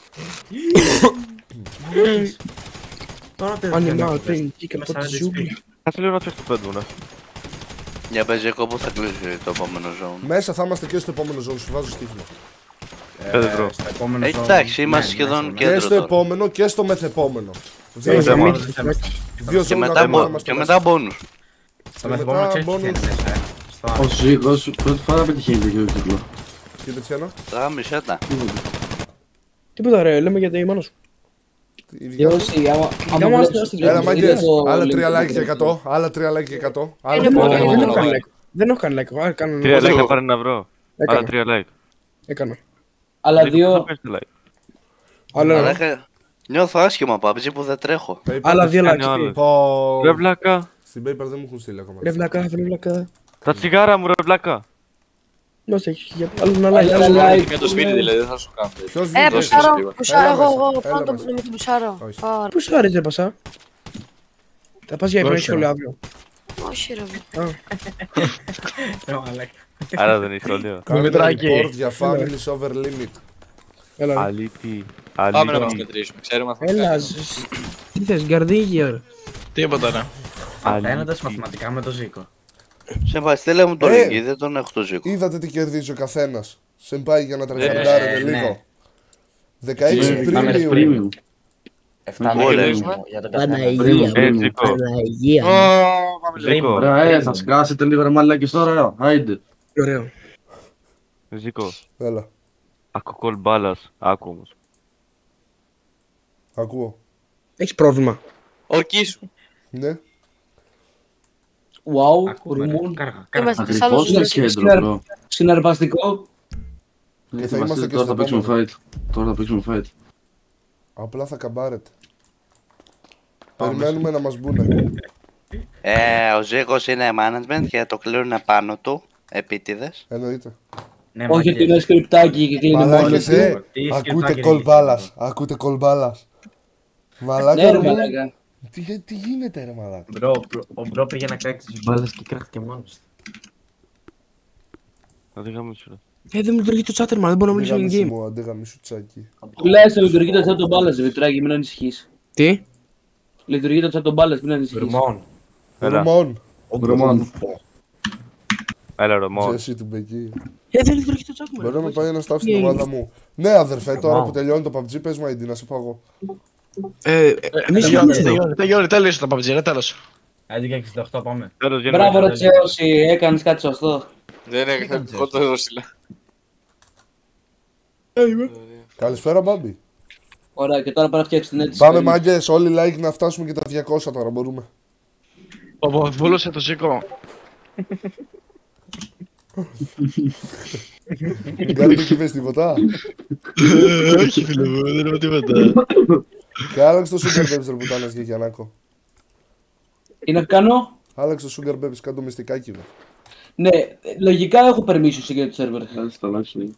Animal, pain, kick από τη ζούγκλη.
Κάτσε λίγο να φτιάξεις το πέντου, ναι.
Για πες Ζήκο, πού θα κλείσει το επόμενο zone?
Μέσα θα είμαστε και στο επόμενο zone, σου βάζω στίχημα.
Πέντε ευρώ.
Εντάξει, είμαστε σχεδόν
Και
κέντρο
στο
τώρα.
επόμενο και στο μεθεπόμενο.
Ε,
Δύο
μην-
δύο
Και
zone
μετά
ακόμα θα
μπο-
είμαστε
και
μέσα.
μετά bonus.
Στο μεθεπόμενο ξέρεις τι
bonus.
θέλεις μέσα, ε. Στο
Ο Ζήκος πρώτη φορά πετυχαίνει το κύκλο.
Τι πετυχαίνω?
Τα μισά τα.
Τίποτα ρε, λέμε για τη μάνα σου.
Γιώση, άμα
άμα
βλέπεις
βλέπεις
την
Έλα
λογική,
μάγκες,
το
άλλα
link
τρία
του
like και
link.
εκατό, άλλα τρία like και εκατό. Άλλα
Είναι
τρία
πολύ
like.
Δεν έχω
ωραία.
κάνει like. Δεν έχω κάνει like. Α, κάνω-
Τρία like να πάρει ένα ευρώ.
Έκανα.
Άλλα τρία like.
Έκανα.
Αλλά
Ζήκο,
δύο,
θα πες το like.
Άλλο ένα.
Μαλάκα, νιώθω άσχημα παμπτζή που δεν τρέχω.
Άλλα δύο
κάνει ο
like.
άλλος.
Πω.
Ρε βλάκα.
Στην paper δεν μου έχουν στείλει ακόμα.
Ρε βλακά, ρε βλακά.
Τα τσιγάρα μου ρε βλάκα.
Δώσε, έχει για άλλο ένα like.
Άλλα
άλλο ένα like.
like.
Για το σπίτι δηλαδή, δεν θα σου κάνω.
Ποιος
Ε,
βγήκε?
πουσάρω,
Έλα
πουσάρω, εγώ,
μέσα,
εγώ,
έλα
πάνω το
μέσα.
να μην πουσάρω.
Όχι.
Άρα.
Πού σου άρεσε ρε πασά. Θα πας για
Όχι,
υπέρ
ρε.
σχολείο αύριο.
Όχι ρε.
Ρε μαλάκα.
Άρα δεν έχει σχολείο.
Κάντε
Δημητράκη.
report για families over limit.
Έλα ρε.
Αλήτη.
Πάμε να μας
Αλήτη.
μετρήσουμε. Ξέρουμε
Έλα,
μαθηματικά.
ζ- τι θες, γκαρδίγια ρε.
Τίποτα ρε.
Φαίνοντας μαθηματικά με το Ζήκο.
Σε πάει, στέλνε μου το
Ε.
link, δεν τον έχω το Ζήκο.
Είδατε τι κερδίζει ο καθένας. Σε πάει για να τραχαντάρετε
ναι.
λίγο. δεκαέξι
Ναι,
premium.
premium.
Εφτά
Όλοι.
με για τον καθένα.
Παναγία
Ε,
μου,
Ζήκο.
Παναγία μου.
Ζήκο.
Ωραία, ε, θα σκάσετε λίγο ρε μαλάκες τώρα, άιντε.
Ωραίο.
Ζήκο.
Έλα,
Άκου κολ μπάλας. Άκου όμως.
ακούω.
Έχεις πρόβλημα.
Ορκή σου.
Ναι.
Wow,
Ακούμε, ρε.
ουρμούν.
Κάργα, κάργα.
Είμαστε σε
Ακριβώς
άλλους
είναι
ζώους.
κέντρο, bro.
Συναρπαστικό.
Και θα
Ε,
είμαστε
Βασίλη,
και
τώρα
στο
θα παίξουμε
επόμενο.
fight. Τώρα θα παίξουμε fight.
Απλά θα καμπάρετε. Περιμένουμε να μας μπουνε.
Ε, ο Ζήκος είναι management και το κλείνουν πάνω του, επίτηδες.
Εννοείται.
Ναι,
Όχι
μάγκες.
ότι είναι σκριπτάκι και κλείνει μόνο
Μαλάκες,
του.
ε,
Τι
ακούτε
σκρυπτάκι
κολ
είναι
μπάλας. Ακούτε κολ μπάλας.
Ναι
Μαλάκα
ρε
μου.
μαλάκα.
Τι, τι γίνεται ρε μαλάκα.
Μπρο, μπρο, ο μπρο πήγε να κράξει τις μπάλες και κράχτηκε μόνος του.
Θα τη γαμίσω, ρε.
Ε, δεν μου λειτουργεί το chatter, μα δεν μπορώ να μιλήσω
Αντίγαμισου
in game.
μου, αντίγαμισου τσάκι.
Τουλάχιστον λειτουργεί το chat των μπάλας, Δημητράκη, μην ανησυχείς.
Τι?
Λειτουργεί το chat των μπάλας, μην ανησυχείς.
Ρουμόν.
Έλα.
Ρωμόν.
Ρωμόν.
Έλα Ρωμόν.
Τζέσι του Μπεκί.
Ε, δεν λειτουργεί το chat μου.
Μπορεί να με πάει να στάψει
Τι
την
έγινε?
ομάδα μου. Ναι αδερφέ, τώρα
Ρωμόν.
που τελειώνει το παμπτζι πες μου άιντι να σε πάω εγώ.
Ε, εμείς
Τελειώνει,
είμαστε εδώ.
τελειώνει, τελειώνει, τέλειωσε το παμπτζί, ρε, τέλος.
έντεκα και εξήντα οκτώ πάμε.
Τέλος
Μπράβο ρε
γίνομαι.
Τσέωση, έκανες κάτι σωστό.
Δεν έκανε κοντό Ρώσιλα.
Καλησπέρα Μπάμπη.
Ωραία, και τώρα πρέπει να φτιάξεις την αίτηση.
Πάμε μάγκες, όλοι like να φτάσουμε και τα διακόσια τώρα μπορούμε.
Ο βούλωσε το Ζήκο.
Κάτι δεν είπες τίποτα.
Όχι φίλε μου, δεν είπα τίποτα.
Και άλλαξε το Sugar Babies ρε πουτάνας και Γιαννάκο.
Τι να κάνω?
Άλλαξε το Sugar Babies, κάτω μυστικάκι μου.
Ναι, λογικά έχω permission για το server.
Κάτσε το αλλάξω.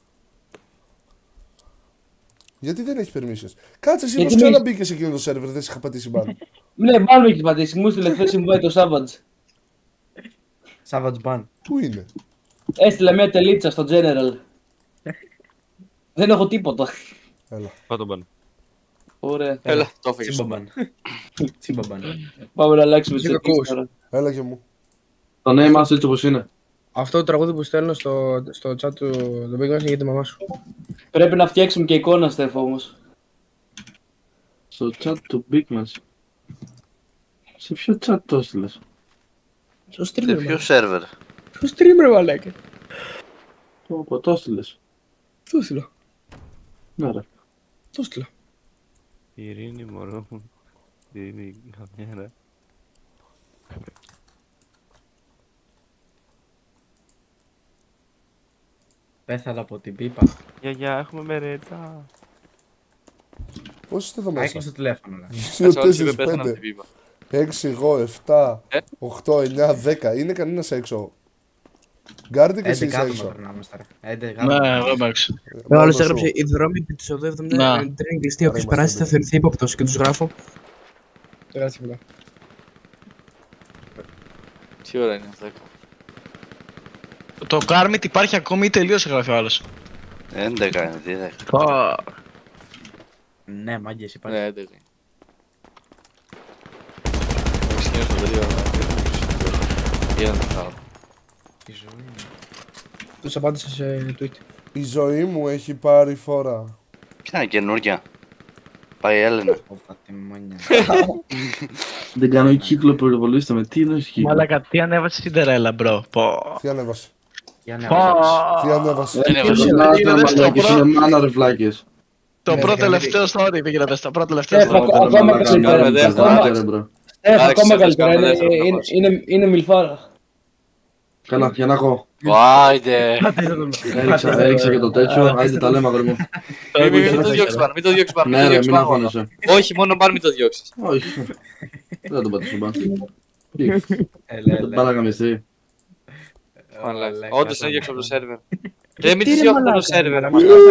Γιατί δεν έχει permissions. Κάτσε εσύ
Γιατί
πως
μη-
ξανά μπήκε σε εκείνο το server, δεν σε είχα πατήσει μπαν.
Ναι, μάλλον έχεις πατήσει, μου έστειλε χθες invite το Savage.
Savage ban.
Πού είναι?
Έστειλε μια τελίτσα στο general. Δεν έχω τίποτα.
Έλα.
Πάω τον πάνω.
Ωραία.
Έλα, το έφεγες.
Τσιμπαμπάν. Τσιμπαμπάν.
Πάμε να αλλάξουμε
Ζήκα,
τις
ακούς.
τώρα.
Έλα και μου.
Το name μας έτσι όπως είναι.
Αυτό το τραγούδι που στέλνω στο, στο chat του το Big Mac είναι για τη μαμά σου.
Πρέπει να φτιάξουμε και εικόνα, Στεφ, όμως.
Στο chat του Big μας. Σε ποιο chat το έστειλες?
Στο
Σε
streamer,
ποιο σερβερ?
Στο streamer, μαλάκα.
Το το έστειλες.
Το στείλω.
Ναι ρε.
Το στείλω.
Ειρήνη μωρό μου. Ειρήνη καμιέρα.
Πέθαλα από την πίπα.
Γιαγιά, έχουμε μερέτα.
Πώς είστε εδώ
Α,
μέσα?
έκλεισε το τηλέφωνο.
δύο, τέσσερα, πέντε, έξι, εγώ, επτά, οκτώ, εννιά, δέκα. Είναι κανένας έξω? Γκάρντι και εσύ είσαι έξω.
Ναι, εγώ είμαι έξω.
Ο άλλος έγραψε οι δρόμοι επί της οδού εβδομήντα είναι κλειστοί. Όποιος περάσει θα θεωρηθεί ύποπτος και τους γράφω. Τεράστια πολλά.
Τι ώρα είναι δέκα.
Το Κάρμιτ υπάρχει ακόμη ή τελείωσε, γράφει ο άλλος.
έντεκα είναι, τι δέκα.
Ναι, μάγκες υπάρχει.
Ναι, έντεκα. Έχω σκηνώσει το τρία ώρα. Τι είναι αυτό?
Η ζωή μου.
Τους απάντησα σε tweet.
Η ζωή μου έχει πάρει φορά.
Ποια είναι καινούργια? Πάει η Έλενα.
Όπα τη μόνια.
Δεν κάνω κύκλο πυροβολίστα με τι είναι κύκλο.
Μαλάκα, τι ανέβασε η Cinderella, μπρο.
Τι ανέβασε?
Τι ανέβασε?
Τι ανέβασε?
Είναι μάνα ρε βλάκες.
Το πρώτο τελευταίο story πήγε να δες, το πρώτο τελευταίο story.
Ακόμα καλύτερα. Ακόμα καλύτερα, είναι μιλφάρα.
Καλά, για να έχω.
Άιντε.
Έριξα και το τέτοιο, άιντε τα λέμε αγόρι μου.
Μην το διώξεις πάνω, μην το διώξεις πάνω.
Ναι ρε, μην αγχώνεσαι.
Όχι, μόνο πάνω μην το διώξεις.
Όχι. Δεν θα το πατήσω πάνω. Δεν πάει να καμιστεί.
Όντως είναι διώξω από το σερβερ. Δεν μην τις διώξω από το σερβερ.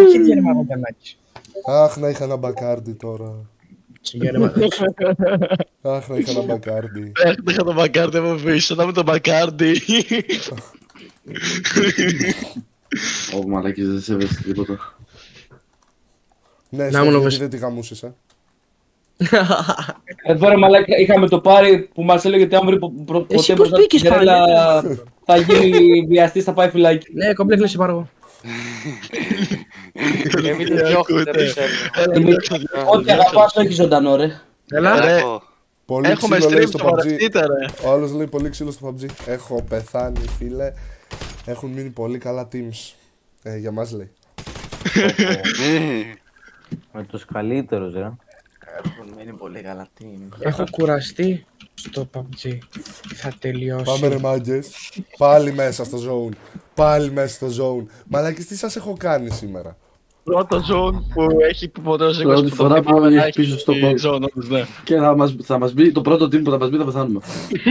Αχ, να είχα ένα μπακάρντι τώρα. Αχ, να είχα ένα μπακάρντι.
Αχ, να είχα το μπακάρντι από πίσω, να με το μπακάρντι.
Ω μαλάκες, δεν σέβεσαι τίποτα.
Ναι, Στέφη, δεν τη γαμούσες, ε.
Εδώ ρε μαλάκα, είχαμε το πάρει που μας έλεγε ότι αν βρει ποτέ μπροστά την Cinderella θα γίνει βιαστής, θα πάει φυλάκι.
Ναι, κομπλέκλες υπάρχω.
Και μην το διώχνετε από το σερβερ.
Ό,τι αγαπάς το έχει ζωντανό ρε.
Έλα.
Πολύ ξύλο λέει στο παμπτζι. Ο άλλος λέει πολύ ξύλο στο παμπτζι. Έχω πεθάνει φίλε. Έχουν μείνει πολύ καλά teams. Ε, για μας λέει.
Με τους καλύτερους ρε.
Έχουν μείνει πολύ καλά team.
Έχω κουραστεί στο παμπτζι. Θα τελειώσει.
Πάμε ρε μάγκες. Πάλι μέσα στο zone. Πάλι μέσα στο zone. Μαλάκες, τι σας έχω κάνει σήμερα?
Πρώτο zone που έχει ποτέ ο Ζήκος.
Πρώτη φορά που έχει πίσω στο κόλπο. Και θα μας μπει το πρώτο team που θα μας μπει θα πεθάνουμε.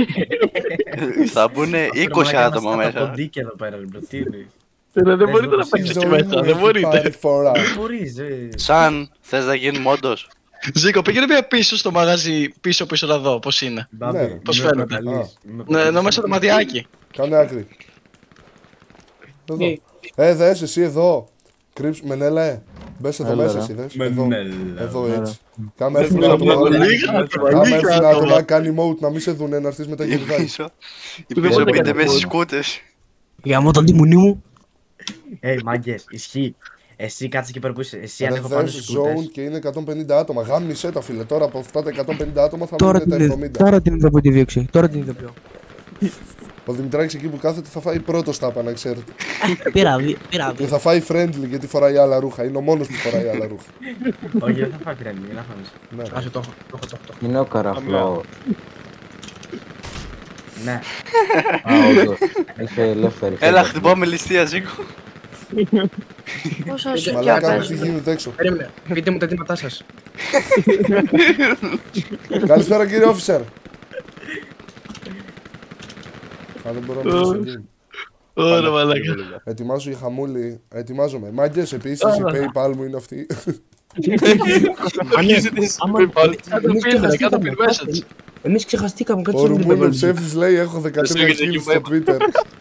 Θα μπουν είκοσι άτομα μέσα.
Θα ποντίκι εδώ πέρα, μπρο, τι είναι.
Δεν μπορείτε να παίξετε εκεί μέσα, δεν μπορείτε.
Σαν, θες να γίνουμε όντως?
Ζήκο, πήγαινε μια πίσω στο μαγαζί, πίσω πίσω να δω πώς είναι. Πώς φαίνεται. Ναι, ενώ μέσα το ματιάκι.
Κάνε άκρη. Εδώ. Ε, δες εσύ εδώ. Κρύψου, Μενέλα, μπες εδώ μέσα εσύ, δες. Εδώ, εδώ έτσι. Κάμε έρθουν άτομα. Κάμε έρθουν άτομα, κάνει emote να μην σε δουνε, να έρθεις με τα γυρδάκια.
Οι πίσω πέντε μέσα στις σκούτες.
Γαμώ τον τιμουνί μου.
Ε, μάγκες, ισχύει. Εσύ κάτσε εκεί πέρα που είσαι. Εσύ ανέβω πάνω στις σκούτες.
Zone και είναι εκατόν πενήντα άτομα. Γάμισε τα φίλε. Τώρα από αυτά τα εκατόν πενήντα άτομα θα μείνουν τα εβδομήντα.
Τώρα την είδα που τη δίωξε. Τώρα την είδα πιο.
Ο Δημητράκης εκεί που κάθεται θα φάει πρώτο τάπα, να ξέρετε.
Πειράβει, πειράβει.
Και θα φάει friendly γιατί φοράει άλλα ρούχα. Είναι ο μόνος που φοράει άλλα ρούχα.
Όχι, δεν θα φάει friendly, να φάμε.
Άσε το έχω.
Είναι ο καραφλό.
Ναι.
Α, όντως. Έχει ελεύθερη.
Έλα, χτυπάμε ληστεία, Ζήκο.
Πόσα σου
Μαλάκα, τι γίνεται έξω.
Περίμενε, πείτε μου τα αιτήματά σας.
Καλησπέρα κύριε officer. Α, δεν μπορώ να μιλήσω εκεί.
Ωραία μαλάκα.
Ετοιμάζω για χαμούλη. Ετοιμάζομαι. Μάγκες, επίσης η PayPal μου είναι αυτή.
Εμείς ξεχαστήκαμε κάτι.
Ο Ρουμούνο ψεύτης λέει έχω δεκατρία kills στο Twitter.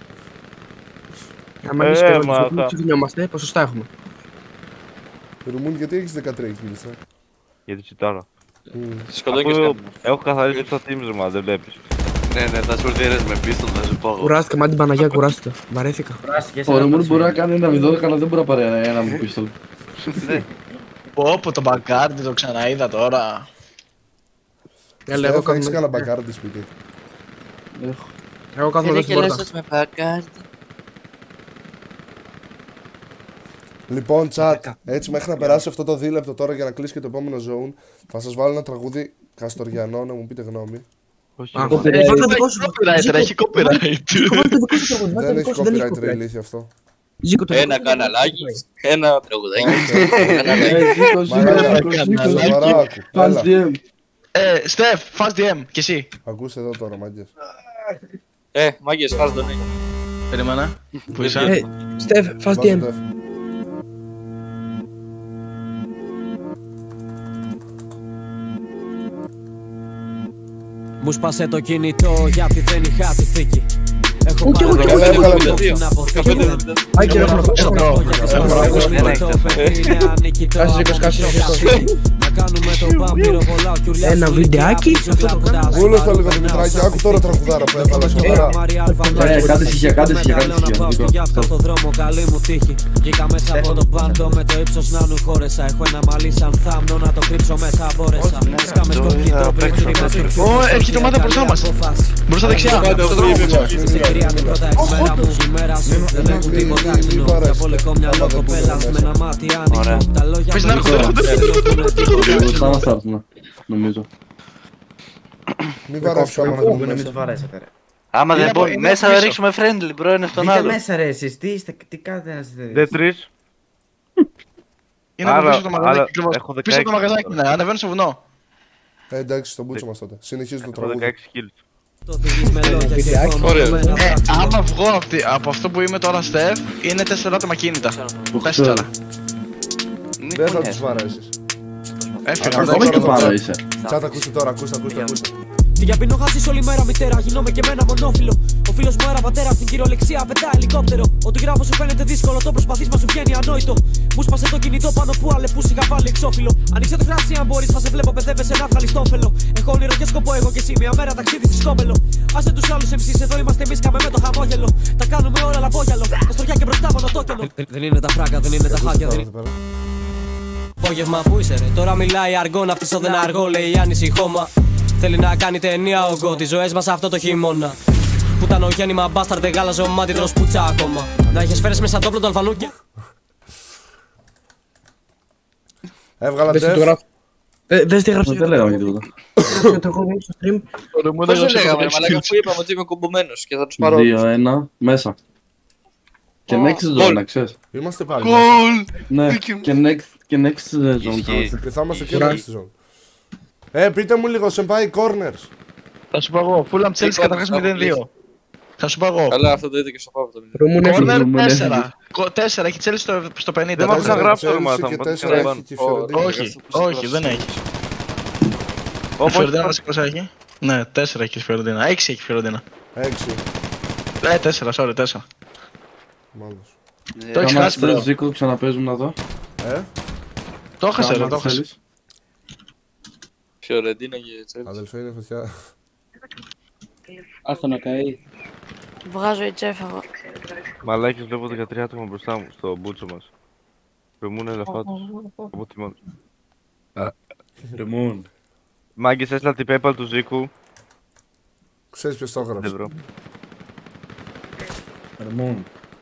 Αν εμείς ξεχνιόμαστε, ποσοστά έχουμε.
Ρουμούν, γιατί έχεις δεκατρία kills, ε?
Για τη τσιτάρα.
Σκοτώνει.
Έχω καθαρίσει τα teams, δεν βλέπεις.
Ναι, ναι, θα σου έρθει ένας με πίστολ, θα σου πω.
Κουράστηκα, μα την Παναγία, κουράστηκα. Βαρέθηκα.
Ο Ρουμούρ μπορεί να κάνει ένα βιδό, αλλά δεν μπορεί να πάρει ένα με πίστολ.
Πω πω το μπακάρτι το ξαναείδα τώρα.
Έλα, εγώ κάνεις κανένα μπακάρτι σπίτι.
Έχω.
Εγώ κάθομαι εδώ στην πόρτα.
με μπακάρτι.
Λοιπόν, chat, έτσι μέχρι να περάσει αυτό το δίλεπτο τώρα για να κλείσει και το επόμενο zone, θα σας βάλω ένα τραγούδι καστοριανό να μου πείτε γνώμη.
Έχει copyright.
Δεν έχει copyright ρε ηλίθεια αυτό.
Ένα καναλάκι, ένα τραγουδάκι.
Fast ντι εμ.
Στεφ, Fast ντι εμ, και εσύ.
Ακούστε εδώ τώρα, μάγκες.
Ε, μάγκες, Fast ντι εμ.
Περίμενα, πού είσαι?
Στεφ, Fast ντι εμ.
Μου σπάσε το κινητό γιατί δεν είχα τη θήκη. Έχω
πάρει το
κινητό να αποθήκη.
Άι και έχω ένα βιντεάκι.
Βούλος το λίγο Δημητράκη, άκου τώρα τραγουδάρα που έβαλα σοβαρά.
Κάντε στοιχεία, κάντε στοιχεία, κάντε
στοιχεία. Στο δρόμο καλή μου τύχη. Βγήκα μέσα από το πάντο με το ύψος να νου χώρεσα. Έχω ένα μαλλί σαν θάμνο να το κρύψω μέσα μπόρεσα. Σκάμε στο κοίτο πριν.
Ω, έρχεται ομάδα μπροστά μας. Μπροστά δεξιά.
Πρώτα εξμέρα μου, ημέρα σου δεν έχουν τίποτα κοινό. Διαβολικό μυαλό κοπέλας με ένα μάτι άνοιχτο. Τα λόγια
πες να
έρχονται, νομίζω.
Μην βαράσου άμα να
μην τους βαρέσετε ρε.
Άμα δεν μπορεί μέσα να ρίξουμε friendly bro, είναι στον άλλο.
Μπείτε μέσα ρε εσείς, τι είστε, τι κάνετε να είστε.
Δεν τρεις.
Είναι από πίσω το μαγαζάκι, πίσω το μαγαζάκι, ναι, ανεβαίνω στο βουνό.
Ε, εντάξει, στον μπούτσο μας τότε. Συνεχίζει το τραγούδι.
δεκαέξι kills.
Ε, άμα βγω από αυτό που είμαι τώρα, Στεφ, είναι τέσσερα άτομα κίνητα. Τέσσερα.
Δεν θα τους βαράσεις.
Έφυγα,
ακόμα και πάνω είσαι.
Τσάτα, ακούστε τώρα, ακούστε, ακούστε, ακούστε.
Τι για πίνω χάσεις όλη μέρα μητέρα, γινόμαι και με ένα μονόφυλλο. Ο φίλος μου αέρα πατέρα στην κυριολεξία πετά ελικόπτερο. Ό,τι γράφω σου φαίνεται δύσκολο, το προσπαθείς μα σου βγαίνει ανόητο. Μου σπάσε το κινητό πάνω που αλεπούς είχα βάλει εξώφυλλο. Ανοίξε το κράσι αν μπορείς, θα σε βλέπω παιδεύεσαι να βγάλεις το όφελο. Έχω όνειρο και σκοπό εγώ και εσύ, μια μέρα ταξίδι στη Σκόπελο. Άσε τους άλλους εμ σις, εδώ είμαστε εμείς, κάμε με το χαμόγελο. Τα κάνουμε όλα λαμπόγιαλο, τα στοριά και μπροστά μονοτόκενο. Δεν είναι τα φράγκα, δεν είναι τα χάκια, δεν είναι. Απόγευμα που είσαι ρε, τώρα μιλάει αργό, να φτύσω δεν αργό, λέει άνηση χώμα. Θέλει να κάνει ταινία ο γκο, τις ζωές μας αυτό το χειμώνα. Που ήταν ο γέννημα μπάσταρ, γάλαζε ο μάτι τρως πουτσα ακόμα. Να είχες φέρες μέσα τόπλο το αλφανούκι.
Έβγαλα τεφ.
Δεν στη γράψω.
Δεν λέγαμε τίποτα.
Πώς δεν λέγαμε, μαλάκα, αφού είπαμε ότι είμαι κομπομένος και θα τους πάρω.
δύο ένα, μέσα. Και next zone, να ξέρεις.
Είμαστε πάλι.
Ναι, και next zone.
Και θα είμαστε και next zone. Ε, πείτε μου λίγο, Senpai Corners.
Θα σου πω εγώ, Fulham Chelsea καταρχάς μηδέν δύο. Θα σου πω εγώ.
Καλά, αυτό το είδε και στο Παύλο το μηδέν.
Corner τέσσερα. τέσσερα, έχει Chelsea στο πενήντα.
Δεν μ' να γράψω το μάθα.
Όχι, όχι, δεν έχει. Η Φιωρεντίνα πόσα έχει? Ναι, τέσσερα έχει η Φιωρεντίνα. έξι έχει η Φιωρεντίνα.
έξι.
Ε, τέσσερα, sorry, τέσσερα.
Μάλιστα.
Το έχεις χάσει bro.
Ζήκο, ξαναπέζουμε εδώ.
Ε?
Το έχασε ρε, το έχασε.
Φιωρεντίνα και Τσέλσι.
Αδελφέ είναι φωτιά.
Άστο να καεί.
Βγάζω η τσέφαγο.
Μαλάκες, βλέπω δεκατρία άτομα μπροστά μου, στο μπούτσο μας. Ρεμούν ελαφάτους. Από τη μόνη.
Ρεμούν.
Μάγκες, έστειλα την PayPal του Ζήκου.
Ξέρεις ποιος το έγραψε.
Ρεμούν.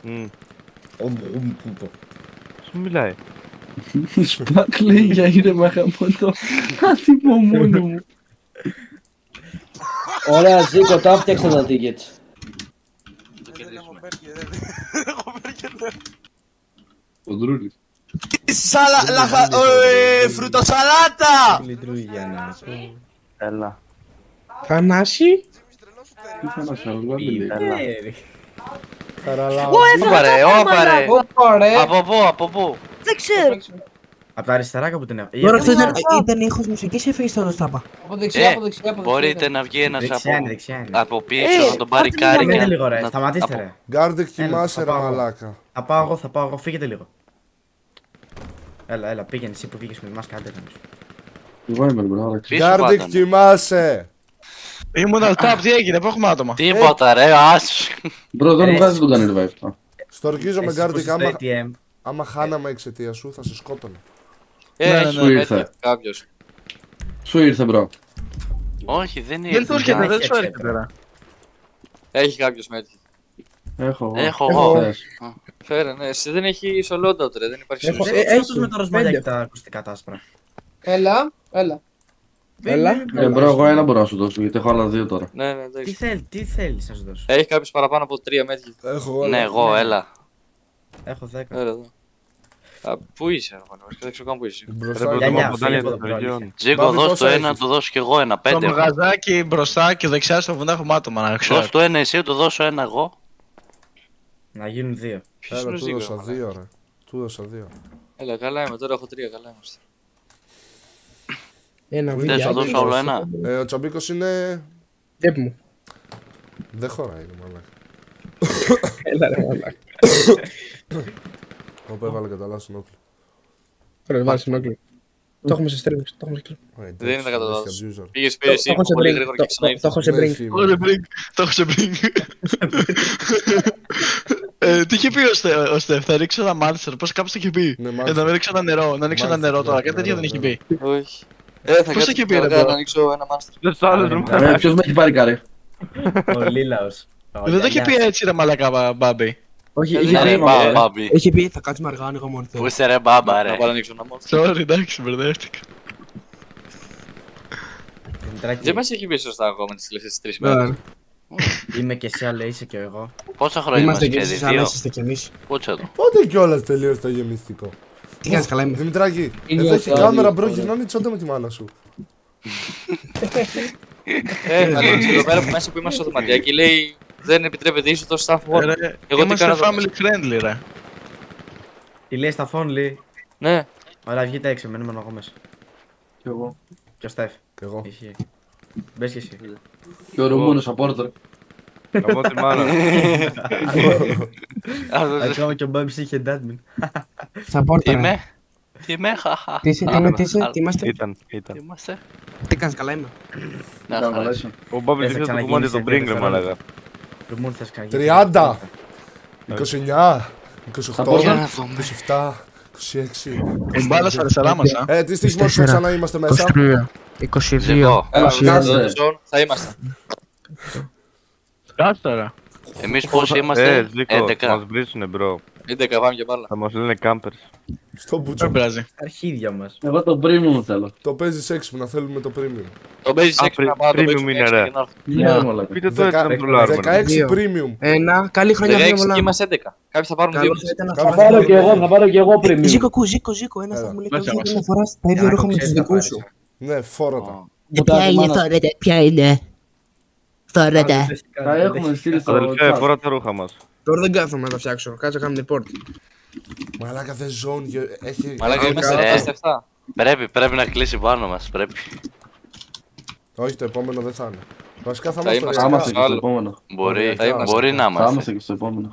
Σου μιλάει.
Σπακ λέει για ήρεμα χαμότο. Άτιμο μόνο μου.
Ωραία Ζήκο, τα φτιάξα τα tickets.
Ο Δρούλης.
Φρουτοσαλάτα!
Έλα.
Θανάση.
Τι Θανάση, να βγάλει λίγο.
Όπα ρε, όπα ρε. Από πού, από πού?
Δεν ξέρω.
Από τα αριστερά που την έφαγε.
Τώρα χθες ήταν ήχος μουσικής ή έφεγες το Στάπα?
Από δεξιά, από δεξιά, από δεξιά.
Μπορείτε να βγει ένας
από...
από πίσω, να τον πάρει κάρι.
Φύγετε λίγο ρε, σταματήστε ρε.
Γκάρντεκ κοιμάσαι ρε μαλάκα.
Θα πάω εγώ, θα πάω εγώ, φύγετε λίγο. Έλα, έλα, πήγαινε εσύ που βγήκες με τη μάσκα, άντε γάμισου.
Εγώ είμαι μπρο.
Γκάρντικ, κοιμάσαι.
Ήμουν alt-tab, τι έγινε, πού έχουμε άτομα.
Τίποτα ρε, άσου.
Μπρο, δεν βγάζει τον κάνει revive.
Στοργίζομαι Γκάρντικ, άμα, άμα χάναμε εξαιτία σου θα σε σκότωνε.
Ε,
σου ήρθε.
Κάποιος.
Σου ήρθε μπρο.
Όχι, δεν ήρθε.
Δεν το έρχεται, δεν σου έρχεται τώρα.
Έχει κάποιος μέτρη.
Έχω εγώ.
Έχω εγώ. Φέρε, ναι, εσύ δεν έχει loadout ρε, δεν υπάρχει
σolution. Έχεις με το ροσμάλια και τα ακουστικά τα άσπρα.
Έλα, έλα.
Έλα.
Ε, μπρο, εγώ ένα μπορώ να σου δώσω γιατί έχω άλλα δύο τώρα.
Ναι, ναι, εντάξει.
Τι θέλει, τι θέλεις να σου δώσω.
Έχει κάποιος παραπάνω από τρία μέτρη.
Έχω,
ναι, εγώ, έλα.
Έχω δέκα.
Έλα εδώ. Α, πού είσαι, ρε Μανώλη, δεν ξέρω καν πού είσαι. Τζίκο, δώσ' το ένα, το δώσω κι εγώ ένα, πέντε.
Στο μαγαζάκι μπροστά και δεξιά στο βουνά έχουμε άτομα να ξέρω.
Δώσ' το ένα εσύ, το δώσω ένα εγώ.
Να γίνουν δύο.
Έλα, του δώσα δύο ρε. Του δώσα δύο.
Έλα, καλά είμαι, τώρα έχω τρία, καλά είμαστε.
Ένα βίντεο.
Δεν θα δώσω όλο ένα.
Ε, ο Τσαμπίκος είναι...
Τέπ μου.
Δεν χωράει ρε μαλάκα.
Έλα ρε μαλάκα.
Όπου έβαλε κατά λάθος τον όκλο.
Ωραία, βάλε τον όκλο. Το έχουμε σε stream, το έχουμε σε κλειπ.
Δεν είναι κατά λάθος. Πήγες πήρε εσύ πολύ γρήγορα και ξαναήρθες.
Το έχω σε bring.
Το έχω σε bring. Τι είχε πει ο Στεφ, θα ρίξω ένα μάνστερ, πώς κάποιος το είχε πει. Να ρίξω ένα νερό, να ρίξω ένα νερό τώρα, κάτι τέτοιο δεν είχε πει.
Όχι. Πώς
το είχε πει ρε
να ανοίξω ένα μάνστερ.
Ποιος με έχει πάρει κάρι.
Ο Λίλαος.
Δεν το είχε πει έτσι ρε μαλακά μπάμπι.
Όχι, είχε πει θα κάτσουμε αργά άνοιγα μόνο θέλω.
Πού είσαι ρε μπάμπα ρε. Να πάω να ανοίξω ένα μάνστερ.
Sorry, εντάξει, μπερδεύτηκα.
Δεν μας έχει πει σωστά ακόμα τις τελευταίες τρεις μέρες.
Είμαι και εσύ, αλλά είσαι και εγώ.
Πόσα χρόνια είμαστε και
εσείς, αλλά είστε κι εμείς.
Πότε κιόλας τελείωσε το γεμιστικό.
Τι κάνεις, καλά είμαι.
Δημητράκη, εδώ έχει κάμερα μπρο, γυρνώνει τσόντα με τη μάνα σου.
Ε, εδώ πέρα που μέσα που είμαστε στο δωματιάκι λέει δεν επιτρέπεται ίσως το staff one.
Εγώ τι κάνω family friendly ρε.
Τι λέει στα phone,
ναι.
Ωραία, βγείτε έξω, μένουμε εγώ μέσα.
Κι εγώ.
Και ο Στεφ.
Κι εγώ.
Μπες και εσύ.
Και ο Ρουμούνος απόρτερ.
Από τη μάνα.
Ακόμα και ο Μπάμπης είχε ντάτμιν.
Σαπόρτερ.
Τι είμαι. Τι είμαι, χαχα.
Τι είσαι, τι είμαι, τι είσαι, τι είμαστε.
Ήταν, ήταν.
Τι κάνεις, καλά είμαι.
Ο Μπάμπης δείχνει το κομμάτι τον Bring ρε μάλαγα.
τριάντα, είκοσι εννιά, είκοσι οκτώ, είκοσι επτά, είκοσι έξι.
Η μπάλα στα αριστερά μας, α.
Ε, τι στιγμός ξανά είμαστε μέσα.
είκοσι δύο.
Θα είμαστε.
Κάτσε τώρα.
Εμείς πόσοι είμαστε, έντεκα.
Μας βρίσουνε μπρο.
έντεκα πάμε και πάλι.
Θα μας λένε κάμπερς.
Στο μπουτσο.
Αρχίδια μας.
Εγώ το premium θέλω.
Το παίζεις έξυπνα, θέλουμε το premium.
Το παίζεις έξυπνα, πάμε το
Premium είναι ρε. Πείτε το έτσι να πουλάρουμε.
δεκαέξι premium.
Ένα, καλή χρονιά.
δεκαέξι και είμαστε έντεκα. Κάποιοι θα πάρουν δύο.
Θα πάρω και εγώ, θα πάρω και εγώ premium.
Ζήκο, κου, ζήκο, ζήκο. Ένας θα μου λέει να φοράς τα ίδια ρούχα με τους δικούς σου.
Ναι, φόρατα.
Ποια είναι θόρετε, ποια είναι. Θόρετε.
Θα έχουμε στείλει στο
Αδελφέ, φορά τα ρούχα μας.
Τώρα δεν κάθομαι να τα φτιάξω, κάτσε να κάνουμε report.
Μαλάκα δεν ζώνει, έχει...
Μαλάκα είμαστε εφτά. Πρέπει, πρέπει να κλείσει πάνω μας, πρέπει.
Όχι, το επόμενο δεν θα είναι. Βασικά θα
είμαστε και στο επόμενο.
Μπορεί, μπορεί να είμαστε.
Θα είμαστε και στο επόμενο.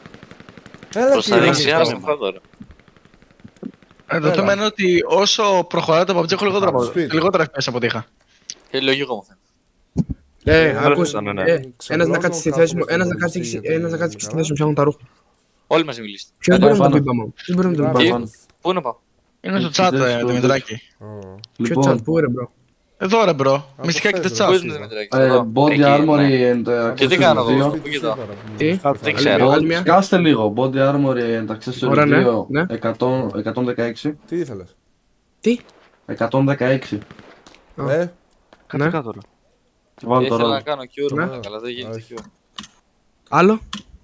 Προς τα δεξιά με τώρα.
Το θέμα είναι ότι όσο προχωράτε από έχω λιγότερα εφ πι ες από ό,τι είχα.
Και λογικό μου φαίνεται.
Ε, ακούς, ένας να κάτσει στη θέση μου, ένας να κάτσει στη θέση μου ψάχνουν τα ρούχα.
Όλοι μαζί μιλήστε.
Ποιος μπορεί να το πει πάμε. Ποιος μπορεί να το πει πάμε.
Πού να πάω.
Είναι στο chat, Δημητράκη.
Ποιο chat, πού ρε μπρο.
Εδώ ρε μπρο, μυστικά και τε chat.
Body armory and
και τι κάνω εδώ, πού κοιτάω.
Τι,
δεν ξέρω.
Κάστε λίγο, body armory and accessory δύο, εκατόν δεκαέξι.
Τι ήθελες.
Τι.
εκατόν δεκαέξι.
Ε,
ναι.
Ήθελα να κάνω cure, αλλά δεν γίνεται cure.
Άλλο.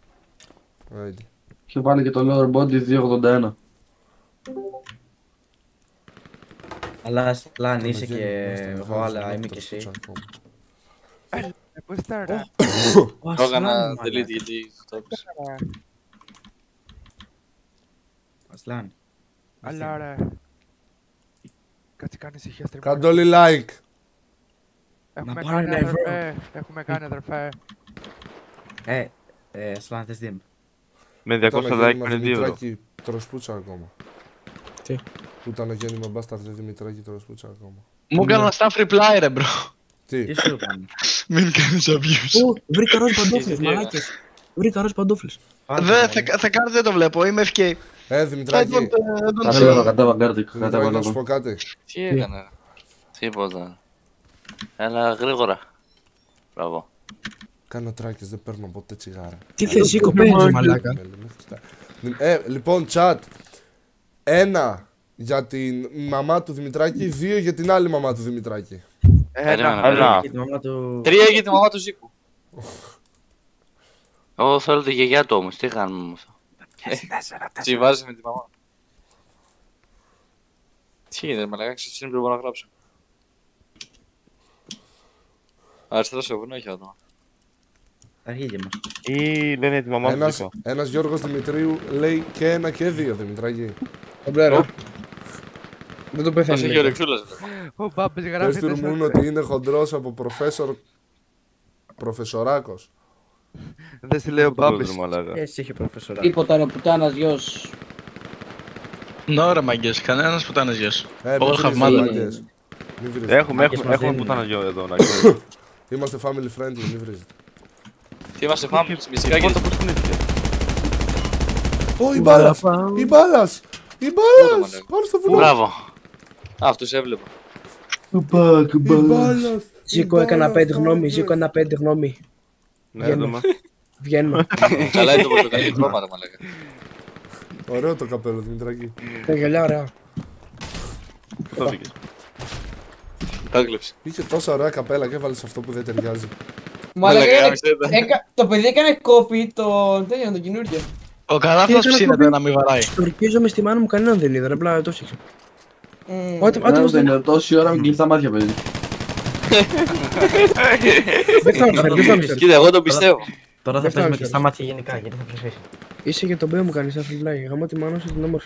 Και βάλει και το lower body δύο ογδόντα ένα.
Αλλά πλάν είσαι και εγώ, αλλά είμαι και εσύ.
Το έκανα delete γιατί το έπαιξε.
Ασλάν.
Αλλά ρε. Κάτσε κάνεις ησυχία stream.
Κάντε όλοι like.
Έχουμε κάνει αδερφέ. Έχουμε κάνει αδερφέ.
Ε, ε, Ασλάν θες δίμ.
Με διακόσια like είναι δύο ευρώ.
Τροσπούτσα ακόμα.
Τι.
Που ήταν γέννημα μπάσταρ, δεν Δημητράκη, τροσπούτσα ακόμα.
Μου έκανα staff reply ρε μπρο.
Τι.
Τι σου έκανε.
Μην κάνεις abuse.
Βρήκα ροζ παντόφλες, μαλάκες. Βρήκα ροζ παντόφλες.
Θα κάνω δεν το βλέπω, είμαι εφ κέι.
Ε, Δημητράκη.
Κατέβα, κατέβα, Γκάρτικ.
Να σου πω κάτι.
Τι έκανε. Τίποτα. Έλα γρήγορα. Μπράβο.
Κάνω τράκες, δεν παίρνω ποτέ τσιγάρα.
Τι θες Ζήκο, παίρνεις μαλάκα.
Ε, λοιπόν, chat. Ένα για την μαμά του Δημητράκη, δύο για την άλλη μαμά του Δημητράκη.
Ένα. Τρία για τη μαμά του Ζήκου. Εγώ θέλω τη γιαγιά του όμως, τι κάνουμε με αυτό. Συμβάζει με τη μαμά. Τι γίνεται, μαλάκα, ξέρεις είναι πρέπει να γράψω. Αριστερά σε βουνό έχει άτομα.
Αρχίγε μας.
Ή λένε τη μαμά
ένας,
του.
ένας Γιώργος Δημητρίου λέει και ένα και δύο, Δημητράκη.
Ομπλέρα. Δεν το πεθαίνει.
Έχει ορεξούλας.
Ο Μπάμπης γράφει.
Πες του μόνο ότι είναι χοντρός από προφέσορ... Προφεσοράκος.
Δεν στη λέει ο Μπάμπης.
Εσύ είχε προφεσοράκος.
Τίποτα ρε πουτάνας γιος.
Ναι ρε μαγκές, κανένας πουτάνας γιος.
Ε,
All have mother.
Έχουμε, έχουμε, έχουμε πουτάνα γιο εδώ να
είμαστε family friendly, μην βρίζετε.
Τι είμαστε family, μισικά και...
Ω, η μπάλας! Η μπάλας! Η μπάλας! Πάρε στο βουνό!
Μπράβο! Αυτούς έβλεπα.
Η μπάλας!
Ζήκο έκανα πέντε γνώμη, Ζήκο έκανα πέντε γνώμη. Βγαίνουμε.
Καλά είναι το πορτοκαλί χρώμα ρε μαλάκα.
Ωραίο το καπέλο, Δημητράκη.
Τα γυαλιά ωραία.
Το δίκες.
Τα κλέψε.
Είχε τόσα ωραία καπέλα και έβαλες αυτό που δεν ταιριάζει.
Μαλάκα, το παιδί έκανε κόπη τον τέλειο, τον καινούργιο.
Ο Καράφλος ψήνεται να μην βαράει.
Στορκίζομαι στη μάνα μου, κανέναν δεν είδα, απλά το έφτιαξα.
Ό,τι δεν είναι τόση ώρα με κλειστά μάτια, παιδί.
Κοίτα, εγώ το πιστεύω.
Τώρα θα παίζουμε και στα μάτια γενικά, γιατί θα προσφύσει.
Είσαι και τον μπέ μου κάνεις αφιλ πλάγι, γαμώ τη μάνα σου την όμορφη.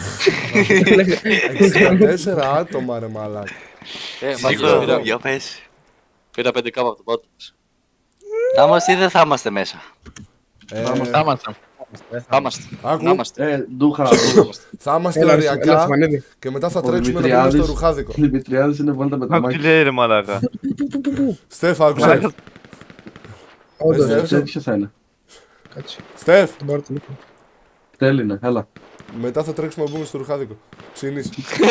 εξήντα τέσσερα άτομα ρε μαλάκα.
Ε, μάλιστα, για πες. Πήρα πέντε κάπου από το πάτο μας. Θα είμαστε ή δεν θα είμαστε μέσα.
Θα είμαστε.
Θα είμαστε.
Άκου.
Ε, ντούχα.
Θα είμαστε ωριακά και μετά θα τρέξουμε να βγούμε στο ρουχάδικο.
Οι Δημητριάδες είναι βόλτα με τα
μάκια. Τι λέει ρε μαλάκα.
Στεφ, άκουσες.
Όντως, ποιος θα είναι.
Στεφ.
Τέλει, έλα.
Μετά θα τρέξουμε να μπούμε στο ρουχάδικο. Ψήνεις.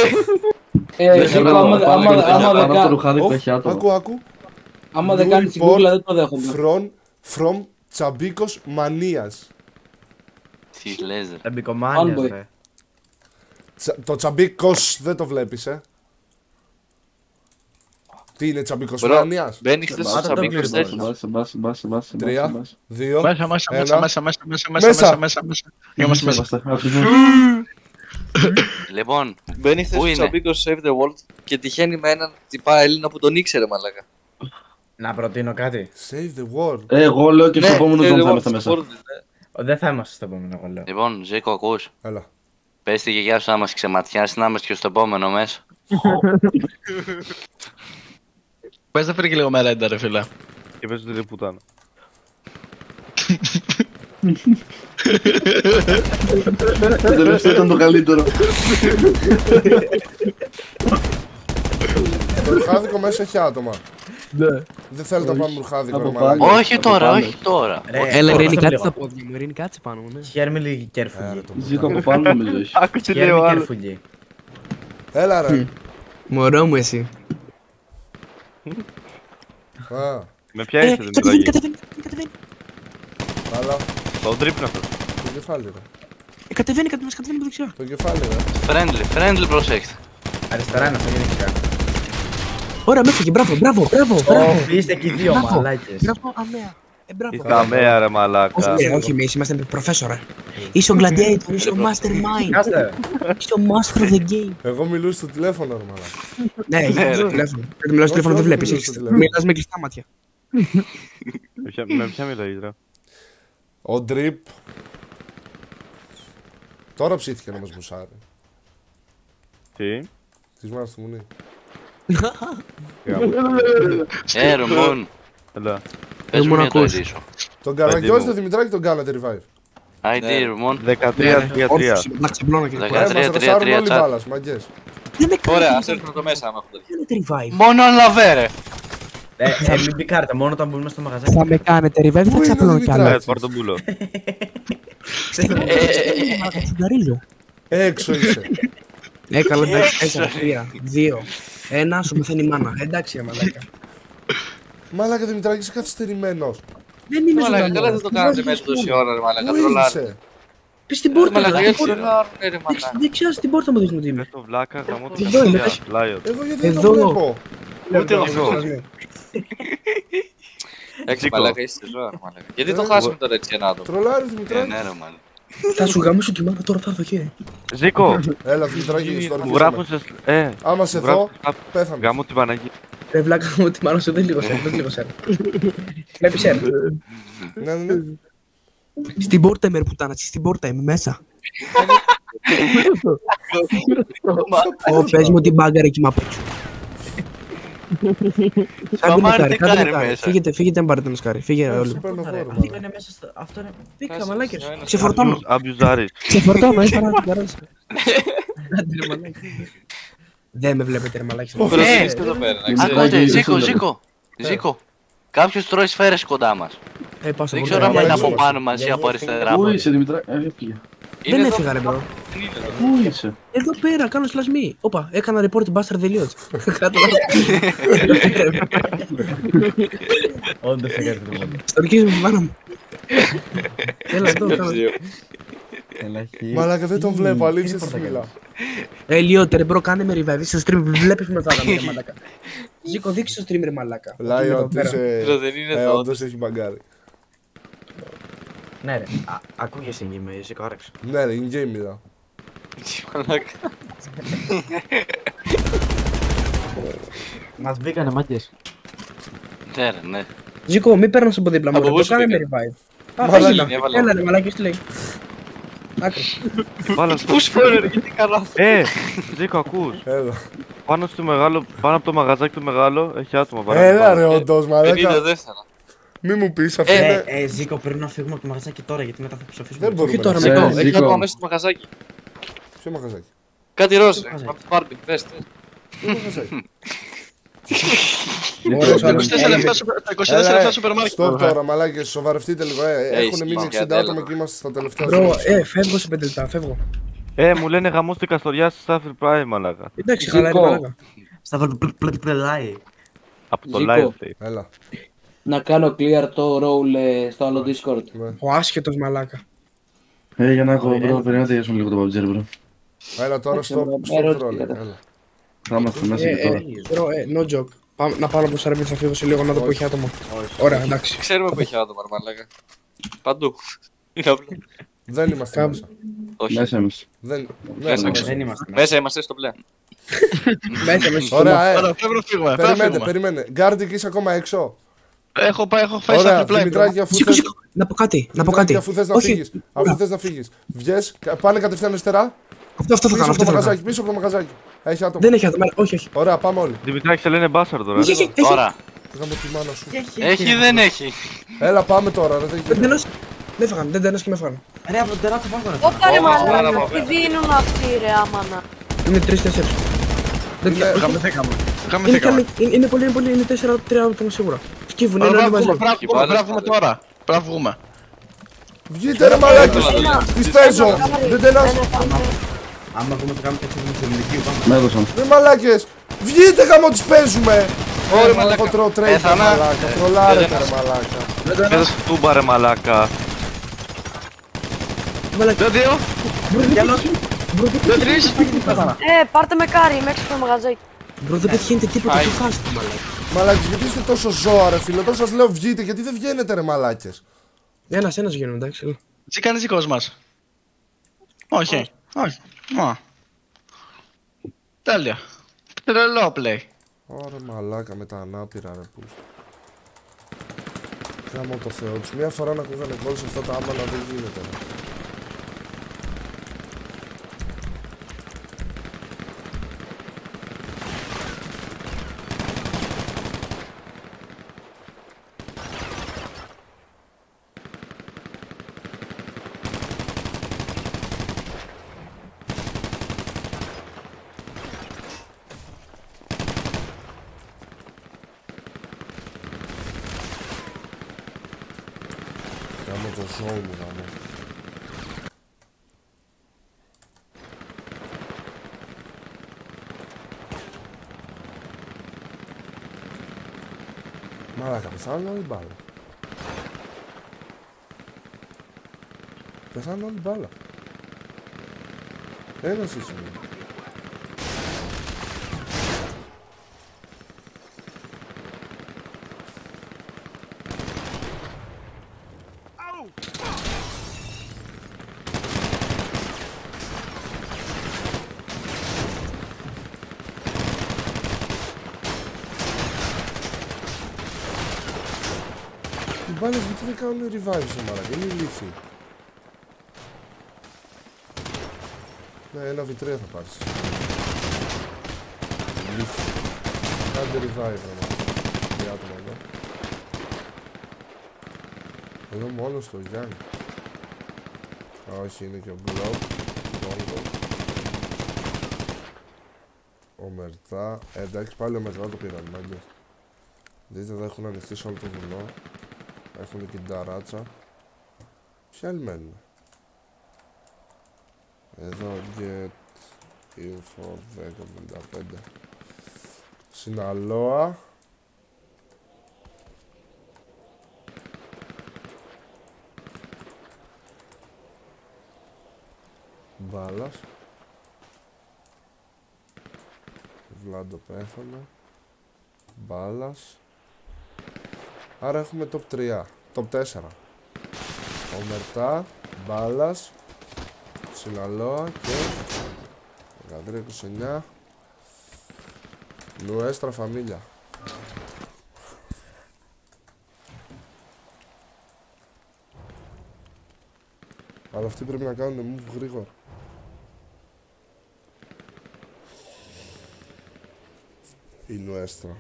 Άκου, άκου.
Άμα δεν κάνεις την Google δεν το δέχομαι.
From Τσαμπίκος Μανίας.
Τι λες ρε.
Τσαμπικομάνιας ρε.
Το Τσαμπίκος δεν το βλέπεις ε. Τι είναι Τσαμπίκος Μανίας.
Μπαίνει χθες στο Τσαμπίκος τέτοιο.
Τρία, δύο,
μέσα, μέσα,
ένα.
μέσα, μέσα, μέσα, μέσα, μέσα, μέσα. Είμαστε μέσα.
Λοιπόν, μπαίνει χθες στο Τσαμπίκος Save the World και τυχαίνει με έναν τυπά Έλληνα που τον ήξερε μαλάκα.
Να προτείνω κάτι.
Save the world.
Εγώ λέω και στο επόμενο ζώο θα είμαστε μέσα.
Δεν θα είμαστε στο επόμενο, εγώ λέω.
Λοιπόν, Ζήκο, ακούς.
Έλα.
Πες τη γιαγιά σου να μας ξεματιάσει, να είμαστε και στο επόμενο μέσα.
Πες να φέρει και λίγο μερέντα ρε φίλε.
Και πες ότι είναι πουτάνα.
Το τελευταίο ήταν το καλύτερο.
Το ρουχάδικο μέσα έχει άτομα. Δεν θέλω να πάμε ρουχάδικο.
Όχι τώρα, όχι τώρα.
Έλα Ειρήνη, κάτσε στα πόδια μου, Ειρήνη, κάτσε πάνω μου.
Χαίρομαι λίγη κέρφουγγι.
Ζήκω από πάνω νομίζω έχει.
Άκουσε λίγο άλλο.
Έλα ρε.
Μωρό μου εσύ.
Με ποια είσαι Δημητράκη.
Κατεβαίνει, κατεβαίνει.
Καλά.
Το τρίπνο αυτό.
Το κεφάλι ρε.
Κατεβαίνει, κατεβαίνει, κατεβαίνει από δεξιά.
Το κεφάλι ρε.
Friendly, friendly προσέξτε.
Αριστερά είναι αυτό και δεξιά.
Ωραία, με έφυγε, μπράβο, μπράβο, μπράβο.
Είστε και οι δύο μαλάκες.
Μπράβο, αμαία.
Είστε αμαία ρε μαλάκα.
Όχι εμείς, είμαστε προφέσορα. Είσαι ο Gladiator, είσαι ο Mastermind. Είσαι ο Master of the game.
Εγώ μιλούσα στο τηλέφωνο ρε μαλάκα.
Ναι, μιλάς στο τηλέφωνο. Μιλάς στο τηλέφωνο, δεν βλέπεις. Μιλάς με κλειστά μάτια.
Με ποια μιλάει ρε.
Ο Drip. Τώρα ψήθηκε να μας μουσάρει.
Τι.
Της μάνας του Μουνί.
Ε, Ρωμόν.
Έλα.
Πες μου μια το άι ντι σου.
Τον Καραγιώζη, τον Δημητράκη, τον κάνατε revive.
άι ντι, Ρωμόν.
δεκατρία τρία τρία.
Να ξυπνώνω και
δεκατρία τρία τρία
όλοι μπάλας, μαγκές.
Ωραία, ας έρθουν το μέσα άμα
revive.
Μόνο αν λαβέρε.
Θα μην πει κάρτα, μόνο όταν μπούμε στο μαγαζάκι.
Θα με κάνετε revive, θα ξαπλώνω κι άλλο.
Πάρ' τον πουλό.
Έξω είσαι.
Ε, καλό, εντάξει, τέσσερα, τρία, δύο, ένα, σου πεθαίνει η μάνα. Εντάξει, ρε μαλάκα.
Μαλάκα Δημητράκη, είσαι καθυστερημένος.
Δεν είμαι
ζωντανός.
ζωντανός.
Καλά δεν το κάνετε μέσα τόση ώρα, ρε μαλάκα. Τρολάρε.
Πες στην πόρτα,
Μαλάκα,
ρε.
γιατί τρολάρε, ρε μαλάκα.
Δεξιά στην πόρτα μου δείχνω τι είμαι.
Το βλάκα, γαμώ το
Εδώ είμαι.
Λάιον.
Εγώ γιατί δεν το βλέπω.
Ούτε εγώ. Έξι μαλάκα, είστε ζώα, μαλάκα. Γιατί το χάσαμε τώρα έτσι ένα άτομο.
Τρολάρε Δημητράκη.
Ναι, ρε μάλλον.
Θα σου γαμίσω τη μάνα τώρα, θα έρθω εκεί.
Ζήκο!
Έλα Δημητράκη, στο
Μου γράφουν σε... Ε,
άμα σε δω, πέθανε.
Γαμώ την Παναγία.
Ρε βλάκα μου τη μάνα σου, δεν λίγο σέρ, δεν λίγο σέρ. Βλέπεις σέρ.
Ναι, ναι.
Στην πόρτα είμαι ρε πουτάνα, στην πόρτα είμαι μέσα. Ω, πες μου την μπάγκαρα εκεί μ' απ' έξω. Φύγετε, φύγετε αν πάρετε ένα σκάρι, φύγε όλοι.
Είναι μέσα στο... Αυτό είναι...
Πήκα μαλάκες, ξεφορτώνω.
Αμπιουζάρεις.
Ξεφορτώνω, είπα να την καράσει. Δεν με βλέπετε ρε μαλάκες.
Ακούτε, Ζήκο, Ζήκο, Ζήκο. Κάποιος τρώει σφαίρες κοντά μας. Δεν ξέρω αν είναι από πάνω μας ή από αριστερά.
Πού είσαι Δημητρά, έφυγε.
Δεν έφυγα ρε μπρο.
Πού είσαι.
Εδώ πέρα, κάνω σλασμί. Όπα, έκανα report bastard τελείως.
Όντως έκανες το μόνο.
Στορκίζομαι τη μάνα μου. Έλα εδώ, κάνω.
Μαλάκα δεν τον βλέπω, αλήθεια στη μιλά.
Ε, Λιώτερ, μπρο, κάνε με revive στο stream, βλέπεις με φάγαμε ρε μαλάκα. Ζήκο, δείξε στο stream ρε μαλάκα.
Λάιον, είσαι...
Δεν είναι
Ε,
εδώ.
όντως έχει μπαγκάρει.
Ναι ρε, ακούγεσαι με Ζήκο, άραξε.
Ναι ρε, in game μιλάω.
Μαλάκα.
Μας μπήκανε μάκες.
Ναι ρε, ναι.
Ζήκο, μην παίρνω από δίπλα μου, το κάνε με revive. Α, έγινα. Έλα ρε μαλάκες, τι λέει. Άκρος.
Πού σπέρε ρε, γιατί καλά.
Ε, Ζήκο, ακούς.
Έλα.
Πάνω στο μεγάλο, πάνω από το μαγαζάκι το μεγάλο, έχει άτομα πάνω.
Έλα ρε, όντως μαλάκα.
Είναι δεύτερα.
Μη μου πεις αυτό.
Ε, ε, Ζήκο, πρέπει να φύγουμε από το μαγαζάκι τώρα γιατί μετά θα ψοφίσουμε.
Δεν μπορούμε.
τώρα,
Ζήκο,
Ε,
έχει
Ζήκο.
άτομα μέσα στο μαγαζάκι.
Ποιο μαγαζάκι.
Κάτι ροζ, από το πάρκινγκ, πες τε.
Ποιο μαγαζάκι.
είκοσι τέσσερα λεπτά σούπερ μάρκετ.
Στοπ τώρα μαλάκες, σοβαρευτείτε λίγο. ε,
Ε,
Έχουν μείνει εξήντα άτομα και είμαστε στα τελευταία.
Μπρο, ε, φεύγω σε πέντε λεπτά, φεύγω.
Ε, μου λένε γαμό στην Καστοριά στη Stafford Prime, μαλάκα.
Εντάξει, καλά είναι μαλάκα.
Στα πλατπλελάει.
Από το
Ζήκο.
live day.
Έλα.
Να κάνω clear το role ε, στο άλλο Discord.
Ο άσχετος μαλάκα.
Ε, για να έχω μπρο, περιμένετε για σου λίγο το παμπτζέρ μπρο.
Έλα τώρα στο τρόλε.
Θα είμαστε μέσα και τώρα.
Μπρο, ε, no joke. Πάμε- Να πάω από σαραπίν, θα φύγω σε λίγο να δω που έχει άτομο. Ωραία, εντάξει.
Ξέρουμε που έχει άτομα, μαλάκα. Παντού. Είναι απλό.
Δεν είμαστε μέσα.
Όχι.
Μέσα εμείς.
Δεν
Μέσα,
ναι,
μέσα.
Δεν είμαστε.
Μέσα είμαστε στο πλέον.
Μέσα, μέσα.
Ωραία, ε.
Ωραία, φεύγουμε, φύγουμε.
Περιμένετε, περιμένετε. Γκάρντικ είσαι ακόμα έξω.
Έχω πάει, έχω φάει
Ωραία,
Stafford Prime.
Δημητράκη, αφού
Ζήκο,
θες...
Ζήκο, να πω κάτι, να πω
Δημητράκη,
κάτι.
αφού θες να
Όχι.
φύγεις, αφού θες να φύγεις. Βγες, κα- πάνε κατευθείαν αριστερά,
Αυτό, αυτό θα
πίσω
κάνω,
από
αυτό
το
θα κάνω.
μαγαζάκι, πίσω από το μαγαζάκι. Έχει άτομο.
Δεν έχει άτομο, όχι, όχι.
Ωραία, πάμε όλοι.
Δημητράκη, σε λένε μπάσαρ τώρα.
Έχει, έχει, έχει.
Τώρα.
Πήγαμε τη μάνα σου.
Έχει ή δεν έχει.
Έλα, πάμε τώρα, ρε, δεν
Δεν
γίνεται.
τένος, με έφαγαν, δεν τένος και με έφαγαν.
Ρε, από τον τεράστιο πάγκο ρε.
Όπα ρε
Ω, πάρα
μαλάκα,
πολύ.
τι δίνουν αυτοί ρε άμανα.
Είναι τρεις, τέσσερις. Δεν
Είναι-
Γαμηθήκαμε.
είναι,
Γαμηθήκαμε.
καλή- είναι, είναι πολύ, είναι πολύ, είναι τέσσερα, τρία άτομα σίγουρα. Σκύβουν, είναι
Πρέπει
όλοι
να
μαζί.
βγούμε, πρέπει να βγούμε, πρέπει να βγούμε τώρα. Πρέπει να βγούμε.
Βγείτε ρε μαλάκες, τις παίζω. Δεν τένας.
Άμα βγούμε το κάνουμε έτσι με ελληνική πάμε.
Με έδωσαν.
Ρε μαλάκες, βγείτε γαμώ τις παίζουμε. Ωραία, μαλάκα, τρώω τρέιντ,
Έθανα.
μαλάκα, τρολάρετε ρε μαλάκα.
Πες τούμπα ρε μαλάκα.
Δεν δύο, δεν τρεις.
Ε, πάρτε με κάρι, είμαι έξω από το μαγαζάκι.
Μπρο, δεν πετυχαίνετε τίποτα, τι χάσετε μαλάκα.
Μαλάκες, γιατί είστε τόσο ζώα ρε φίλε, όταν σας λέω βγείτε, γιατί δεν βγαίνετε ρε μαλάκες.
Ένας, ένας γίνουν, εντάξει. έλα.
Τι κάνεις δικός μας. Όχι, όχι. Μα. Τέλεια. Τρελό play.
Ωραία μαλάκα με τα ανάπηρα ρε πούς. Γάμω το Θεό τους, μια φορά να ακούγανε κόλ σε αυτά τα άμανα δεν γίνεται ρε. το zone μου γάμο. Μαλάκα, πεθάνουν όλη μπάλα. Πεθάνουν όλη μπάλα. Ένας είσαι μήνυμα. Οι μπάλες γιατί δεν κάνουν revive στο μαλάκα, είναι ηλίθιοι. Ναι, ένα βι τρία θα πάρεις. Ηλίθιοι. Κάντε revive ρε μαλάκα. Για άτομα εδώ. Εδώ μόνος το Γιάννη. Α, όχι, είναι και ο Μπλοκ. Ο Μερτά. Ε, εντάξει, πάλι ο Μερτά το πήραν, μάγκες. Δείτε εδώ έχουν ανοιχτεί σε όλο το βουνό. Έχουν και την ταράτσα. Ποιοι άλλοι μένουν? Εδώ get info δέκα πενήντα πέντε. Συναλόα. Μπάλας. Βλάντο πέθανε. Μπάλας. Άρα έχουμε top τρία, top τέσσερα. Ο Μερτά, Μπάλας, Συναλόα και δεκατρία είκοσι εννιά Νουέστρα Φαμίλια. Αλλά αυτοί πρέπει να κάνουν move γρήγορα. Η Νουέστρα.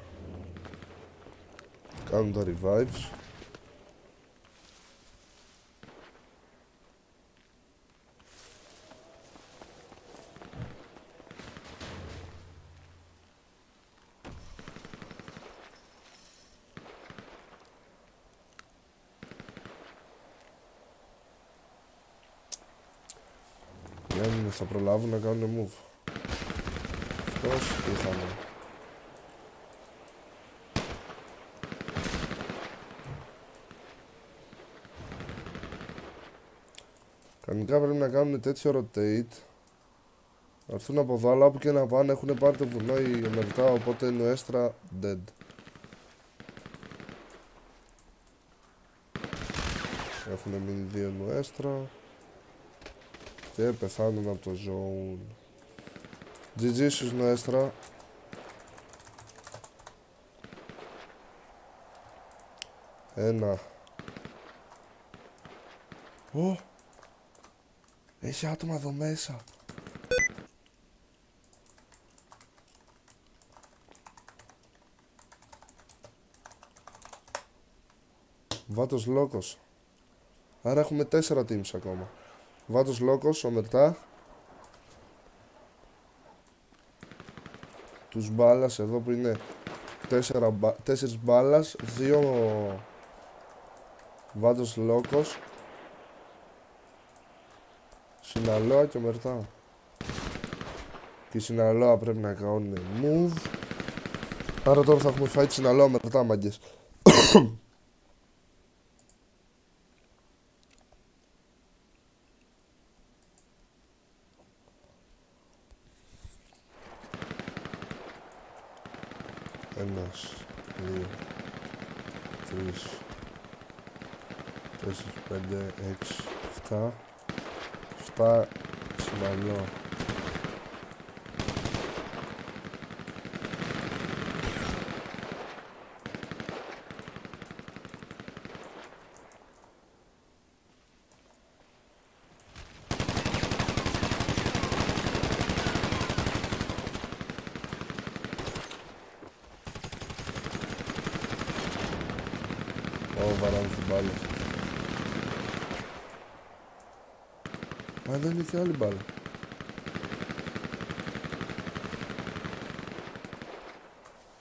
Κάνουν τα revives. Δεν θα προλάβουν να κάνουν move. Αυτός ήρθανε. Κανονικά πρέπει να κάνουν τέτοιο rotate. Να έρθουν από εδώ, αλλά όπου και να πάνε έχουν πάρει το βουνό οι Μερτά, οπότε είναι ο Έστρα dead. Έχουν μείνει δύο Νουέστρα και πεθάνουν από το zone. τζι τζι στους Νουέστρα. Ένα. Ω! Έχει άτομα εδώ μέσα. Βάτος Λόκος. Άρα έχουμε τέσσερα teams ακόμα. Βάτος Λόκος, ο Μερτά. Τους Μπάλας εδώ που είναι τέσσερα, τέσσερις Μπάλας, δύο Βάτος Λόκος, Συναλόα και ο Μερτά. Και η Συναλόα πρέπει να κάνουν move. Άρα τώρα θα έχουμε φάει τη Συναλόα Μερτά, μάγκες. Ένας, δύο, τρεις, τέσσερις, πέντε, έξι, εφτά. Εφτά Συναλόα. Ω, βαράνε την μπάλα. Α, δεν είναι και άλλη μπάλα.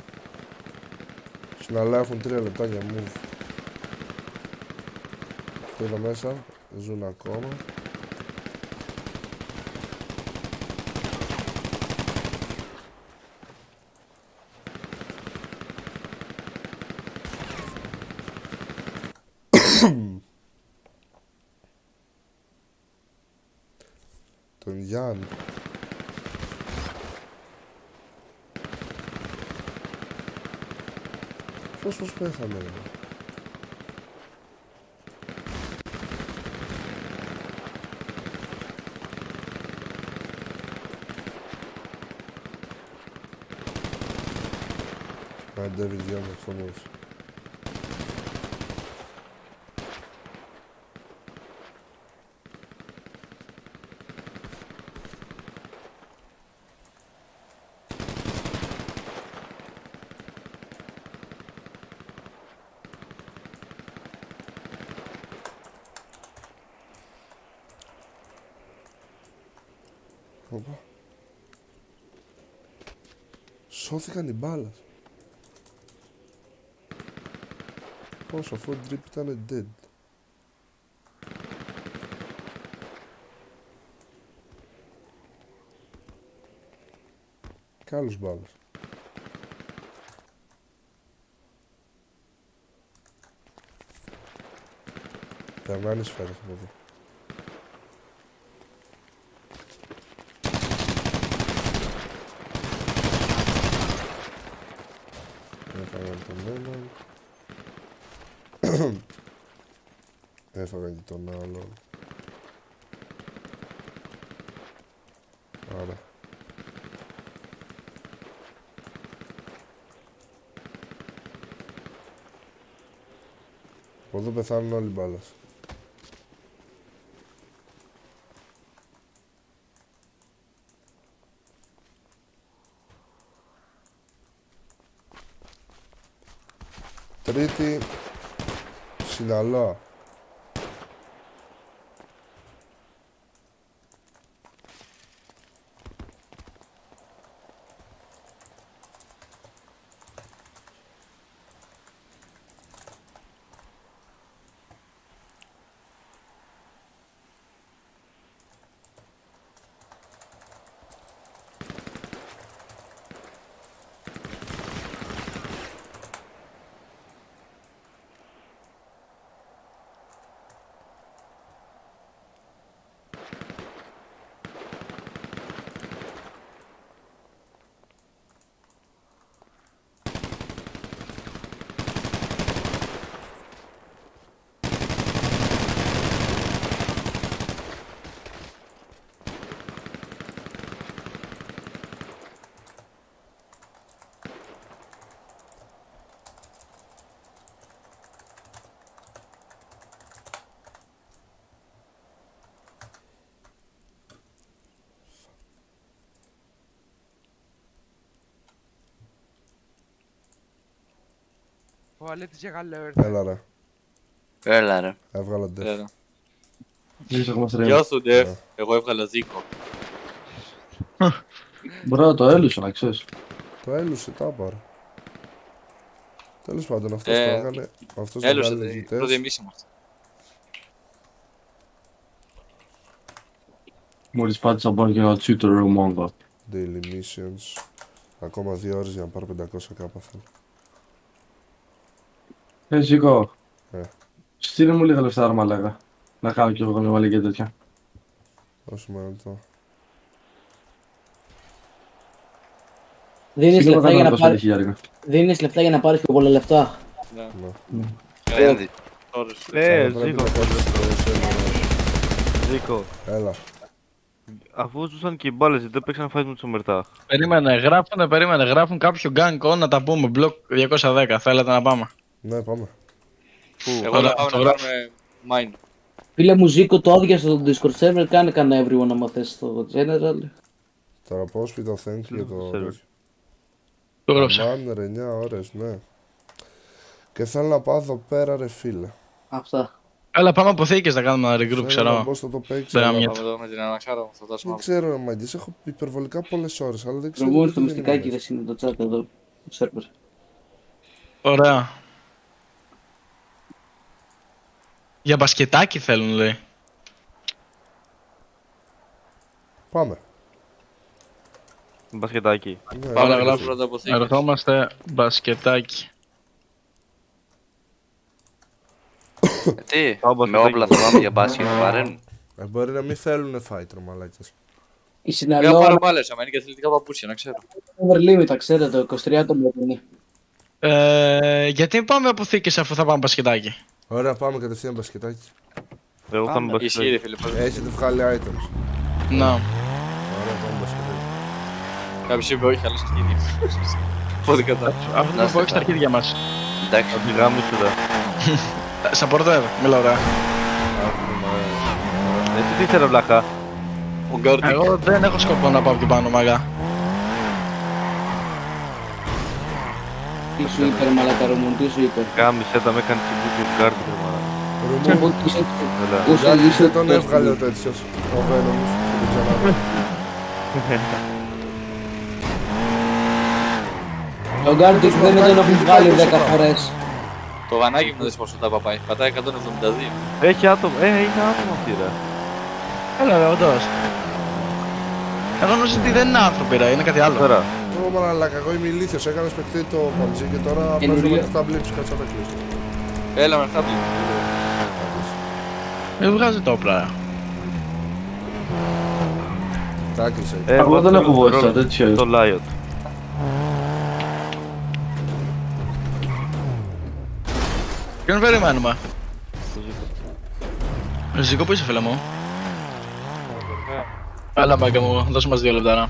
Συναλά έχουν τρία λεπτά για move. Το είδα μέσα, ζουν ακόμα. Τον Γιάννη. Πώς πως πέθανε. David Young αυτό μόλις. Οπα. Σώθηκαν οι μπάλας. Πόσο, αφού ο Drip ήταν dead. Κι άλλους μπάλες. Περνάνε σφαίρες από εδώ. Έφαγαν τον έναν. Έφαγαν και τον άλλο. Άρα. Από εδώ πεθάνουν όλοι μπάλες. Τρίτη. Συναλά.
Ο Αλέτης και καλό
Έλα ρε.
Έλα ρε.
Έβγαλα Ντεφ.
Γεια σου Ντεφ. Εγώ έβγαλα Ζήκο.
Μπράβο, το έλουσε να ξέρεις.
Το έλουσε, τα πάρε. Τέλος πάντων, αυτός το έκανε. Αυτός το έκανε λογιτές.
Πρώτοι εμείς είμαστε.
Μόλις πάτησα πάνω και ένα τσίτερ ρε μάγκα.
Daily missions. Ακόμα δύο ώρες για να πάρω πεντακόσια κάπα θέλω.
Ε, Ζήκο.
Ε.
Στείλε μου λίγα λεφτά άρμα λέγα. Να κάνω κι εγώ καμιά βαλή και τέτοια.
Όσο με ρωτώ.
Δίνεις λεφτά για να πάρεις... Δίνεις λεφτά για να πάρεις πιο πολλά λεφτά.
Ναι.
Ε, Ζήκο. Ζήκο.
Έλα.
Αφού ζούσαν και οι μπάλες, δεν παίξαν να φάει με τους ομερτά.
Περίμενε, γράφουνε, περίμενε, γράφουν κάποιο γκάνκο να τα πούμε. Μπλοκ διακόσια δέκα, θέλετε να πάμε.
Ναι, πάμε.
Πού, εγώ να πάμε να κάνουμε mine.
Φίλε μου Ζήκο, το άδεια στο Discord server, κάνε κανένα everyone να μαθες στο general.
Τώρα πώς πει το thank you το...
Το γράψα.
Μάνερ, εννιά ώρες, ναι. Και θέλω να πάω εδώ πέρα ρε φίλε.
Αυτά.
Έλα πάμε από θήκες να κάνουμε ένα regroup, ξέρω.
Θέλω να στο το παίξω.
Πάμε εδώ με την αναξάρα μου, θα φτάσουμε.
Δεν ξέρω ρε μάγκες, έχω υπερβολικά πολλές ώρες, αλλά δεν ξέρω.
Προμόνεις το μυστικάκι δεν είναι το chat εδώ, το server.
Ωραία. Για μπασκετάκι θέλουν, λέει.
Πάμε.
Μπασκετάκι.
Πάμε να γράψουμε πρώτα αποθήκες. Ερχόμαστε μπασκετάκι.
Τι, με όπλα θα πάμε για μπάσκετ, παρέν.
Ε, μπορεί να μην θέλουνε fight, ρε μαλάκες.
Η συναλλαγή.
Εγώ πάρω μπάλες, άμα είναι και αθλητικά παπούτσια, να ξέρω.
Over limit, τα ξέρετε, είκοσι τρία το είναι.
Ε, γιατί πάμε αποθήκες αφού θα πάμε μπασκετάκι.
Ωραία, πάμε κατευθείαν μπασκετάκι.
Εγώ θα είμαι μπασκετάκι.
Έχετε βγάλει items.
Να.
Ωραία, πάμε μπασκετάκι.
Κάποιος είπε όχι, άλλος αρχίδια. Πότε κατά.
Αυτό το πω όχι στα αρχίδια μας.
Εντάξει.
Απ' τη γάμη σου δα.
Σαν πορτέρ, μιλά ωραία.
Εσύ τι είσαι ρε βλάχα.
Εγώ δεν έχω σκοπό να πάω πιο πάνω, μάγα.
Τι σου είπε ρε μαλάκα Ρωμούν, τι σου είπε.
Κάμισε τα με έκανε τσιμπούκι ο γκάρτι ρε μαλάκα.
Ρωμούν, γκάρτι τον έβγαλε ο τέτοιος, ο Βένομος.
Ο γκάρτι δεν με τον έχουν βγάλει δέκα φορές.
Το βανάκι μου δες πόσο τα παπάει, πατάει εκατόν εβδομήντα δύο.
Έχει άτομο, ε, είναι άτομο αυτή ρε.
Έλα ρε, όντως. Εγώ νομίζω ότι δεν είναι άνθρωποι ρε, είναι κάτι άλλο.
Τώρα.
Ω μαλάκα, εγώ είμαι ηλίθιος, έκανες παιχτή το παντζί και τώρα παίζουμε και τα μπλίψη, κάτσα τα κλείσω.
Έλα με αυτά μπλίψη.
Δεν βγάζει το όπλα.
Τα άκλεισε.
Εγώ δεν έχω βοήθεια τέτοιο.
Το Λάιοτ.
Ποιον περιμένουμε. Ζήκο, πού είσαι φίλε μου. Έλα μπάγκα μου, δώσε μας δύο λεπτά.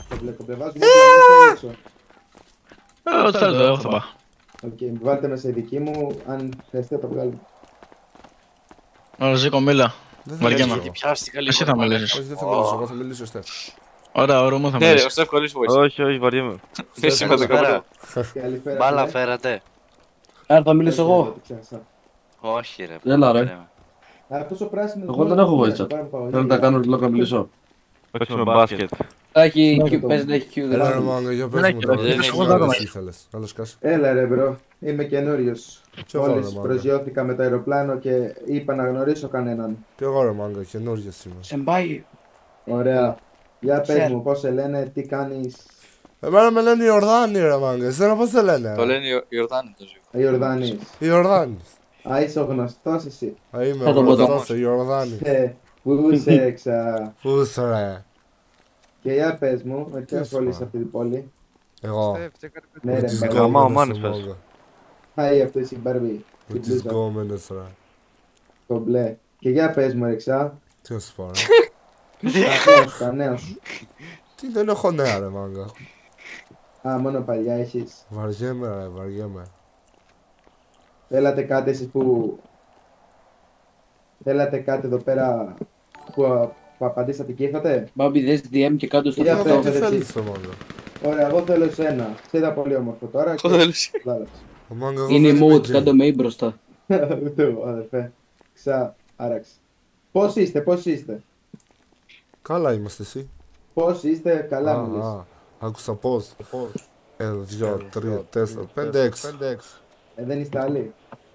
Ε, ό,τι θέλετε, εγώ θα πάω.
Οκ, βάλτε με σε δική μου, αν χρειαστεί θα το βγάλω.
Ωραία, Ζήκο, μίλα. Βαριέμαι.
Εσύ
θα μιλήσεις.
Όχι, δεν θα μιλήσω, εγώ θα μιλήσω ο Στεφ.
Ωραία, ο Ρωμού θα
μιλήσει. Ναι, ο Στεφ χωρίς voice.
Όχι, όχι, βαριέμαι.
Εσύ με δεκαπέρα.
Μπάλα φέρατε.
Άρα θα μιλήσω εγώ.
Όχι ρε.
Έλα ρε. Εγώ δεν έχω βοήθεια. Θέλω να τα κάνω λόγω να μιλήσω.
Παίξουμε μπάσκετ.
Έχει παίζει να έχει Q.
Έλα ρε μάγκα, για πες μου τώρα.
Έλα ρε μπρο, είμαι καινούριος. Μόλις προσγειώθηκα με το αεροπλάνο και είπα να γνωρίσω κανέναν.
Τι εγώ ρε μάγκα, καινούριος είμαι.
Σεμπάι.
Ωραία. Για πες μου πώς σε λένε, τι κάνεις.
Εμένα με λένε Ιορδάνη ρε μάγκα, εσένα πώς σε λένε.
Το λένε Ιορδάνη το ζύγο.
Ιορδάνης.
Ιορδάνης.
Α, είσαι ο γνωστός εσύ.
Α, είμαι ο γνωστός, ο Ιορδάνης.
Πού είσαι έξα.
Πού είσαι ρε.
Και για πες μου, με τι ασχολείσαι αυτή την πόλη.
Εγώ.
Ναι ρε,
Γαμάω μάνες πες.
Χάει αυτό η Μπαρμπή.
Με τις γκόμενες ρε.
Το μπλε. Και για πες μου Ρεξά.
Τι θα σου πω
ρε. Τα νέα σου.
Τι δεν έχω νέα ρε μάγκα.
Α, μόνο παλιά έχεις.
Βαριέμαι ρε, βαριέμαι.
Θέλατε κάτι εσείς που... Θέλατε κάτι εδώ πέρα που, που απαντήσατε και ήρθατε.
Μπάμπι δες ντι εμ και κάτω στο
αυτό. Τι θέλεις το μάγκα.
Ωραία, εγώ θέλω εσένα. Σε είδα πολύ όμορφο τώρα.
Εγώ θέλω
εσένα.
Είναι mood, κάτω με ή μπροστά.
Ούτε εγώ αδερφέ. Ξα, άραξε. Πώς είστε, πώς είστε.
Καλά είμαστε εσύ.
Πώς είστε, καλά μου λες.
Άκουσα πώς. Ένα, δυο, τρία, τέσσερα, πέντε, έξι.
Ε, δεν είστε άλλοι.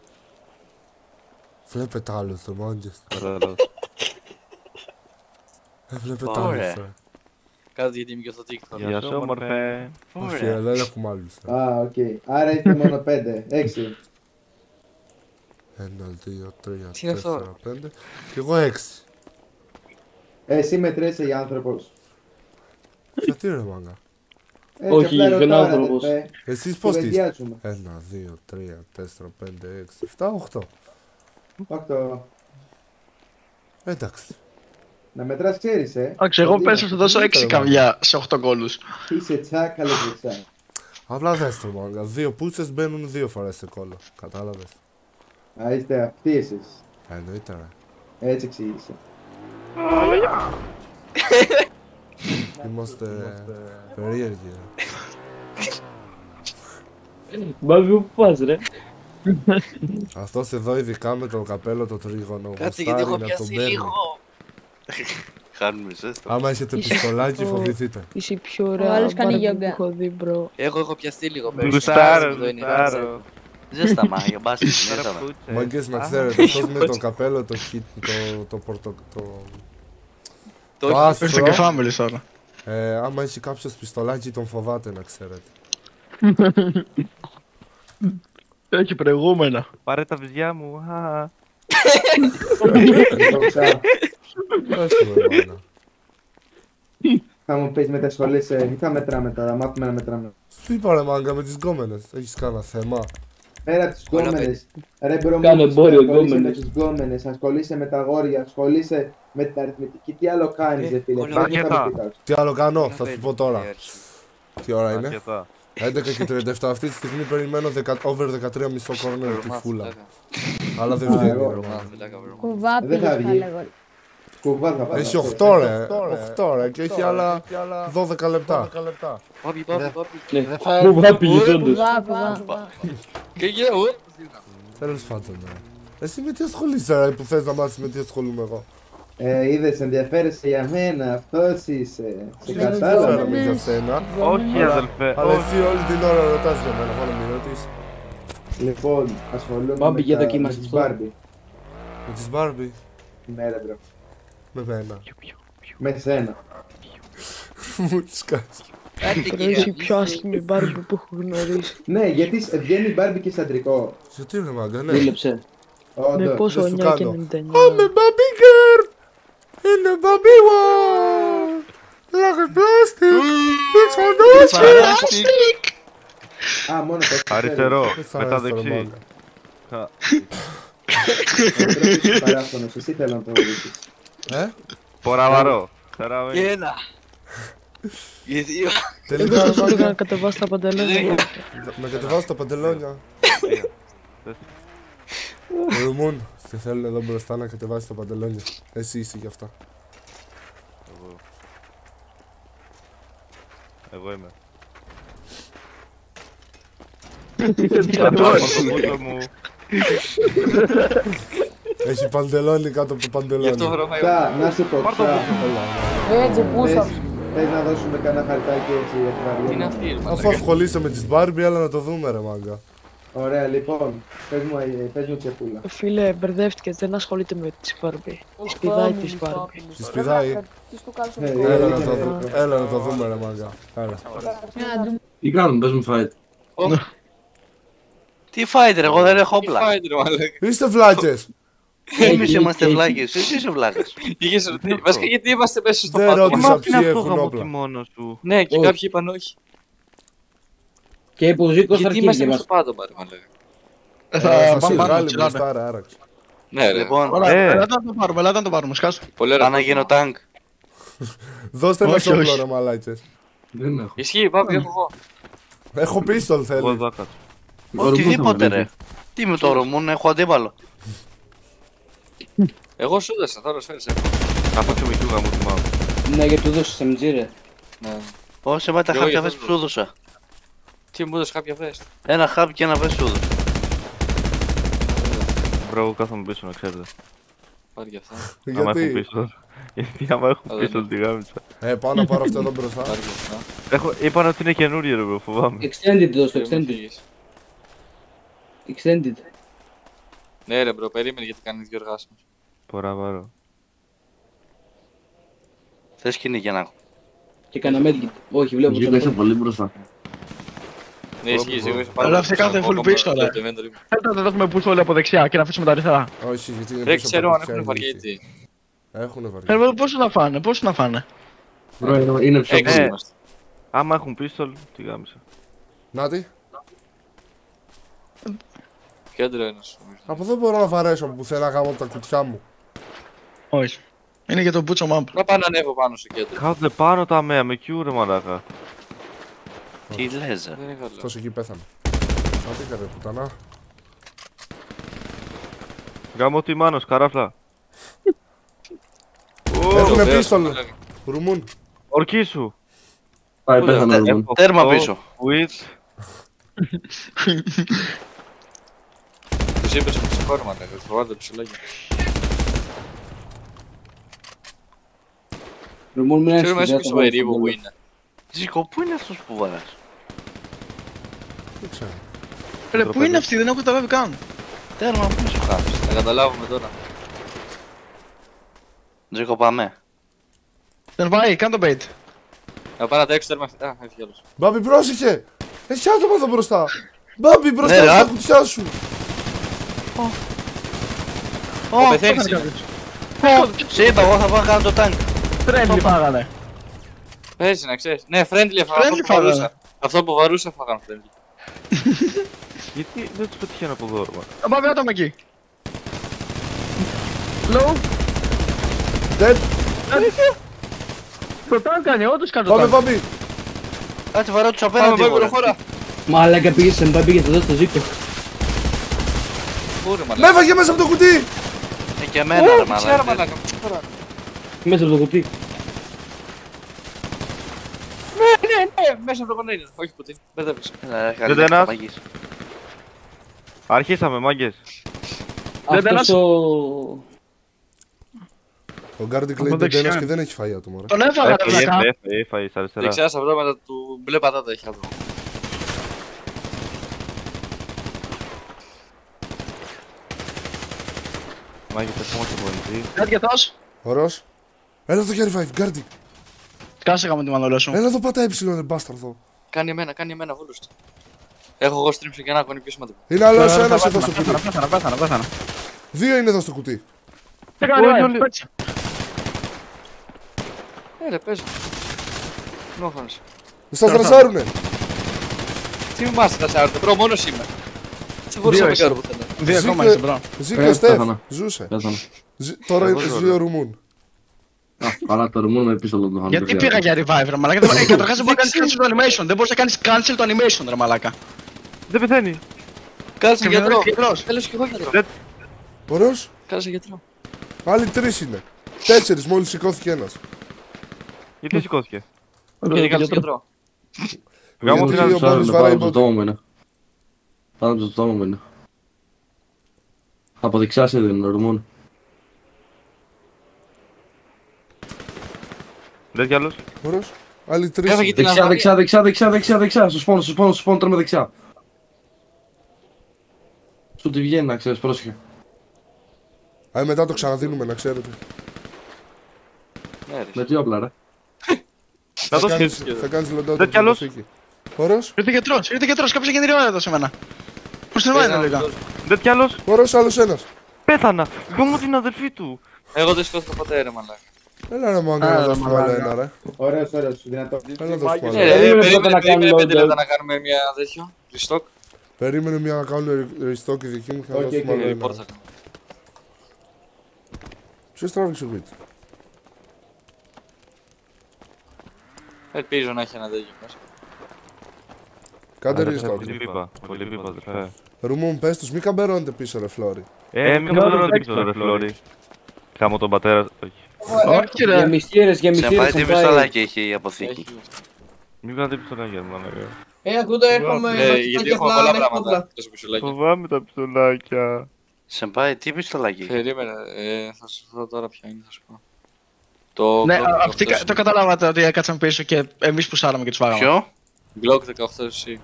Βλέπετε άλλους το μάγκες. Ε, βλέπετε άλλους ρε.
Κάτι γιατί είμαι και στο TikTok.
Γεια σου όμορφε.
Όχι, αλλά δεν έχουμε άλλους.
Α, οκ. Άρα είστε μόνο πέντε, έξι.
Ένα, δύο, τρία, τέσσερα, πέντε. Και εγώ έξι.
Εσύ μετρέσαι για άνθρωπος.
Γιατί ρε μάγκα.
Όχι, δεν είναι άνθρωπος.
Εσείς πώς είστε. Ένα, δύο, τρία, τέσσερα, πέντε, έξι, εφτά, οχτώ.
Οχτώ.
Εντάξει.
Να μετράς ξέρεις, ε.
Εντάξει, εγώ πες να σου δώσω έξι καμιά σε οχτώ γκόλους.
Είσαι τσάκαλο δεξιά.
Απλά δες το μάγκα. Δύο πούτσες μπαίνουν δύο φορές σε κόλλο. Κατάλαβες.
Α, είστε αυτοί εσείς.
Εννοείται ρε.
Έτσι εξήγησε.
Είμαστε περίεργοι ρε.
Μπάμπι που πας ρε.
Αυτός εδώ ειδικά με το καπέλο το τρίγωνο.
Κάτσε γιατί έχω πιάσει λίγο. Χάνουμε ζέστο.
Άμα έχετε πιστολάκι φοβηθείτε.
Είσαι πιο ωραία. Ο άλλος κάνει γιόγκα.
Εγώ έχω πιαστεί λίγο.
Γουστάρω, γουστάρω.
Ζέσταμα, για μπάσκετ.
Μάγκες να ξέρετε, αυτός με το καπέλο, το χιτ, το πορτο... Το άσπρο.
Ήρθε και family τώρα.
Άμα έχει κάποιος πιστολάκι τον φοβάται να ξέρετε.
Έχει προηγούμενα.
Πάρε τα βυζιά μου.
Θα μου πεις μετασχολείσαι ή θα μετράμε τώρα, μάθουμε να μετράμε.
Σου είπα ρε μάγκα με τις γκόμενες, έχεις κανένα θέμα.
Πέρα τις γκόμενες, ρε μπρο μου, ασχολείσαι με τις γκόμενες, ασχολείσαι με τα αγόρια, ασχολείσαι με την αριθμητική, τι άλλο κάνεις ρε φίλε.
Τι άλλο κάνω, θα σου πω τώρα. Τι ώρα είναι? έντεκα και τριάντα επτά, αυτή τη στιγμή περιμένω over δεκατρία κόμμα πέντε κόρνερ τη φούλα. Αλλά δεν βγαίνει.
Κουβάπη θα λέγω.
Έχει οκτώ ρε, οκτώ ρε και έχει άλλα δώδεκα λεπτά.
Πάπη, πάπη, πάπη.
Κουβάπη όντως.
Και εγώ.
Τέλος πάντων ρε. Εσύ με τι ασχολείσαι ρε που θες να μάθεις με τι ασχολούμαι εγώ?
Ε, είδες, ενδιαφέρεσαι για μένα, αυτός είσαι. Σε κατάλαβα.
Δεν ξέρω για σένα.
Όχι αδελφέ.
Αλλά εσύ όλη την ώρα ρωτάς για μένα, θέλω να μην ρωτήσεις.
Λοιπόν, ασχολούμαι με τις Barbie.
Με τις Barbie?
Ναι ρε μπρο.
Με μένα.
Με σένα.
Μου τις κάνεις.
Είσαι η πιο άσχημη Barbie που έχω γνωρίσει.
Ναι, γιατί βγαίνει η Barbie και σε αντρικό.
Γιατί ρε μάγκα, ναι.
Δίλεψε.
Με πόσο εννιά και ενενήντα εννιά.
I'm a Barbie girl in the Barbie world. Like a plastic. It's fantastic.
Α, μόνο το
αριστερό, μετά δεξί.
Παράφωνος, εσύ θέλω να το ρωτήσεις.
Ε?
Ποραβαρό.
Και ένα. Και δύο.
Εγώ θα σου να κατεβάσω τα παντελόνια.
Να κατεβάσω τα παντελόνια. Ρουμούν, σε θέλουν εδώ μπροστά να κατεβάσεις τα παντελόνια. Εσύ είσαι γι' αυτά.
Εγώ. Εγώ είμαι.
Έχει παντελόνι κάτω από το παντελόνι.
Κα, να σου πω, κα.
Έτσι, πούσα.
Θες να δώσουμε κανένα χαρτάκι έτσι για την
Είναι αυτή.
Αφού ασχολείσαι με τις Barbie, έλα να το δούμε ρε μάγκα.
Ωραία, λοιπόν, πες μου, πες μου τσεπούλα.
Φίλε, μπερδεύτηκες, δεν ασχολείται με τις Barbie. Σπηδάει τις Barbie.
Τη σπηδάει. Έλα να το δούμε ρε μάγκα.
Τι κάνουμε, πες μου fight.
Τι fight ρε, εγώ δεν έχω όπλα.
Είστε βλάκες.
Εμείς είμαστε βλάκες, εσύ είσαι βλάκας.
Βασικά γιατί είμαστε μέσα στο
πάτο. Δεν ρώτησα ποιοι έχουν όπλα.
Ναι, και κάποιοι είπαν όχι.
Και είπε ο Ζήκος
γιατί είμαστε μέσα στο πάτο, πάρε μα
λέγα. Θα σιγάλει μπροστά ρε, άραξε.
Ναι ρε.
Λοιπόν, ελάτε να το πάρουμε, ελάτε να το πάρουμε, σκάσου.
Πάω να γίνω τάγκ.
Δώστε ένα όπλο ρε μαλάκες.
Ισχύει, πάμε, έχω εγώ.
Έχω πίστολ θέλει.
Οτιδήποτε ρε. Τι με το Ρουμούν, έχω αντίπαλο.
Εγώ σου έδωσα, θα ρωσφέρεις.
Κάπαξε με κιούγα μου θυμάμαι.
Ναι, γιατί του δώσεις εμ τζι ρε.
Όχι, με τα χάπια βες που σου έδωσα.
Τι μου έδωσε κάποια βες?
Ένα χάπι και ένα βες σου έδωσα.
Μπρο, εγώ κάθομαι πίσω να ξέρετε.
Πάρει κι αυτά.
Άμα έχουν πίσω. Γιατί άμα έχουν πίσω τη γάμιτσα.
Ε, πάω να πάρω αυτό εδώ μπροστά.
Είπαν ότι είναι καινούριο ρε μπρο, φοβάμαι.
Extended δώσ' το, extended. Extended.
Ναι ρε μπρο, περίμενε γιατί κάνει δύο εργάσιμες.
Ποραβαρό.
Θες κυνήγια να έχω.
Και κάνα medkit. Όχι, βλέπω.
Ζήκο είσαι πολύ μπροστά.
Ναι, ισχύει, Ζήκο είσαι πάρα
πολύ μπροστά. Αλλά κάθε full πίσω ρε. Έλα να δώσουμε push όλοι από δεξιά και να αφήσουμε τα αριστερά.
Όχι, γιατί είναι
δεν ξέρω αν έχουν βαριέτη.
Έχουνε βαριέτη.
Ε, πόσο να φάνε, πόσο να φάνε.
Μπρο, είναι πιο
πολύ. Άμα έχουν πίστολ, τι γάμισα.
Νάτι.
Κέντρο ένας.
Από εδώ μπορώ να βαρέσω που θέλω να γάμω τα κουτιά μου.
Όχι. Είναι για τον Μπούτσο Μάμπ.
Να πάω να ανέβω πάνω στο κέντρο.
Κάτω πάνω τα μέα, με κιού ρε μαλάκα.
Τι λες ρε.
Αυτός εκεί πέθανε. Νάτι ρε πουτανά.
Γάμω τη μάνος, καράφλα.
Έχουνε πίστολ. Ρουμούν.
Ορκίσου.
Πάει πέθανε Ρουμούν.
Τέρμα πίσω.
With.
Τους είπες με ξεχώρμα, ναι, θα φοβάται το ψηλόγιο.
Ρουμούν μην
ξέρουμε έσαι πίσω περίπου που είναι.
Ζήκο, πού είναι αυτός που βαράς?
Δεν ξέρω.
Ρε, πού είναι αυτή, δεν έχω καταλάβει καν. Τέρμα, πού σου χάσει.
Θα καταλάβουμε τώρα.
Τζίκο, πάμε.
Δεν πάει, κάνε το bait.
Θα πάω να τα έξω τέρμα. Α, έφυγε άλλος.
Μπάμπη, πρόσεχε! Έχει άτομα εδώ μπροστά! Μπάμπη, μπροστά στα κουτιά σου!
Ω, πεθαίνεις. Σε είπα, εγώ θα πάω να κάνω το τάγκ.
Friendly φάγανε.
Παίζει να ξέρεις. Ναι, friendly φάγανε. Αυτό που βαρούσα φάγανε friendly.
Γιατί δεν τους πετυχαίνω από εδώ, ρε.
Θα πάμε άτομα εκεί. Low.
Dead.
Το τάγκ κάνει, όντως κάνει το
Πάμε,
τάγκ.
πάμε.
Κάτσε βαρώ τους απέναντι.
Πάμε, προχώρα.
Μαλάκα πήγε σε μπα, πήγε εδώ στο Ζήκο.
Με έφαγε μέσα από το κουτί!
Ε, και εμένα ρε μαλάκα.
Μέσα από το κουτί.
Ναι, ναι, ναι, μέσα από το κονέινερ. Όχι κουτί, μπερδεύεσαι.
Δεν ένας. Αρχίσαμε, μάγκες.
Αυτός ο...
Ο Γκάρντικ λέει δεν ένας και δεν έχει φάει άτομο.
Τον έφαγα ρε βλακά.
Έφαγε, έφαγε, στα αριστερά.
Δεξιά σε αυτό μετά του μπλε πατάτα έχει άτομο.
Μάγκες, ακόμα και πολύ.
Κάτι για τός.
Ωραίος. Έλα εδώ για revive, Γκάρντικ.
Κάσε με τη μανολό σου.
Έλα εδώ πάτα έψιλον, ρε μπάσταρδο.
Κάνει εμένα, κάνει εμένα βούλος του. Έχω εγώ stream και ένα κόνη πιο σημαντικό.
Είναι άλλος ένας εδώ στο κουτί.
Πέθανα, πέθανα, πέθανα.
Δύο είναι εδώ στο κουτί.
Τι κάνει, πέτσα.
Ε, ρε, παίζω. Νόχωνες.
Σας ρασάρουνε.
Τι μη μας ρασάρουνε, μπρο, μόνος είμαι. Τι μπορούσα να κάνω πουθενά.
Δύο ακόμα είσαι, μπρο.
Ζήκε ο Στεφ, ζούσε. Τώρα ζει ο Ρουμούν.
Α, καλά το Ρουμούν με πίσω τον
Γιατί πήγα για revive ρε μαλάκα. Καταρχάς δεν μπορεί να κάνεις cancel το animation. Δεν μπορείς να κάνεις cancel το animation ρε μαλάκα.
Δεν πεθαίνει.
Κάλεσε γιατρό. Τέλος και εγώ γιατρό.
Ωραίος.
Κάλεσε γιατρό.
Άλλοι τρεις είναι. Τέσσερις, μόλις σηκώθηκε ένας.
Γιατί σηκώθηκε.
Γιατί κάλεσε γιατρό.
Γάμο
Γιατί ο μόνος βαράει πότε.
Πάνω από το στόμα μου είναι. Από δεξιά σε δίνουν, Ρουμούν.
Δεν κι άλλος.
Ωραίος. Άλλοι τρεις.
Δεξιά, δεξιά, δεξιά, δεξιά, δεξιά, δεξιά. Στο σπόνο, στο σπόνο, στο σπόνο, τρώμε δεξιά. Σου τη βγαίνει να ξέρεις, πρόσεχε.
Α, μετά το ξαναδίνουμε να ξέρετε.
Με τι όπλα ρε.
Θα το σκέφτεις.
Θα κάνεις λοντά
Δεν κι άλλος.
Ωραίος.
Ήρθε γιατρός, ήρθε γιατρός, κάποιος έχει γεντριό εδώ σε μένα. Πώς την βάζει λίγα.
Δεν κι άλλος.
Ωραίος, άλλος ένας.
Πέθανα. Γάμω την αδερφή του.
Εγώ δεν σηκώθηκα ποτέ ρε μαλάκα.
Έλα ρε μάγκα να δώσουμε άλλο ένα ρε.
Ωραίος, ωραίος, δυνατό.
Έλα να δώσουμε άλλο
ένα. Περίμενε πέντε λεπτά να κάνουμε μια τέτοιο, restock.
Περίμενε μια να κάνουμε restock η δική μου και θα δώσουμε άλλο ένα. Ποιος τράβηξε ο βιτ.
Ελπίζω να έχει ένα τέτοιο μέσα.
Κάντε restock.
Πολύ πίπα, αδερφέ.
Ρουμούν, πες τους, μη καμπερώνετε πίσω ρε Φλόρι.
Ε, μη καμπερώνετε πίσω ρε Φλόρι. Κάμω τον πατέρα, όχι.
Όχι ρε. Γεμιστήρες, γεμιστήρες.
Σε πάει τι πιστολάκι έχει η αποθήκη.
Μην κάνετε πιστολάκια μου, μάνα.
Ε, ακούτε, έρχομαι.
Γιατί έχουμε πολλά πράγματα.
Φοβάμαι τα πιστολάκια.
Σε πάει τι πιστολάκι.
Περίμενε, θα σου πω τώρα ποια είναι, θα σου πω. Το
ναι, αυτοί το καταλάβατε ότι έκατσαν πίσω και εμείς πουσάραμε και τους φάγαμε.
Ποιο?
Glock δεκαοκτώ εσύ.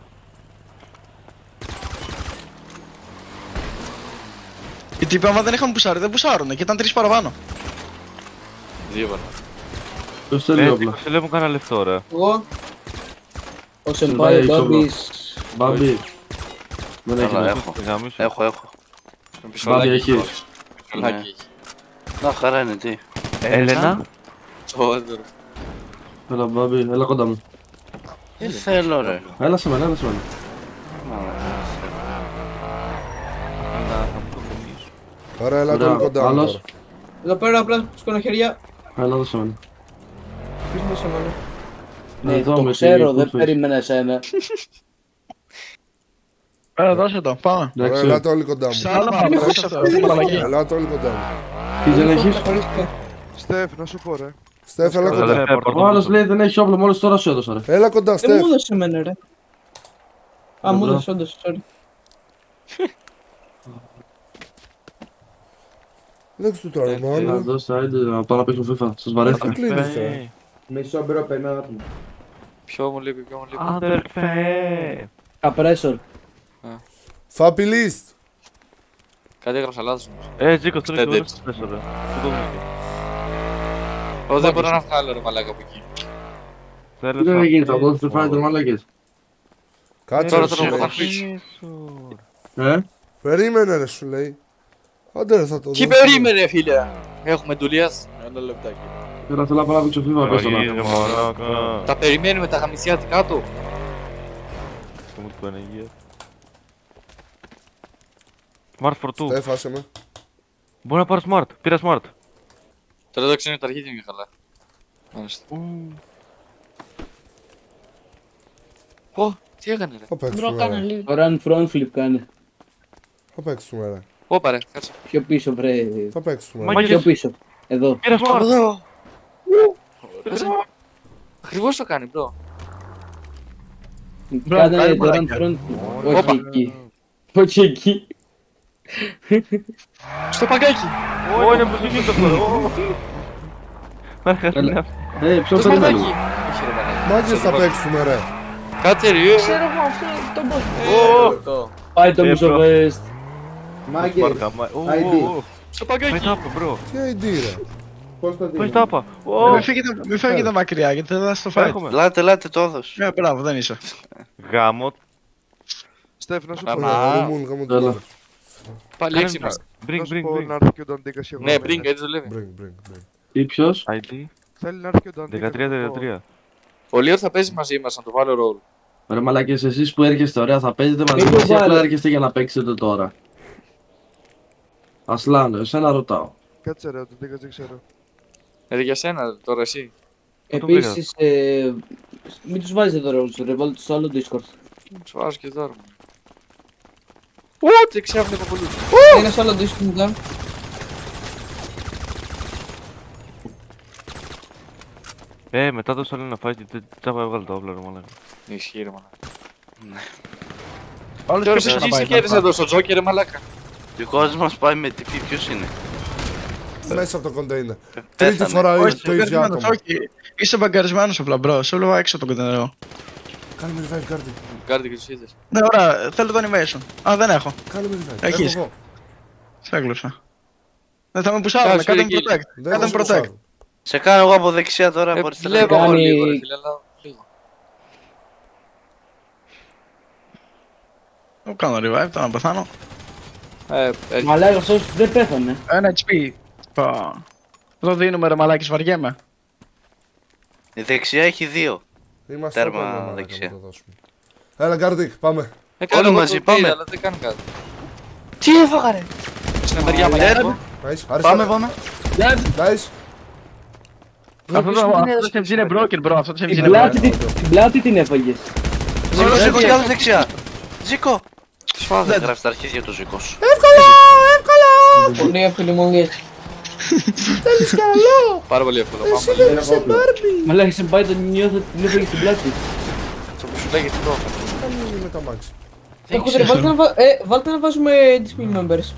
Οι τύποι άμα δεν είχαμε πουσάρει, δεν πουσάρουνε και ήταν τρεις παραπάνω.
Δύο παραπάνω.
Ποιος θέλει όπλα.
Σε λέω μου κάνα λεφτό ρε.
Εγώ.
Ο Σεμπάι, ο Μπάμπης.
Μπάμπη. Δεν έχει
να έχω. Έχω, έχω.
Μπάμπη έχεις.
Να χαρά είναι τι.
Έλενα.
Τσόδωρο.
Έλα Μπάμπη, έλα κοντά μου.
Δεν θέλω ρε.
Έλα σε μένα, έλα σε μένα.
Ωραία, έλα τον κοντά μου τώρα.
Εδώ πέρα απλά σκονοχεριά.
Έλα εδώ σε μένα.
Ποιος είναι σε μένα.
Ναι, το ξέρω, δεν περίμενα εσένα.
Έλα δώσε το, πάμε.
Έλα το όλοι κοντά μου. Έλα το όλοι κοντά μου.
Τι δεν έχεις?
Στεφ, να σου πω ρε.
Στεφ, έλα κοντά.
Ο άλλος λέει δεν έχει όπλο, μόλις τώρα σου έδωσα ρε.
Έλα κοντά, Στεφ.
Δεν μου έδωσε εμένα ρε. Α, μου έδωσε όντως, sorry.
Δέξτε του τώρα, μόνο.
Να δώσω, άιντε να πάω να παίξω FIFA, σας βαρέθηκα.
Μισό μπρο, περιμένω άτομο.
Ποιο μου λείπει, ποιο μου λείπει.
Αδερφέ.
Καπρέσορ.
Θα απειλείς.
Κάτι έγραψα λάθος.
Ε, Τζίκο, το ρίχνω τέσσερα.
Εγώ δεν μπορώ να βγάλω ρε μαλάκα από εκεί.
Τι δεν γίνει, θα δώσεις το φάιτερ μαλάκες.
Κάτσε ρε σου λέει. Περίμενε ρε σου λέει. Άντε ρε θα το δω.
Τι περίμενε φίλε. Έχουμε ντουλίας. Ένα λεπτάκι.
Τώρα θέλω να πάω να δείξω φίβα πες τον άνθρωπο.
Τα περιμένουμε τα γαμισιά κάτω.
Smart for two.
Έφασε με.
Μπορεί να πάρω smart. Πήρα smart.
Τώρα εδώ ξέρω τα αρχίδια είναι καλά. Μάλιστα. Ω, τι έκανε ρε.
Θα παίξουμε ρε.
Run front flip κάνε.
Θα παίξουμε ρε.
Όπα ρε, κάτσε.
Πιο πίσω βρε.
Θα παίξουμε
ρε. Πιο πίσω. Εδώ.
Πήρα smart.
Εδώ. Ακριβώς το κάνει μπρο.
Κάνε το run front flip. Όχι εκεί. Όχι εκεί.
Στο παγκάκι!
Ω, είναι προσοχή το χώρο.
Ε, ποιος θα είναι.
Μάγκες θα παίξουμε ρε.
Κάτσε ρε.
Ξέρω εγώ αυτό τον boss.
Πάει το μισό βεστ.
Μάγκες, άι ντι.
Στο παγκάκι!
Τι άι ντι ρε.
Πώς το
Πώς
δίνει.
τα είπα.
Μην φεύγετε μακριά γιατί δεν θα στο φάει.
Λάτε, λάτε το έδος.
Ε, μπράβο, δεν είσαι.
Γάμο.
Στεφ, να σου
πω.
Πάλι έξι είμαστε.
Bring, bring, bring.
Να έρθει και ο Νταντίκας.
Ναι, bring, έτσι δουλεύει.
Ή ποιος?
άι ντι.
Θέλει να έρθει και ο Νταντίκας.
δεκατρία δεκατρία.
Ο Λίορ θα παίζει μαζί μας, να το βάλω ρόλ.
Ρε μαλάκες, εσείς που έρχεστε ωραία θα παίζετε μαζί μας ή απλά έρχεστε για να παίξετε τώρα. Ασλάνο, εσένα ρωτάω.
Κάτσε ρε, ο Νταντίκας δεν ξέρω.
Ε, για σένα τώρα εσύ.
Επίσης, μην τους βάζετε τώρα όλους, ρε, βάλτε τους στο άλλο Discord.
Τους βάζω και τώρα. Τι ξέφνε από πολλούς.
Είναι στο άλλο Discord μου κάνω.
Ε, μετά το άλλο να φάει και τσάπα έβγαλε το όπλο ρε μαλάκα.
Ισχύει ρε μαλάκα.
Όλους
Τώρα
ποιος
εσύ
θα
σε
πάει.
κέρδισε εδώ στο Τζόκερ ρε μαλάκα.
Δικός μας πάει με τι πει, ποιος είναι.
Μέσα από το κοντέινερ. Τρίτη φορά το ίδιο άτομο.
Όχι, είσαι μπαγκαρισμένος απλά μπρο, σε βλέπω έξω από το κοντέινερ.
Κάνε με revive Guardi.
Guardi και τους είδες.
Ναι, ωραία, θέλω το animation. Α, δεν έχω.
Κάνε με revive.
Έχεις.
Έχω εγώ.
Σε έγλωσα. Δεν θα με πουσάρουνε, κάτω με protect.
Δεν
Κάτω
θα
με
σε
protect.
πουσάρω.
Σε κάνω εγώ από δεξιά τώρα από αριστερά.
Βλέπω εγώ λίγο ρε φίλε, αλλά λίγο.
Δεν κάνω revive, τώρα να πεθάνω.
Μαλάκα αυτός δεν πέθανε.
Ένα έιτς πι. Εδώ δίνουμε ρε μαλάκες, βαριέμαι.
Η δεξιά έχει δύο.
Είμαστε
τέρμα δεξιά.
Έλα Guardi, πάμε.
Όλοι μαζί, πάμε.
Αλλά δεν κάνω κάτι. Τι έφαγα ρε. Στην μεριά μαλάκα.
Πάμε, πάμε.
Nice.
Αυτό το σεμζ είναι broken bro, αυτό το σεμζ είναι broken.
Την πλάτη την έφαγες.
Ζήκο, Ζήκο κι άλλος δεξιά. Ζήκο. Τις φάω δεν γράφει τα αρχίδια του Ζήκος.
Εύκολα, εύκολα.
Πολύ εύκολη μου λες.
Θέλεις καλό.
Πάρα πολύ εύκολο.
Εσύ δεν είσαι Barbie.
Μαλάκα σε πάει τον νιώθω ότι την έφαγες στην πλάτη.
Στο που σου λέγεται εδώ.
Κάνει με τα μάξι.
Βάλτε να βάζουμε display members.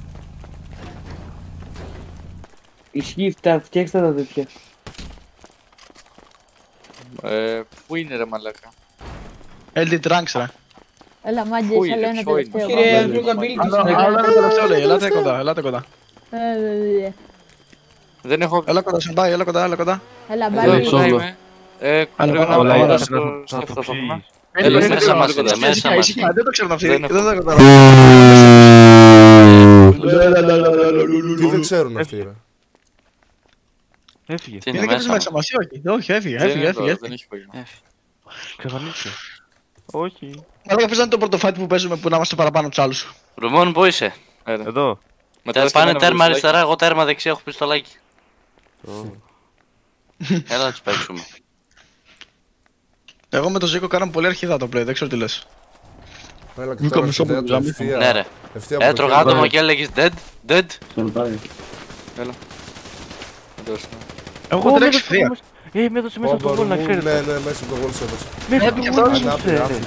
Ισχύει, φτιάξτε τα τέτοια.
Ε, πού είναι ρε μαλάκα.
ελ ντι Trunks ρε.
Έλα μάγκες, άλλο ένα τελευταίο.
Κύριε Αντρούκαμπίλ,
Άλλο ένα τελευταίο λέει, ελάτε κοντά, ελάτε κοντά.
Δεν έχω...
Έλα κοντά, Σεντάι, έλα κοντά, έλα κοντά.
Έλα μπάλι.
Ε, πρέπει να πάω στο αυτόφωνα.
Έλα μέσα μας είναι, μέσα μας.
Δεν το ξέρουν αυτοί, δεν το ξέρουν.
Τι δεν ξέρουν αυτοί ρε.
Έφυγε.
Είναι και μέσα μας, όχι, όχι, έφυγε, έφυγε, έφυγε.
Ξεφανίστηκε. Όχι.
Αλλά ποιος είναι το πρώτο fight που παίζουμε που να είμαστε παραπάνω τους άλλους.
Ρουμόν, πού είσαι.
Εδώ.
Πάνε τέρμα αριστερά, εγώ τέρμα δεξιά, έχω πιστολάκι. Έλα να τους παίξουμε.
Εγώ με τον Ζήκο κάναμε πολύ αρχιδά το play, δεν ξέρω τι λες.
Έλα και τώρα ευθεία του ευθεία.
Ναι ρε. Έτρωγα άτομο και έλεγες dead, dead.
Έλα.
Εγώ τρέξει ευθεία.
Ε, με έδωσε μέσα από το γόλ να ξέρετε.
Ναι, ναι, μέσα από το γόλ σε έδωσε.
Μέσα από το γόλ να ξέρετε.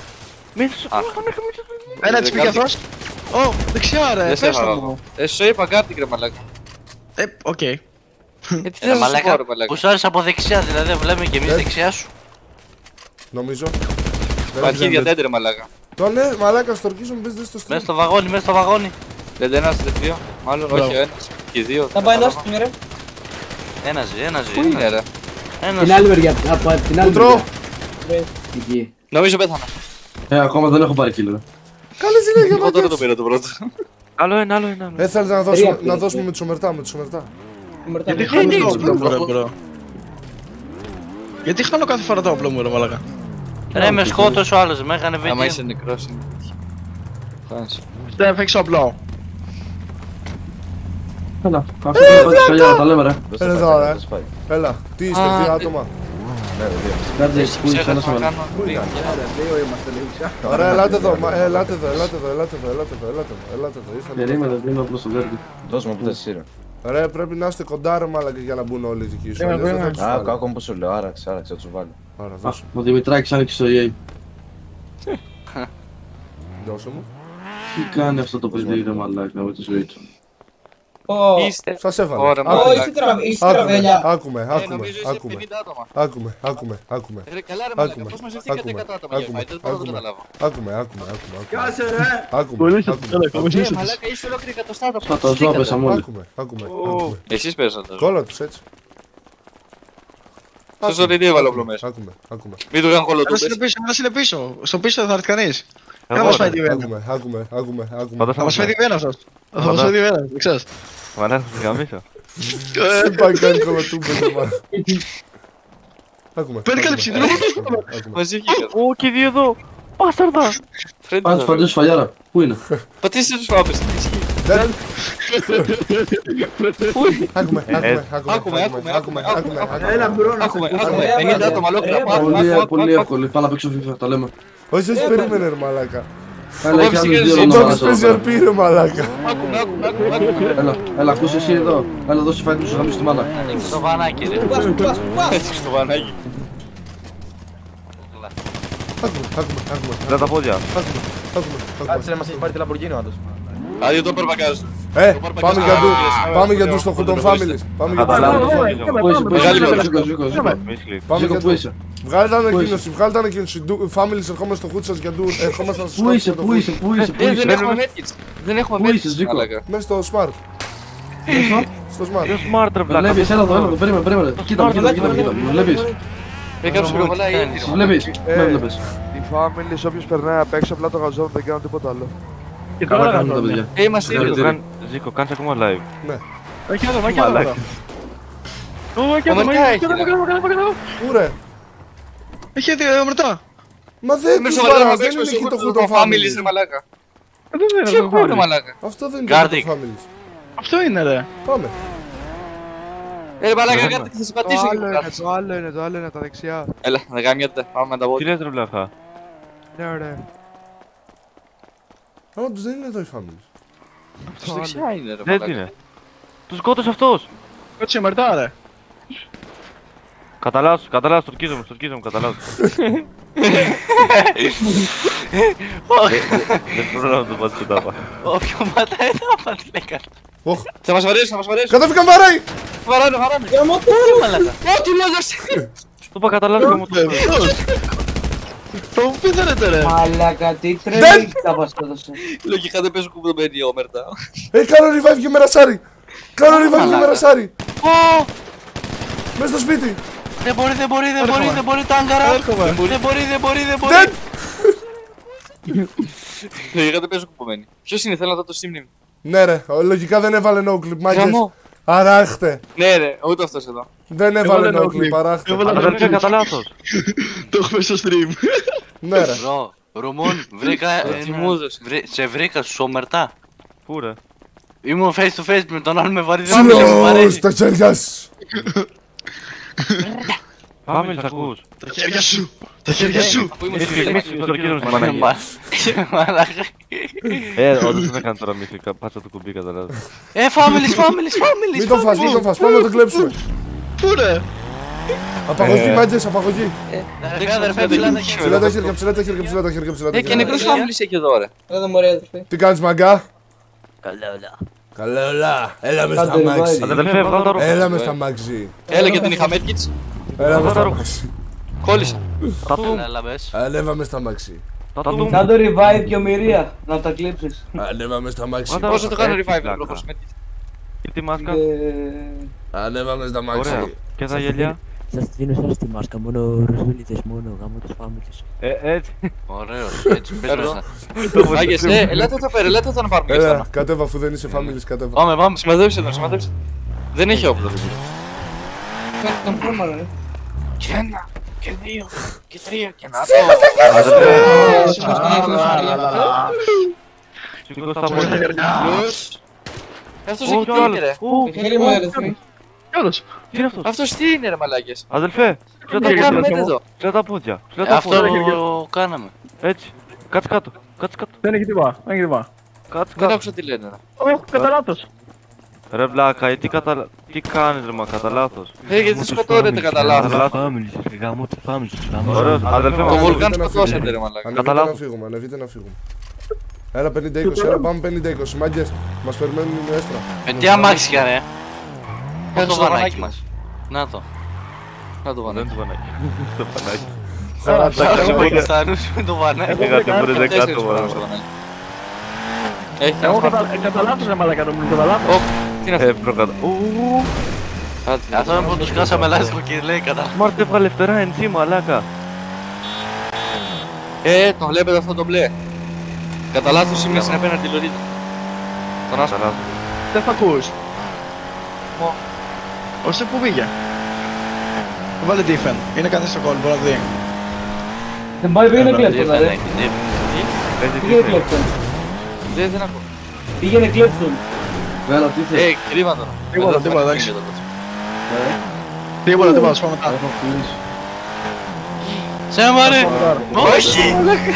Ένα της πήγε αυτός. Ω, δεξιά ρε, πες το μου.
Ε, σου είπα κάτι ρε μαλάκα.
Ε, οκ.
Ε, τι θες να σου πω ρε μαλάκα.
Που σου άρεσε από δεξιά, δηλαδή βλέπουμε και εμείς δεξιά σου.
Νομίζω.
Αρχίδια τέντε ρε μαλάκα.
Το ναι, μαλάκα, στορκίζουν, μπες δεν στο stream.
Μέσα στο βαγόνι, μέσα στο βαγόνι. Δεν ένας, δεν δύο. Μάλλον όχι, ο ένας και οι δύο.
Θα πάει ένας στην ρε.
Ένα ζει, ένα ζει. Πού είναι ρε?
Την άλλη μεριά, από την άλλη μεριά. Εκεί.
Νομίζω πέθανα.
Ε, ακόμα δεν έχω πάρει kill.
Καλή συνέχεια,
εγώ τώρα το πήρα το πρώτο.
Άλλο ένα, άλλο ένα.
Ε, θέλετε να δώσουμε, να δώσουμε με τους ομερτά, με τους ομερτά.
Γιατί χάνω το όπλο μου ρε μπρο. Γιατί χάνω κάθε φορά το όπλο μου ρε μαλάκα.
Ρε με σκότωσε ο άλλος, με έκανε βίντεο.
Άμα είσαι νεκρός είναι. Χάνεις.
Δεν φέξεις όπλο.
Έλα, αυτό που πάει παλιά, τα λέμε ρε.
Έλα εδώ ρε. Έλα, τι είστε, δύο άτομα.
Κάτσε, πού είσαι ένας μάλλον.
Ωραία, ελάτε εδώ, ελάτε εδώ, ελάτε εδώ, ελάτε εδώ, ελάτε εδώ, ελάτε εδώ, ελάτε εδώ.
Περίμενε, δίνω απλώς το βέρτι.
Δώσ' μου από εσύ ρε.
Ρε, πρέπει να είστε κοντά ρε μάλακα για να μπουν όλοι οι δικοί σου.
Α, κάκο μου σου λέω, άραξε, άραξε, θα τους βάλω.
Άρα, δώσε.
Ο Δημητράκης άνοιξε το ι έι.
Δώσε μου.
Τι κάνει αυτό το παιδί ρε μαλάκα με τη ζωή του.
Σας έβαλε. Άκουμε, άκουμε, άκουμε, άκουμε, άκουμε, άκουμε, άκουμε,
Ρε καλά ρε μαλάκα, πώς μαζευτήκατε εκατό άτομα για fight, δεν μπορώ να το καταλάβω.
άκουμε, άκουμε, άκουμε,
Κάσε ρε!
άκουμε,
Ρε μαλάκα, είσαι ολόκληρη εκατοστάτα.
Θα το ζω πέσα μόλι.
άκουμε, άκουμε, άκουμε.
Εσείς πέσατε.
Κόλλα τους έτσι.
Σας ότι έβαλε όπλο μέσα.
Άκουμε, άκουμε.
Μην του κάνουν κολοτούμπες.
Ένας είναι πίσω, ένας είναι πίσω. Στο πίσω δεν θα έρθει κανείς. Θα μας φάει τη βένα.
Άκουμε, άκουμε, άκουμε, άκουμε.
Θα μας φάει τη βένα αυτός. Θα μας φάει τη βένα, δεν ξέρεις.
Μα να έρθει γαμίσω.
Δεν πάει κάνει κολοτούμπες. Άκουμε.
Παίρνει κάλυψη, δεν έχω
Μαζί
Ω, και δύο εδώ. Πάσταρδα.
Πάτσε φαντές φαλιάρα. Πού είναι?
Πατήστε τους φάπες.
Άκουμε, άκουμε, άκουμε, άκουμε, άκουμε.
Έλα μπρο να
Άκουμε, άκουμε. πενήντα άτομα ολόκληρα.
Πολύ εύκολη, πάω να παίξω FIFA, τα λέμε.
Όχι, όχι, περίμενε ρε μαλάκα.
Έλα, έχει άλλους δύο
Ο
να
Τόμις παίζει αρπή ρε μαλάκα.
Άκουμε, άκουμε, άκουμε.
Έλα, έλα, ακούς εσύ εδώ. Έλα, δώσε φάει τους γαμίους στη μάνα.
Ανοίξει το βανάκι ρε.
Έτσι στο βανάκι.
Άκουμε, άκουμε, άκουμε.
Δεν τα πόδια.
Άκουμε, άκουμε.
Κάτσε να μας έχει πάρει τη Λαμπορκίνη ο άντρος.
Άδειο το περπακάζ.
Ε, πάμε για του, πάμε για του στο Χοντον Families. Πάμε για του στο Χοντον Families. Πάμε για του. Βγάλε τα ανακοίνωση, βγάλε τα ανακοίνωση. Families, ερχόμαστε στο χούτ σας για του, ερχόμαστε να σας
Πού είσαι, πού είσαι, πού είσαι, πού είσαι.
Δεν έχουμε medkits. Δεν έχουμε medkits.
Μέσα στο Smart. Στο Smart.
Ποιο smart ρε βλάκα.
Βλέπεις, έλα εδώ, έλα εδώ, περίμενε, περίμενε. Κοίτα, κοίτα, κοίτα, κοίτα. Βλέπεις.
Έχει κάποιος πυροβολάει ήδη.
Βλέπεις, με βλέπεις.
Οι Families, όποιος περνάει απ' έξω απλά το γαζόν, δεν κάνουν τίποτα άλλο.
Καλά κάνουν τα παιδιά.
Ε, είμαστε ήδη.
Ζήκο, κάνεις ακόμα live.
Ναι.
Έχει άτομα, έχει άτομα. Έχει άτομα, έχει άτομα.
Πού ρε.
Έχει άτομα μετά.
Μα δεν τους βάρας, δεν είναι εκεί το Χοντον
Families ρε
Families.
μαλάκα.
Δεν
Ποιο
είναι
χώρο
το
μαλάκα.
Αυτό δεν είναι το
Gardic.
Χοντον Families.
Αυτό είναι ρε.
Πάμε.
Ε, μαλάκα, κάτι θα σε πατήσω.
Το άλλο είναι, το άλλο είναι, το άλλο είναι τα δεξιά.
Έλα, δεν γαμιέται, πάμε με τα
Τι
πόδια.
λες ρε βλάχα.
Ναι, ωραία.
Όντως δεν είναι εδώ οι Families.
Στους δεξιά είναι ρε
Δεν
μαλάκα.
είναι. Του σκότωσε αυτός.
Κάτσε μερτά ρε.
Κατά λάθος, κατά λάθος, στορκίζομαι, στορκίζομαι, κατά λάθος. Δεν μπορώ να το πάω στην τάπα.
Όποιο πατάει θα πάω τι έκανε.
Θα μας βαρέσει, θα μας βαρέσει.
Κατέφυγαν βαράει!
Βαράνε, βαράνε. Ό,τι λόγιασε.
Το είπα κατά λάθος μου το
Το μου πείτε ρε.
Μαλάκα, τι τρελή τα μας έδωσε.
Λογικά δεν παίζουν κουμπλωμένοι όμερτα.
Ε, κάνω revive και μερασάρι! Κάνω revive και μερασάρι! Μες στο σπίτι!
Δεν μπορεί, δεν μπορεί, δεν μπορεί, δεν μπορεί τάγκαρα. Δεν μπορεί, δεν μπορεί, δεν μπορεί.
Λογικά δεν παίζουν κουμπλωμένοι. Ποιος είναι, θέλω να δω το σύμνημ.
Ναι ρε, λογικά δεν έβαλε no clip, μάγκες. Αράχτε.
Ναι ρε, ούτε αυτός εδώ.
Δεν έβαλε no clip, αράχτε.
Αδερφέ, κατά λάθος.
Το έχουμε στο stream.
Ναι ρε.
Μπρο, Ρουμούν, βρήκα, σε βρήκα στους όμερτα.
Πού ρε.
Ήμουν face to face με τον άλλο με βαρύ δεν μου
Τσιλός, τα χέρια σου.
Πάμε, τα ακούς.
Τα χέρια σου. Τα χέρια σου.
Ε, όντως δεν έκανε τώρα μύθι, πάτσα το κουμπί κατά λάθος.
Ε, families, families, families.
Μην το φας, μην το φας, πάμε να το κλέψουμε.
Πού ρε.
Απαγωγή, μάγκες, απαγωγή.
Αδερφέ, ψηλά τα
Ψηλά τα χέρια, ψηλά τα χέρια, ψηλά τα χέρια, ψηλά τα
Ε, και
χέρια.
νεκρούς families έχει εδώ ρε.
Εδώ μωρέ αδερφέ.
Τι κάνεις μαγκά?
Καλά όλα.
Καλά όλα, έλα μες στα μάξι.
Αδερφέ, βγάλω τα ρούχα.
Έλα μες στα μάξι.
Έλα και την είχα medkits.
Έλα μες στα μάξι.
Κόλλησα.
Έλα μπες.
Ανέβαμε στα μάξι.
Σαν το revive και ομοιρία, να τα κλείψεις.
Ανέβαμε στα μάξι.
Πόσο το κάνω revive, να προχωρήσουμε.
Και τη μάσκα.
Ανέβαμε στα μάξι.
Και τα γυαλιά.
Σας δίνω σας τη μάσκα, μόνο ρουσούλιτες, μόνο γάμο τους φάμιλες.
Ε, έτσι.
Ωραίος, έτσι, πες μέσα.
Άγιες, ε, ελάτε εδώ πέρα, ελάτε εδώ να πάρουμε και
Έλα, κατέβα αφού δεν είσαι φάμιλες, κατέβα.
Πάμε, πάμε, συμμετέψτε τον, συμμετέψτε. Δεν έχει όπλο.
Τον πούμε, ρε.
Και ένα, και δύο, και τρία, και ένα. Αυτός έχει τι είναι, ρε.
Ποιος, τι είναι αυτός.
Αυτός τι είναι, ρε μαλάκες.
Αδελφέ, κλαίω τα πόδια.
Αυτό κάναμε.
Έτσι, κάτσε κάτω, κάτσε κάτω.
Δεν έχει τίποτα, δεν έχει τίποτα.
Κάτσε
Δεν
κάτω.
άκουσα τι λένε.
Όχι, κατά λάθος.
Ρε βλάκα, τι, κατα... τι κάνεις ρε μα, κατά λάθος.
Ε, γιατί σκοτώνετε κατά λάθος.
Φάμιλες, γάμο τους φάμιλες.
Ωραίος, αδελφέ
Το
μας.
βουλκάν σκοτώσατε ρε μαλάκα.
Ανεβείτε να φύγουμε, ανεβείτε να φύγουμε. Έλα πενήντα είκοσι, έλα πάμε πενήντα είκοσι, μάγκες. Μας περιμένουν οι έστρα.
Με τι αμάξια ρε. Πού το βανάκι μας. Να το.
Να το βανάκι.
Δεν το βανάκι. Το βανάκι.
Στους Πακιστάνους με το βανάκι.
Έχατε μπορεί δεκάτο βανάκι.
Έχει
Εγώ κατά λάθος ρε μαλάκα νομίζω, κατά λάθος.
Τι είναι αυτό.
Ε, προκατά.
Αυτό είναι που τους κάσαμε λάστιχο και λέει κατά.
Μάρτε έβγαλε φτερά ενσύ μαλάκα.
Ε, τον βλέπετε αυτό το μπλε. Κατά λάθος είμαι στην απέναντι λωρίδα. Τον άσπρο.
Δεν θα ακούς. Ώστε που πήγε. Βάλε defend, είναι κανείς στο call, μπορεί να δει.
Δεν πάει, πήγαινε κλέψον, ρε. Πήγαινε κλέψον.
Δεν δεν ακούω.
Πήγαινε κλέψον.
Βέλα, τι θες.
Ε, κρίμα τώρα.
Τίποτα, τίποτα, εντάξει. Τίποτα, τίποτα, σου πάμε μετά.
Σέμα ρε. Όχι.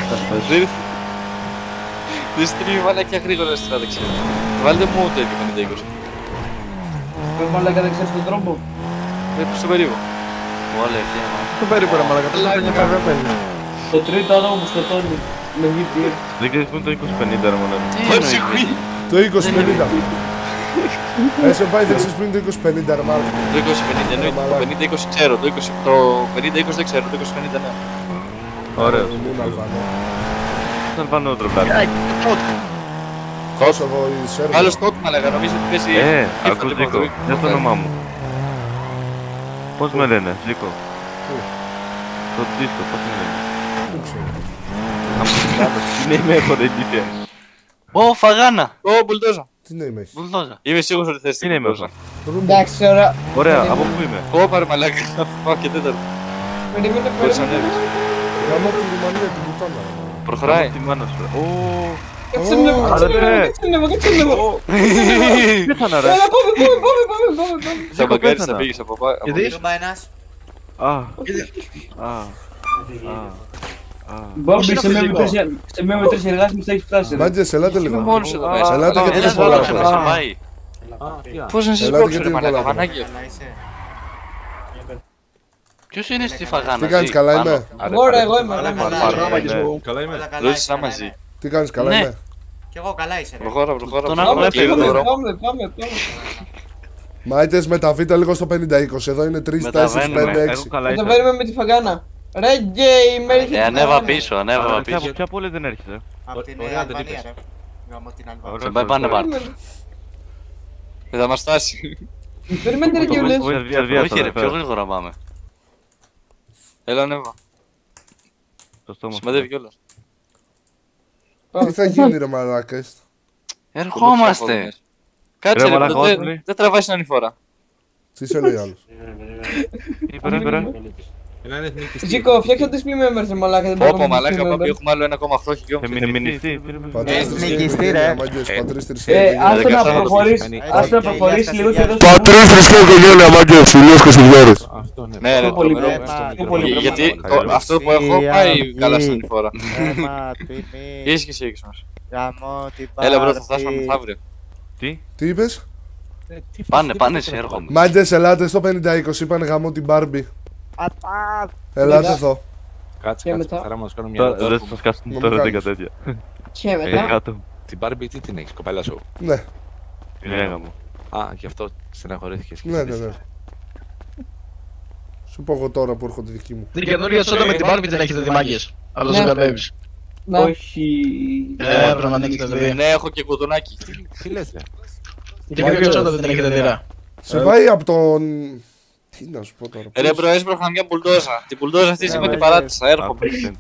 Δεν στρίβει μαλάκια γρήγορα στην αδεξιά. Βάλτε μου το επί πενήντα είκοσι.
Πες μαλάκα δεν ξέρεις τον τρόπο.
Ε, στο περίπου.
Όλα ευθεία.
Το περίπου ρε μαλάκα, το παίρνει.
Το τρίτο άτομο που σκοτώνει με βι πι εφ.
Δεν ξέρεις που είναι το είκοσι πενήντα ρε μαλάκα.
Το είκοσι πενήντα. Έσαι πάει δεν ξέρεις που είναι το είκοσι πενήντα ρε μάλακα.
Το είκοσι πενήντα εννοείται, το πενήντα είκοσι ξέρω, το πενήντα είκοσι δεν ξέρω, το είκοσι πενήντα ναι.
Ωραίος. Είναι αλβανό τροπλάκι.
Κόσοβο ή Σέρβο.
Άλλος τότε μαλάκα, νομίζω ότι παίζει...
Ε, ακούς Ζήκο, δεν το όνομά μου. Πώς με λένε, Ζήκο. Το δίσκο, πώς με λένε. Τι name έχω ρε γύτια.
Ω, Φαγάνα.
Ω, Μπουλντόζα.
Τι name έχεις.
Μπουλντόζα.
Είμαι σίγουρος ότι θες
Τι name έχω.
Εντάξει, ωραία.
Ωραία, από πού είμαι.
Ω, πάρε μαλάκα. Φα και τέταρτο.
Περιμένε,
Μπορείς να
περιμένε.
ανέβεις.
Γαμώ τη Ρουμανία, την πουτάνα.
Προχωράει.
Τη μάνα σου. Ω,
Κάτσε με, κάτσε με, κάτσε με, κάτσε με.
πέθανα ρε.
Έλα, πάμε, πάμε, πάμε, πάμε, πάμε, πάμε.
Θα μπαγκάρεις, θα φύγεις από πάνω.
Γιατί?
Α, α, α.
Μπόμπι, σε μία με τρεις εργάσεις θα έχεις φτάσει.
Μάγκες, ελάτε λίγο.
Είμαι μόνος εδώ μέσα.
Ελάτε γιατί είναι πολλά.
Πώς να σας
Ελάτε
πω,
γιατί
ρε
είναι
μαλάκα,
πολλά.
βανάκια.
Ποιος είναι στη Φαγάνα.
Τι κάνεις, καλά είμαι.
Εγώ ρε, εγώ είμαι.
Καλά είμαι.
Ρώσεις να μαζί.
Τι κάνεις, καλά είμαι.
Κι εγώ καλά είσαι ρε.
Προχώρα, προχώρα.
Τον
προχώρα,
άκουγα
κλείνω το
Πάμε,
δρόμο.
πάμε, πάμε, πάμε.
Μάιτες, μεταβείτε λίγο στο πενήντα είκοσι. Εδώ είναι τρεις, τέσσερις, πέντε, έξι.
Καλά
Θα το
είσαι.
παίρνουμε με τη Φαγάνα. Ρε γκέι, με έρχεται
Ε,
η
ανέβα
Φαγάνα.
πίσω, ανέβα
Ποια-
πίσω.
Ποια πόλη δεν έρχεσαι.
Από την
Ωραία, δεν
Αλβανία
είπες.
ρε. Γαμώ την Αλβανία.
Ωραία,
Σε πάει πάνε
ευχαριστώ.
πάρ.
Δεν θα μας φτάσει.
Περιμένετε ρε κιόλας.
Σερβία, Σερβία,
Όχι ρε, πιο
Σερβία.
γρήγορα πάμε.
Έλα, ανέβα.
Στο στόμα σου.
Σημαδεύει κιόλας.
Τι θα γίνει ρε μαλάκες.
Ερχόμαστε.
Κάτσε
Ρε,
ρε,
μαλάκα,
δεν-
όλοι.
δεν τραβάει την ανηφόρα.
Τι σε λέει άλλος.
Ήπερα, ήπερα.
Ένα είναι εθνικιστή.
Ζήκο, φτιάξε τις μη members ρε μαλάκα. δεν μπορούμε
Όπο
να
μαλάκα,
τους
παπί,
members.
έχουμε άλλο ένα κόμμα οκτώ χιλιόμετρα.
Φεμινιστή.
Πατρίς της
Εθνικιστή,
οικογένεια,
ρε.
μάγκες, πατρίς της
Ε,
οικογένεια.
άστε να
δεκαεφτά
προχωρήσει, άστε να προχωρήσει λίγο και δώστε
Πατρίς της οικογένεια, μάγκες, ηλιός και σιλιόρες.
Αυτό ναι.
Ναι, ρε,
Πιο πολύ
τρομερό.
πρέπει, πιο πολύ πρέπει.
Γιατί το- αυτό που έχω πάει καλά στην ανηφόρα. Είσαι και εσύ έχεις μας. Έλα μπρο, θα φτάσουμε μεθαύριο.
Τι.
Τι είπες.
Πάνε, πάνε, σε έρχομαι.
Μάγκες, ελάτε στο πενήντα είκοσι, είπανε γαμώ την Barbie. Ελάτε εδώ.
Κάτσε,
Και
κάτσε,
μετά.
καθαρά μας κάνουμε
Τώρα
μια
δεν θα σκάσουν
Μου
τώρα
κάνεις.
δέκα τέτοια.
Και
Ε,
μετά.
κάτω.
Την Barbie τι την έχεις, κοπέλα σου.
Ναι,
Την έγα μου.
Α, γι' αυτό στεναχωρήθηκες. και
ναι, ναι,
ζητήσεις.
ναι. Σου πω εγώ τώρα που έρχονται δικοί μου.
Την καινούργια σότα με την Barbie την έχετε δει μάγκες. Αλλά
Ναι.
δεν κατέβεις.
Όχι.
Ε, πρέπει να ανοίξετε δηλαδή.
Ναι, έχω και κουδουνάκι.
Τι λες, ρε.
Και ποιο τσότα δεν έχετε τυρά.
Σε πάει από τον... Τι να σου πω τώρα.
Ρε μπρο, έσπρωχα μια μπουλντόζα. Την μπουλντόζα αυτή σήμερα την παράτησα, έρχομαι.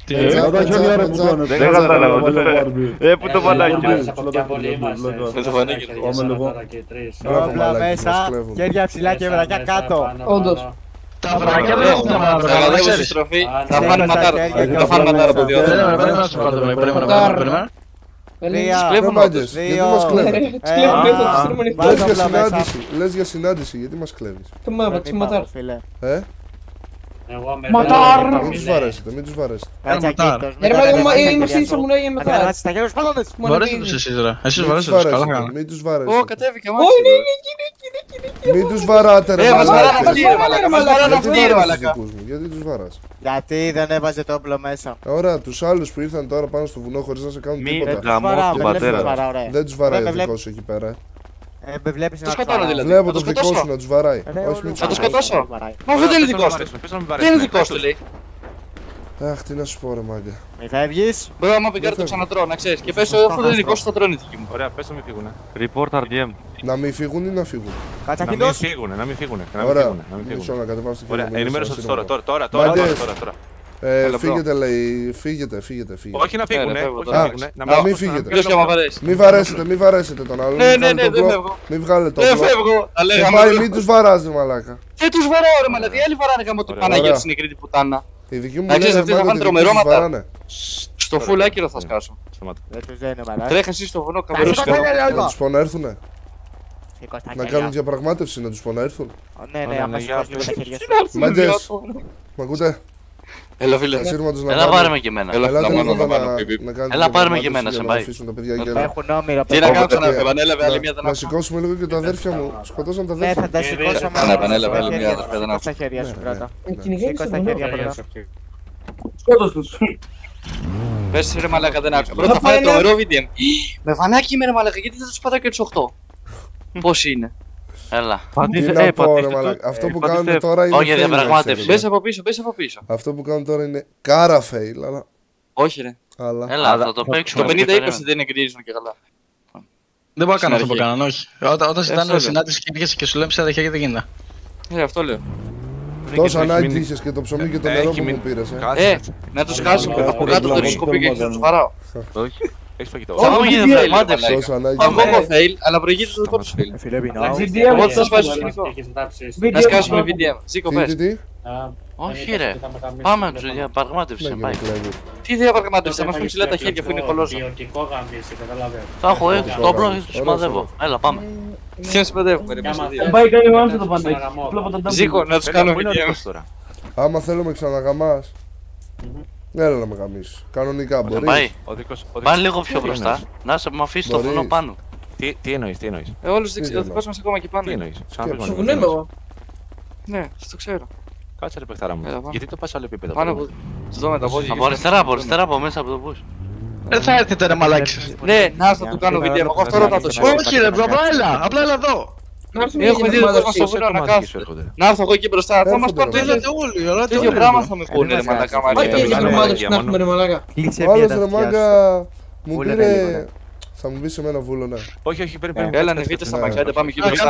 Δεν κατάλαβα. Ε, πού το φανάκι.
Με το φανάκι.
Όπλα μέσα, χέρια ψηλά και βρακιά κάτω.
Όντως.
Τα βρακιά δεν έχουν τα μάτια.
Θα κατέβω στη στροφή, θα φάνε ματάρα. Θα φάνε ματάρα από δύο.
Πρέπει να σου πάρω το πρέπει.
Κλέβουν όντως.
Γιατί μας κλέβετε.
Κλέβουν
για συνάντηση. Λες για συνάντηση, γιατί μας κλέβεις.
Το μάπα, τι ματάρ.
Ε?
Ματάρ!
Μην τους βαρέσετε, μην τους βαρέσετε.
Είμαι σύντησα μου λέγε μετά.
Βαρέσετε τους εσείς ρε. Εσείς βαρέσετε τους, καλά κάνετε.
Μην τους βαρέσετε.
Ω, κατέβηκε μάτσι.
Μην τους βαράτε ρε μαλάκες.
μαλάκα.
Γιατί τους βαράς.
Γιατί δεν έβαζε το όπλο μέσα.
Ωραία, τους άλλους που ήρθαν τώρα πάνω στο βουνό χωρίς να σε κάνουν τίποτα.
Γαμώ τον πατέρα.
Δεν τους βαράει ο δικός σου εκεί πέρα.
Ε, με βλέπεις να
σκοτώνω δηλαδή.
Βλέπω τον δικό σου να τους βαράει.
Θα το σκοτώσω. Μα δεν είναι δικός του. Δεν είναι δικός του λέει.
Αχ, τι να σου πω ρε μάγκα.
Μη φεύγεις.
Μπορεί άμα πηγαίνει το ξανατρώω, να ξέρεις. Και πες αφού δεν είναι δικός σου θα τρώνε δική μου.
Ωραία, πες να μην φύγουνε. Report αρ ντι εμ.
Να μην φύγουν ή να φύγουν.
Να μην φύγουνε, να μην φύγουνε.
Ωραία, μισό να κατεβάσω.
Ωραία, ενημέρωσα τους τώρα, τώρα, τώρα, τώρα, τώρα.
Ε, φύγετε λέει, φύγετε, φύγετε, φύγετε.
Όχι να φύγουνε,
να μην φύγετε.
Ποιος και άμα βαρέσει.
Μη βαρέσετε, μη βαρέσετε τον άλλο.
Ναι, ναι, ναι, δεν φεύγω.
Μη βγάλετε το
όπλο. Δεν φεύγω.
Και πάει, μην τους βαράζει μαλάκα.
Τι τους βαράω ρε μαλάκα, οι άλλοι βαράνε γάμο το Παναγιώτη στην νεκρή πουτάνα.
Οι δικοί μου λένε ότι
τρομερό ματά. Στο φουλ άκυρο θα σκάσω. Τρέχα εσύ στο βουνό καμπερός.
Να τους πω να έρθουνε. Να κάνουν διαπραγμάτευση, να τους πω να έρθουν.
Ναι, ναι, άμα σηκώσουμε τα χέρια σου.
Μάγκες, μ' ακούτε.
Έλα φίλε, έλα πάρε και εμένα. Έλα πάρε με και εμένα, σε πάει.
Έχουν όμοιρο.
Τι να κάνω ξανά, επανέλαβε άλλη μια.
Να σηκώσουμε λίγο και τα αδέρφια μου. Σκοτώσαν τα
Ναι,
αδέρφια.
θα τα σηκώσω με
να επανέλαβε άλλη μια αδέρφια.
Σηκώσ' τα χέρια σου πρώτα. Σηκώσ' τα χέρια πρώτα.
Σκότως τους.
Πες ρε μαλάκα δεν άκουσα. Πρώτα φάνε τρομερό βίντεο. Με φανάκι είμαι ρε μαλάκα, γιατί δεν τους πατάω και τους οκτώ. Πώς είναι. Έλα.
Τι να πω ρε μαλάκα. Αυτό που κάνουν τώρα είναι.
Όχι, διαπραγμάτευση. Μπες από πίσω, μπες από πίσω.
Αυτό που κάνουν τώρα είναι κάρα fail, αλλά.
Όχι ρε. Έλα, θα το παίξουμε. Το πενήντα είκοσι δεν εγκρίνουν και καλά.
Δεν μπορώ να κάνω αυτό που κάνανε, όχι. Όταν ζητάνε συνάντηση και πήγες και σου λέμε σε δεχεία και δεν γίνεται.
Ε, αυτό λέω.
Τόσο ανάγκη είχες και το ψωμί και το νερό που μου πήρες.
Ε, να τους χάσω από κάτω το ρισκοπή και να τους βαράω.
Όχι. Έχεις φαγητό.
Θα μου γίνει fail, μάντεψε. Θα μου έχω fail, αλλά προηγείται το δικό τους fail. Εγώ θα σπάσει στο σκηνικό. Να σκάσουμε βι ντι εμ. Ζήκο πες. Όχι ρε. Πάμε να τους διαπραγμάτευση. Τι διαπραγμάτευση, θα μας πούν ψηλά τα χέρια αφού είναι κολόζα. Θα έχω έξω το όπλο και τους σημαδεύω. Έλα πάμε. Τι να σημαδεύουμε ρε μέσα δύο.
Πάει κάνει ο άνθρωπο το παντάκι.
Ζήκο να τους κάνω βι ντι εμ.
Άμα θέλω με ξαναγαμάς. Έλα να με γαμίσεις. Κανονικά μπορείς.
Πάει. Πάνε λίγο πιο μπροστά. Να σε μου αφήσεις το βουνό πάνω.
Τι εννοείς, τι εννοείς.
Ε, όλους ο δικός μας ακόμα εκεί πάνω.
Τι εννοείς.
Στο βουνό είμαι εγώ.
Ναι, το ξέρω.
Κάτσε ρε παιχτάρα μου. Γιατί το πας άλλο επίπεδο.
Πάνω από τους δω με τα πόδια. Από αριστερά, από αριστερά, από μέσα από το bus.
Δεν θα έρθετε ρε μαλάκες.
Ναι, να θα του κάνω βίντεο. Εγώ αυτό ρωτάω το σώμα.
Όχι ρε μπρο, απλά έλα, απλά έλα εδώ.
Έχουμε δει εδώ στο βουνό να κάθω. Να έρθω εγώ εκεί μπροστά. Θα μας πάρουν το ίδιο πράγμα θα με πούνε ρε μαλάκα.
Ο άλλος ρε μάγκα μου πήρε... Θα μου πεις σε μένα βούλο, ναι.
Όχι, όχι, πρέπει να...
Έλα ανεβείτε στα μακριά, πάμε εκεί μπροστά.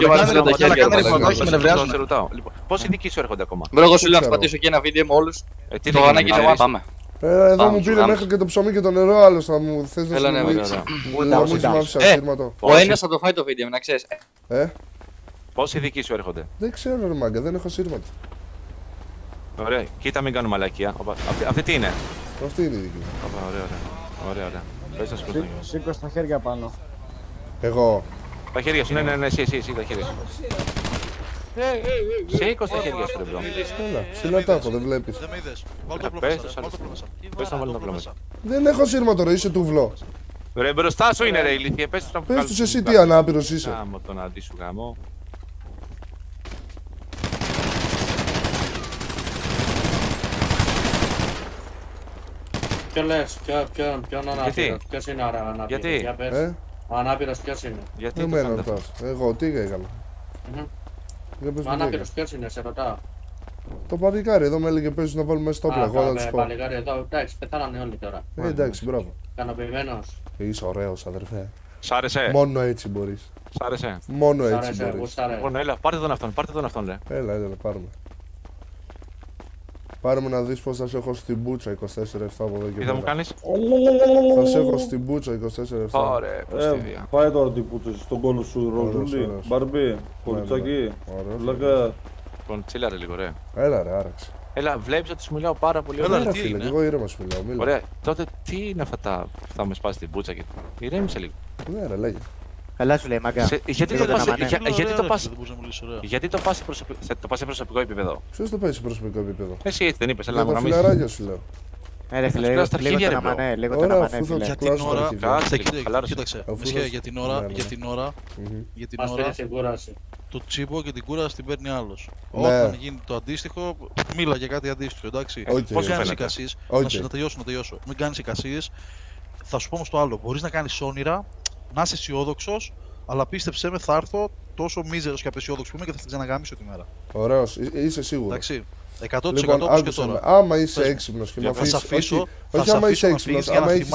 Σε ρωτάω. Πόσοι δικοί σου έρχονται ακόμα.
Μπρο, εγώ σου λέω να πατήσω εκεί ένα βίντεο με όλους. Το ανάγκη είναι πάμε.
Εδώ μου πήρε μέχρι και το ψωμί και το νερό, άλλος θα μου θες να σου μιλήσει.
Ο ένας θα το φάει το βίντεο, να ξέρεις.
Ε.
Πόσοι δικοί σου έρχονται.
Δεν ξέρω ρε μάγκα, δεν έχω σύρματα.
Ωραία, κοίτα μην κάνουμε μαλακία. Αυτή τι είναι.
Αυτή είναι η δική μου.
Ωραία, ωραία, ωραία.
Σήκω στα χέρια πάνω.
Εγώ.
Τα χέρια σου, ναι, ναι, ναι, εσύ, εσύ, εσύ, τα χέρια σου. Σήκω στα χέρια σου, ρε μπρο.
Έλα, ψηλά τα έχω, δεν βλέπεις.
Δεν με είδες. Βάλ' το όπλο μέσα. Πες να βάλει το όπλο μέσα.
Δεν έχω σύρμα ρε, είσαι τουβλό.
Ρε μπροστά σου είναι ρε ηλίθιε, πες τους να
πες τους εσύ τι ανάπηρος είσαι.
Γάμο τον αντί σου γάμο.
Ποιο λες, ποιον ανάπηρο, ποιος είναι ανάπηρος.
Γιατί,
για πες. Ο ανάπηρος ποιος είναι.
Γιατί
εμένα ρωτάς, εγώ τι έκανα.
Ο ανάπηρος ποιος είναι, σε ρωτάω.
Το παλικάρι εδώ με έλεγε παίζει να βάλουμε στο όπλα. Εγώ θα τους πω.
Παλικάρι εδώ, εντάξει, πεθάνανε όλοι τώρα.
Ε, εντάξει, μπράβο.
Ικανοποιημένος.
Είσαι ωραίος, αδερφέ.
Σ' άρεσε.
Μόνο έτσι μπορείς.
Σ' άρεσε.
Μόνο έτσι μπορείς.
Λοιπόν, έλα, πάρτε τον αυτόν, πάρτε τον αυτόν, ρε.
Έλα, έλα, πάρουμε. Πάρουμε να δεις πως θα σε έχω στην μπούτσα είκοσι τέσσερα επτά από εδώ και
πέρα. Τι θα μου κάνεις?
Θα σε έχω στην μπούτσα είκοσι τέσσερα επτά.
Ωραία, προστίδια.
Πάει τώρα την μπούτσα στον κόλο σου, Ροζούλη. Μπαρμπί, κολουτσάκι. Λέγα.
Λοιπόν, τσίλα ρε λίγο, ρε.
Έλα, ρε, άραξε.
Έλα, βλέπεις ότι σου μιλάω πάρα πολύ
ωραία. Έλα, ρε, φίλε, εγώ ήρεμα σου μιλάω. Μίλα.
Ωραία, τότε τι είναι αυτά τα που θα με σπάσει την μπούτσα και ηρέμησε λίγο.
Ναι, ρε, λέγε.
Καλά σου λέει, μάγκα.
Γιατί το πας γιατί το πας γιατί το πας σε προσωπικό επίπεδο.
Ποιος το πάει σε προσωπικό επίπεδο?
Εσύ έτσι δεν είπες, έλα να
γραμμίσεις. Για τα φιλαράκια σου λέω.
Ε, φίλε, λίγο τον αμανέ, λίγο τον αμανέ, φίλε.
Για την ώρα, κοίταξε, για την ώρα, για την ώρα, για την ώρα, το τσίπο και την κούραση την παίρνει άλλος. Όταν γίνει το αντίστοιχο, μίλα για κάτι αντίστοιχο, εντάξει. Πώς κάνεις εικασίες, να τελειώσω, να τελειώσω. Μην κάνεις εικασίες, θα σου πω όμως το άλλο, μπορείς να κάνεις όνειρα, να είσαι αισιόδοξος, αλλά πίστεψέ με, θα έρθω τόσο μίζερος και απεσιόδοξος που είμαι και θα την ξαναγαμίσω τη μέρα.
Ωραίος, είσαι σίγουρος.
Εντάξει. εκατό τοις εκατό όπως και τώρα.
Άμα είσαι έξυπνος και με αφήσεις. Όχι, όχι άμα είσαι έξυπνος,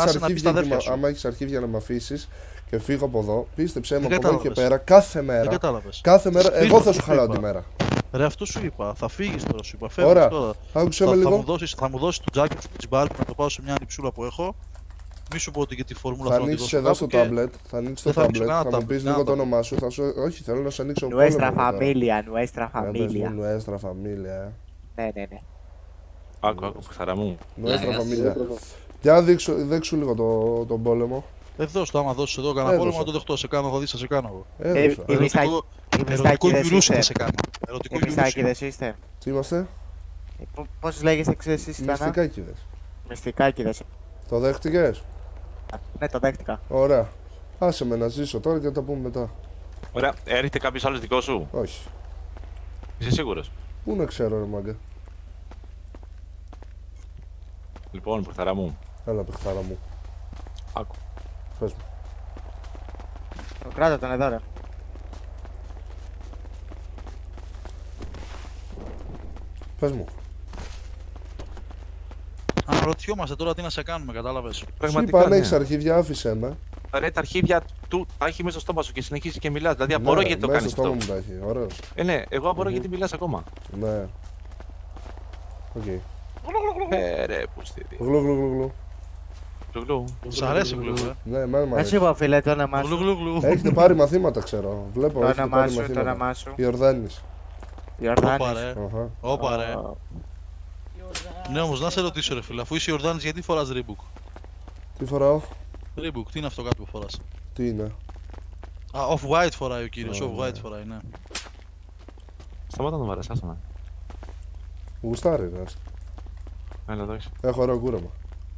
άμα έχεις αρχίδια να με αφήσεις και φύγω από εδώ, πίστεψέ με από εδώ και πέρα, κάθε μέρα. Κάθε μέρα, εγώ θα σου χαλάω τη μέρα.
Ρε, αυτό σου είπα, θα φύγεις τώρα, σου είπα. Φεύγεις τώρα.
Άκουσε με λίγο.
Θα μου δώσεις το τζάκι σου της μπάρκου να το πάω σε μια ανιψούλα που έχω. Μη σου πω ότι για τη φόρμουλα
θα ανοίξεις εδώ στο τάμπλετ, θα ανοίξεις το τάμπλετ, θα μου πεις λίγο το όνομά σου, θα σου... Όχι, θέλω να σου ανοίξω ο κόλλο.
Nuestra familia, nuestra familia.
Nuestra familia.
Ναι, ναι, ναι.
Άκου, άκου, χαρά μου.
Nuestra familia. Για δείξου λίγο τον πόλεμο.
Εδώ, στο άμα δώσεις εδώ κανένα πόλεμο, να το δεχτώ, σε κάνω, θα δεις, θα σε κάνω εγώ.
Ερωτικό
γυρούσι θα σε κάνω.
Μυστάκηδες είστε.
Τι είμαστε?
Πώς λέγεστε εσείς?
Μυστικάκηδες.
Μυστικάκηδες.
Το δέχτηκες?
Ναι, το δέχτηκα.
Ωραία. Άσε με να ζήσω τώρα και θα τα πούμε μετά.
Ωραία. Έρχεται κάποιος άλλος δικό σου?
Όχι.
Είσαι σίγουρος?
Πού να ξέρω, ρε μάγκα.
Λοιπόν, παιχταρά μου.
Έλα, παιχταρά μου.
Άκου.
Πες μου.
Το κράτα τον εδώ, ρε.
Πες μου.
Αναρωτιόμαστε τώρα τι να σε κάνουμε, κατάλαβες.
Σου είπα, αν έχεις αρχίδια, άφησέ με.
Ρε, τα αρχίδια του τα έχει μέσα στο στόμα σου και συνεχίζει και μιλάς. Δηλαδή, απορώ γιατί το κάνεις αυτό.
Μέσα στο στόμα μου τα έχει, ωραίος.
Ε, ναι, εγώ απορώ γιατί μιλάς ακόμα.
Ναι. Οκ.
Ε, ρε, πουστίδι.
Γλου, γλου, γλου, γλου.
Γλου, γλου.
Σ' αρέσει γλου, ε.
Ναι, εμένα μου αρέσει.
Εσύ είπα, φίλε, το όνομά σου.
Έχετε πάρει μαθήματα, ξέρω. Βλέπω,
το
έχετε πάρει
σου, το όνομά σου.
Ιορδάνης.
Ιορδάνης.
Όπα, ρε. Ναι, όμως να σε ρωτήσω, ρε φίλε, αφού είσαι Ιορδάνης, γιατί φοράς Reebok?
Τι φοράω?
Reebok, τι είναι αυτό κάτι που φοράς?
Τι είναι?
Α, off-white φοράει ο κύριος, off-white φοράει, ναι.
Σταμάτα να βαρές, άστα με.
Μου γουστάρει, ρε.
Έλα, εντάξει.
Έχω ωραίο κούρεμα.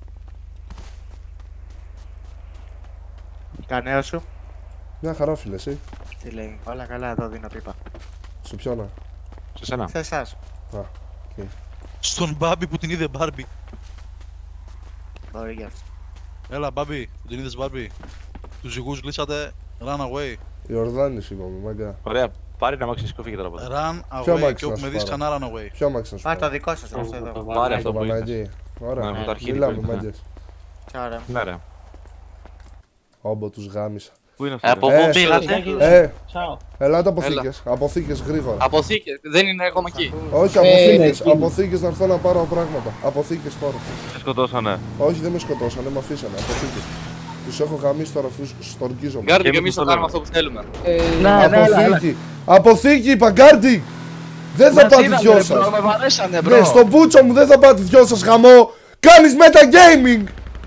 Κανένα σου?
Μια χαρά, φίλε, εσύ.
Τι λέει, όλα καλά, εδώ δίνω πίπα.
Σου ποιόνα?
Σε σένα.
Σε εσάς.
Α, οκ.
Στον Μπάμπι που την είδε Μπάρμπι.
Μπορεί γι' αυτό.
Έλα, Μπάμπι, που την είδες Μπάρμπι. Τους ζυγούς γλύσατε, run away.
Ιορδάνης είπαμε, μαγκά.
Ωραία, πάρε ένα μάξι σκόφι και τώρα από εδώ.
Run away και όπου με δεις ξανά run away.
Ποιο μάξι να σου πάρω?
Πάρε το δικό σας, αυτό εδώ.
Πάρε αυτό που είδες.
Ωραία, μιλάμε μάγκες.
Ναι, ρε.
Όμπο τους γάμισα.
Πού είναι αυτό?
Από πού πήγατε?
Ε, ελάτε αποθήκες, αποθήκες γρήγορα.
Αποθήκες, δεν είναι ακόμα εκεί.
Όχι, αποθήκες, αποθήκες να έρθω να πάρω πράγματα. Αποθήκες τώρα.
Με σκοτώσανε.
Όχι, δεν με σκοτώσανε, με αφήσανε. Αποθήκες. Τους έχω γαμίσει τώρα αφού στοργίζομαι.
Γκάρντικ, εμείς το κάνουμε αυτό που θέλουμε.
Αποθήκη, αποθήκη, είπα Γκάρντικ. Δεν θα πάτε δυο σας. Ναι, στο μπούτσο μου δεν θα πάτε δυο σας γαμό. Κάνεις metagaming.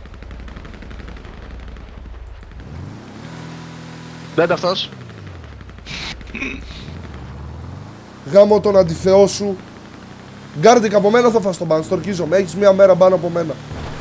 Μπαίνετε αυτός.
Γάμω τον αντιθεό σου. Γκάρντικ, από μένα θα φας τον μπαν, στορκίζομαι. Έχεις μία μέρα μπαν από μένα.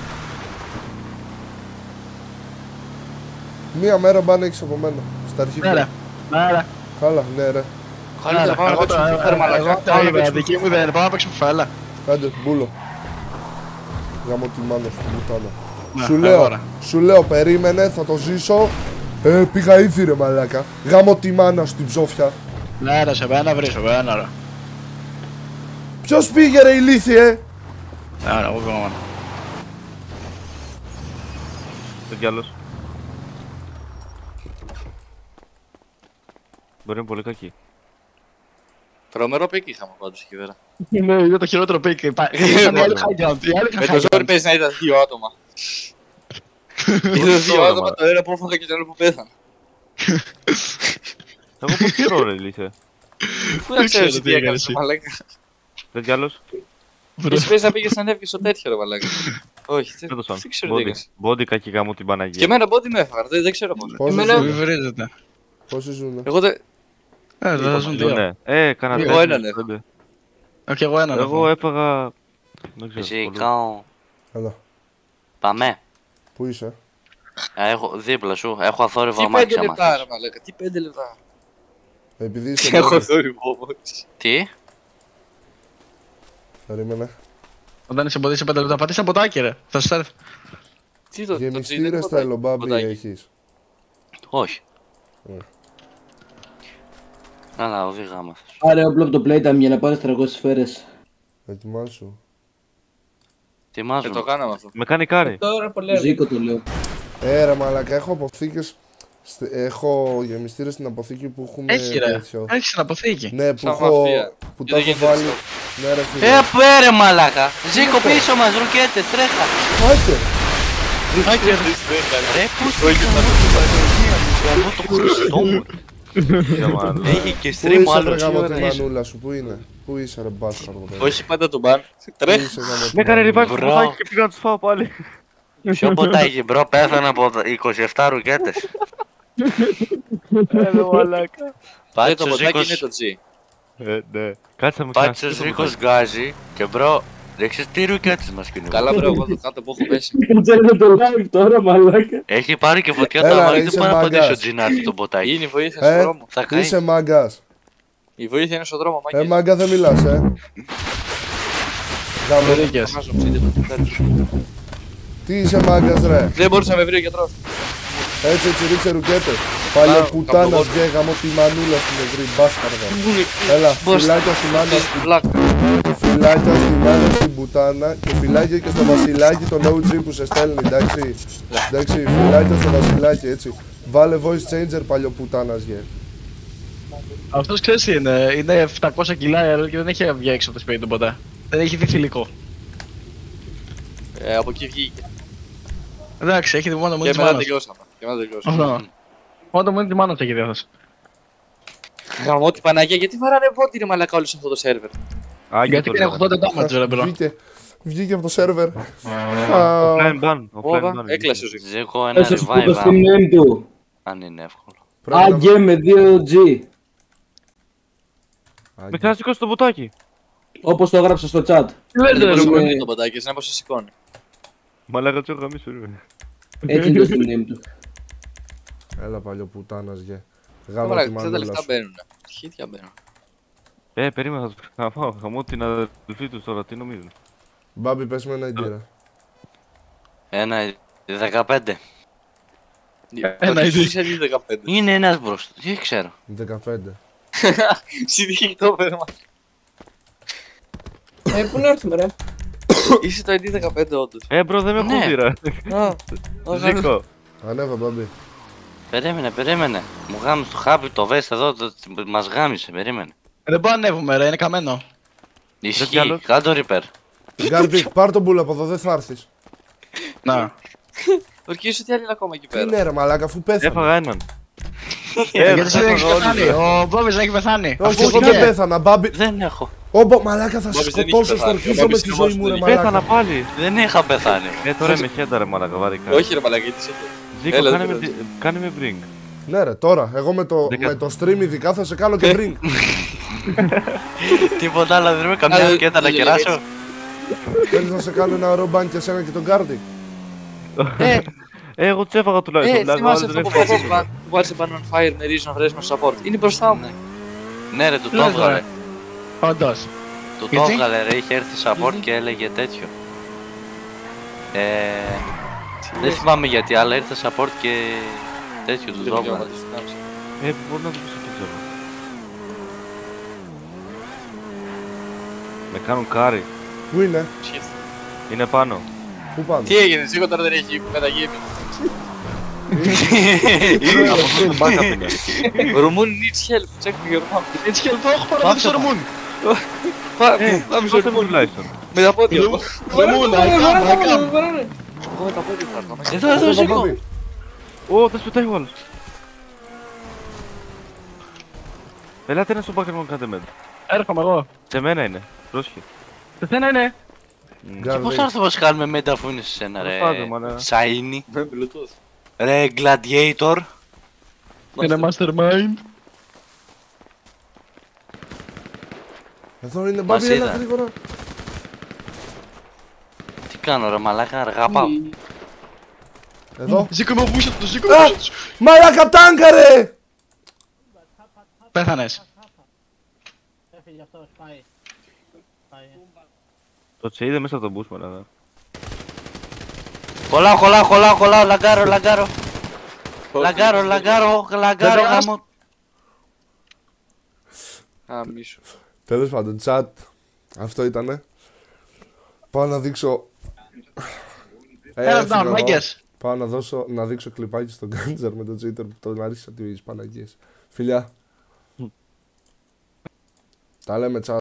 Μία μέρα μπαν έχεις από μένα. Στα αρχίδια.
Ναι ρε, ναι ρε.
Καλά, ναι ρε.
Χαλίτσα, πάμε να παίξουμε φιφέρμα, αλλά
εγώ τα είπα, δική μου δεν, πάμε να παίξουμε φέλα.
Κάντε, μπούλο. Γάμω τη μάνα σου, μπουτάνα. Σου λέω, σου λέω, περίμενε, θα το ζήσω. Ε, πήγα ήδη ρε μαλάκα. Γάμω τη μάνα στην ψόφια.
Ναι ρε, σε μένα βρεις, σε μένα ρε.
Ποιος πήγε ρε ηλίθιε.
Άρα, εγώ πήγα μόνο.
Δεν κι άλλος. Μπορεί να είναι πολύ κακή.
Τρομερό πίκ είχαμε πάντως εκεί πέρα.
Ναι, είναι το χειρότερο πίκ. Με
το ζόρι παίζει να ήταν δύο άτομα. Ήταν δύο άτομα, το ένα που έφαγα και το άλλο που πέθανε.
Εγώ πώς ξέρω ρε ηλίθιε.
Πού να ξέρεις τι έκανες μαλάκα.
Δεν κι άλλος.
Εσύ πες να πήγες να ανέβηκες στο τέτοιο ρε μαλάκα. Όχι, δεν ξέρω τι έκανες.
Μπόντι κακή γάμο την Παναγία.
Και εμένα μπόντι με έφαγα, δεν ξέρω πώς.
Πόσοι ζουνε.
Εγώ δεν...
Ε, δεν ζουν δύο.
Ε, κανένα
εγώ έναν έχω.
Όχι, εγώ έναν έχω.
Εγώ έφαγα...
Εσύ, κάω...
Έλα.
Πάμε.
Πού είσαι?
Έχω δίπλα σου, έχω αθόρυβο αμάξια. Τι πέντε λεπτά ρε μαλάκα, τι πέντε λεπτά.
Επειδή είσαι...
Έχω αθόρυβο αμάξια. Τι?
Περίμενε.
Όταν είσαι μποντή σε πέντε λεπτά, πατήσα ποτάκι ρε. Θα σου έρθει.
Τι το...
Γεμιστήρες στα ελομπάμπι έχεις?
Όχι. Καλά, οδηγά μας.
Πάρε όπλο από το Playtime για να πάρεις τριακόσιες σφαίρες.
Ετοιμάσου.
Ετοιμάζω.
Ε,
το κάναμε αυτό.
Με κάνει κάρι.
Ζήκω το λέω.
Ε ρε μαλάκα, έχω αποθήκες. Έχω γεμιστήρες στην αποθήκη που έχουμε.
Έχει ρε, έχεις την αποθήκη.
Ναι, που έχω... που τα έχω βάλει. Ναι ρε φίλε.
Ε, πέρε μαλάκα. Ζήκω πίσω μας, ρουκέτες, τρέχα.
Άιτε.
Ρε, πού το Χριστό μου. Έχει και stream άλλο.
Πού είσαι ρε τη μανούλα σου, πού είναι? Πού είσαι ρε μπάσταρδο?
Όχι πάντα τον μπαν. Τρέχα.
Με έκανε ριβάκι στο ποτάκι και πήγα να τους φάω πάλι.
Ποιο ποτάκι μπρο, πέθανα από είκοσι επτά ρουκέτες.
Έλα μαλάκα.
Πάει το ποτάκι είναι το G.
Ε, ναι. Κάτσε με
Πάτσος Ρίκος γκάζει και μπρο, δείξεις τι ρουκέτες μας κινούν. Καλά μπρο, εγώ το κάτω που έχω πέσει.
Κάτσε το live τώρα μαλάκα.
Έχει πάρει και φωτιά το αμάρι, δεν πάει να πατήσει ο G να έρθει το ποτάκι. Είναι η βοήθεια στον δρόμο. Θα καεί.
Είσαι μάγκας.
Η βοήθεια είναι στον δρόμο, μάγκες.
Ε, μάγκα δεν μιλάς, ε. Τι είσαι μάγκας ρε?
Δεν μπορούσε να με βρει ο γιατρός.
Έτσι έτσι ρίξε ρουκέτες. Παλιό πουτάνας και γαμώ τη μανούλα στην ευρύ μπάσταρδα. Έλα, φυλάκια στη μάνα στην φυλάκια στη μάνα στην πουτάνα και φυλάκια και στο βασιλάκι τον ο τζι που σε στέλνει, εντάξει. Εντάξει, φυλάκια στο βασιλάκι έτσι. Βάλε voice changer παλιό πουτάνας γε.
Αυτός ξέρεις τι είναι, είναι επτακόσια κιλά και δεν έχει βγει έξω από το σπίτι του ποτέ. Δεν έχει δει θηλυκό.
Ε, από εκεί βγήκε.
Εντάξει, έχει δει μόνο μου
τη
μάνα.
Και τελειώσαμε. Και μετά τελειώσαμε.
Μόνο μου τη μάνα του έχει δει αυτός.
Γαμώ την Παναγία, γιατί βαράνε βότι ρε μαλακά όλοι σε αυτό το σερβερ.
Γιατί είναι ογδόντα damage ρε μπρο.
Βγήκε από το σερβερ.
Offline ban.
Έκλασε ο Ζήκο. Ζήκο ένα revive. Αν είναι εύκολο.
Άγγε με δύο τζι.
Με κάνει να σηκώσει το μπουτάκι.
Όπως το έγραψα στο chat.
Δεν μπορεί το ποτάκι, να πως σε σηκώνει.
Μαλάκα τσο γαμίσου ρε.
Έτσι είναι το stream name του.
Έλα παλιό πουτάνας γε.
Γάμω τη μανούλα σου. Τα λεφτά μπαίνουνε. Χίτια μπαίνουν.
Ε, περίμενα θα τους ξαναφάω. Χαμώ την αδελφή τους τώρα, τι νομίζουν.
Μπάμπη πες με ένα ιντήρα.
Ένα δεκαπέντε.
Ένα
δεκαπέντε. Είναι ένας μπροστά, τι ξέρω.
δεκαπέντε.
Συνδύχει το πέρμα.
Ε, πού να έρθουμε ρε.
Είσαι το άι ντι δεκαπέντε όντως.
Ε, μπρο, δεν με ακούει ρε. Ζήκω.
Ανέβα, Μπάμπη.
Περίμενε, περίμενε. Μου γάμισε το χάπι, το βέστα εδώ, μας γάμισε, περίμενε.
Δεν μπορώ να ανέβουμε ρε, είναι καμένο.
Ισχύει, κάτω ριπέρ.
Γκάρμπικ, πάρ' τον μπουλ από εδώ, δεν θα έρθεις.
Να.
Ορκίσου τι άλλη είναι ακόμα εκεί πέρα.
Τι είναι ρε μαλάκα, αφού πέθανε.
Έφαγα έναν.
Γιατί εσύ δεν έχεις πεθάνει, ο Μπόμπης δεν έχει πεθάνει.
Όχι, εγώ δεν πέθανα, Μπάμπη.
Δεν έχω.
Όμπο, μαλάκα θα σε σκοτώσω, θα αρχίσω με τη ζωή μου ρε μαλάκα.
Πέθανα πάλι.
Δεν είχα πεθάνει.
Ε, τώρα είμαι χέντα ρε μαλάκα, βάρικα.
Όχι ρε μαλάκα, γιατί είσαι.
Ζήκο, κάνε με bring.
Ναι ρε, τώρα, εγώ με το, με το stream ειδικά θα σε κάνω και bring.
Τίποτα άλλο, δεν είμαι καμιά ρουκέτα να κεράσω.
Θέλεις να σε κάνω ένα ρομπάν και εσένα και τον Γκάρτι.
Ε,
εγώ τους έφαγα τουλάχιστον.
Ε, θυμάσαι αυτό που βάζεις πάνω on fire με reason of support. Είναι μπροστά μου. Ναι ρε, του το έβγαλε.
Όντως.
Του το έβγαλε ρε, είχε έρθει support και έλεγε τέτοιο. Ε, δεν θυμάμαι γιατί, αλλά ήρθε support και τέτοιο του το έβγαλε.
Ε, μπορεί να το πεις εκεί ξέρω. Με κάνουν κάρι.
Πού είναι?
Είναι πάνω.
Πού πάνω?
Τι έγινε, σίγουρα τώρα δεν έχει καταγίνει.
Από αυτό είναι μπάκα πήγα.
Ρουμούν needs help, check your map. Needs help, όχι παραδείγει στο Ρουμούν. Πάμε στο Ρουμούν τουλάχιστον. Με τα πόδια. Ρουμούν, ακάμ, ακάμ. Εγώ με τα πόδια θα έρθω. Εδώ, εδώ, Ζήκο.
Ω, θα σπιτάει ο άλλος. Ελάτε ένα στο μπάκερ μου, κάντε με.
Έρχομαι εγώ.
Σε μένα είναι, πρόσχε.
Σε σένα είναι.
Και πώς θα έρθω να κάνουμε μέτα αφού είναι σε σένα ρε. Σαΐνι. Ρε Gladiator.
Είναι Mastermind.
Εδώ είναι μπάμπι, έλα γρήγορα.
Τι κάνω ρε μαλάκα, αργά πάω.
Εδώ.
Ζήκω με βούσια του, ζήκω με βούσια του.
Μαλάκα τάγκα ρε.
Πέθανες.
Το τσε είδε μέσα από τον bus μαλάκα.
Κολλάω, κολλάω, κολλάω, κολλάω, λαγκάρω, λαγκάρω. Λαγκάρω, λαγκάρω, λαγκάρω, γάμο. Αμίσου.
Τέλος πάντων, chat. Αυτό ήτανε. Πάω να δείξω...
Έλα down, μάγκες.
Πάω να δώσω, να δείξω κλιπάκι στον Γκάντζερ με το Twitter που τον άρισα τις Παναγίες. Φιλιά. Τα λέμε, chat.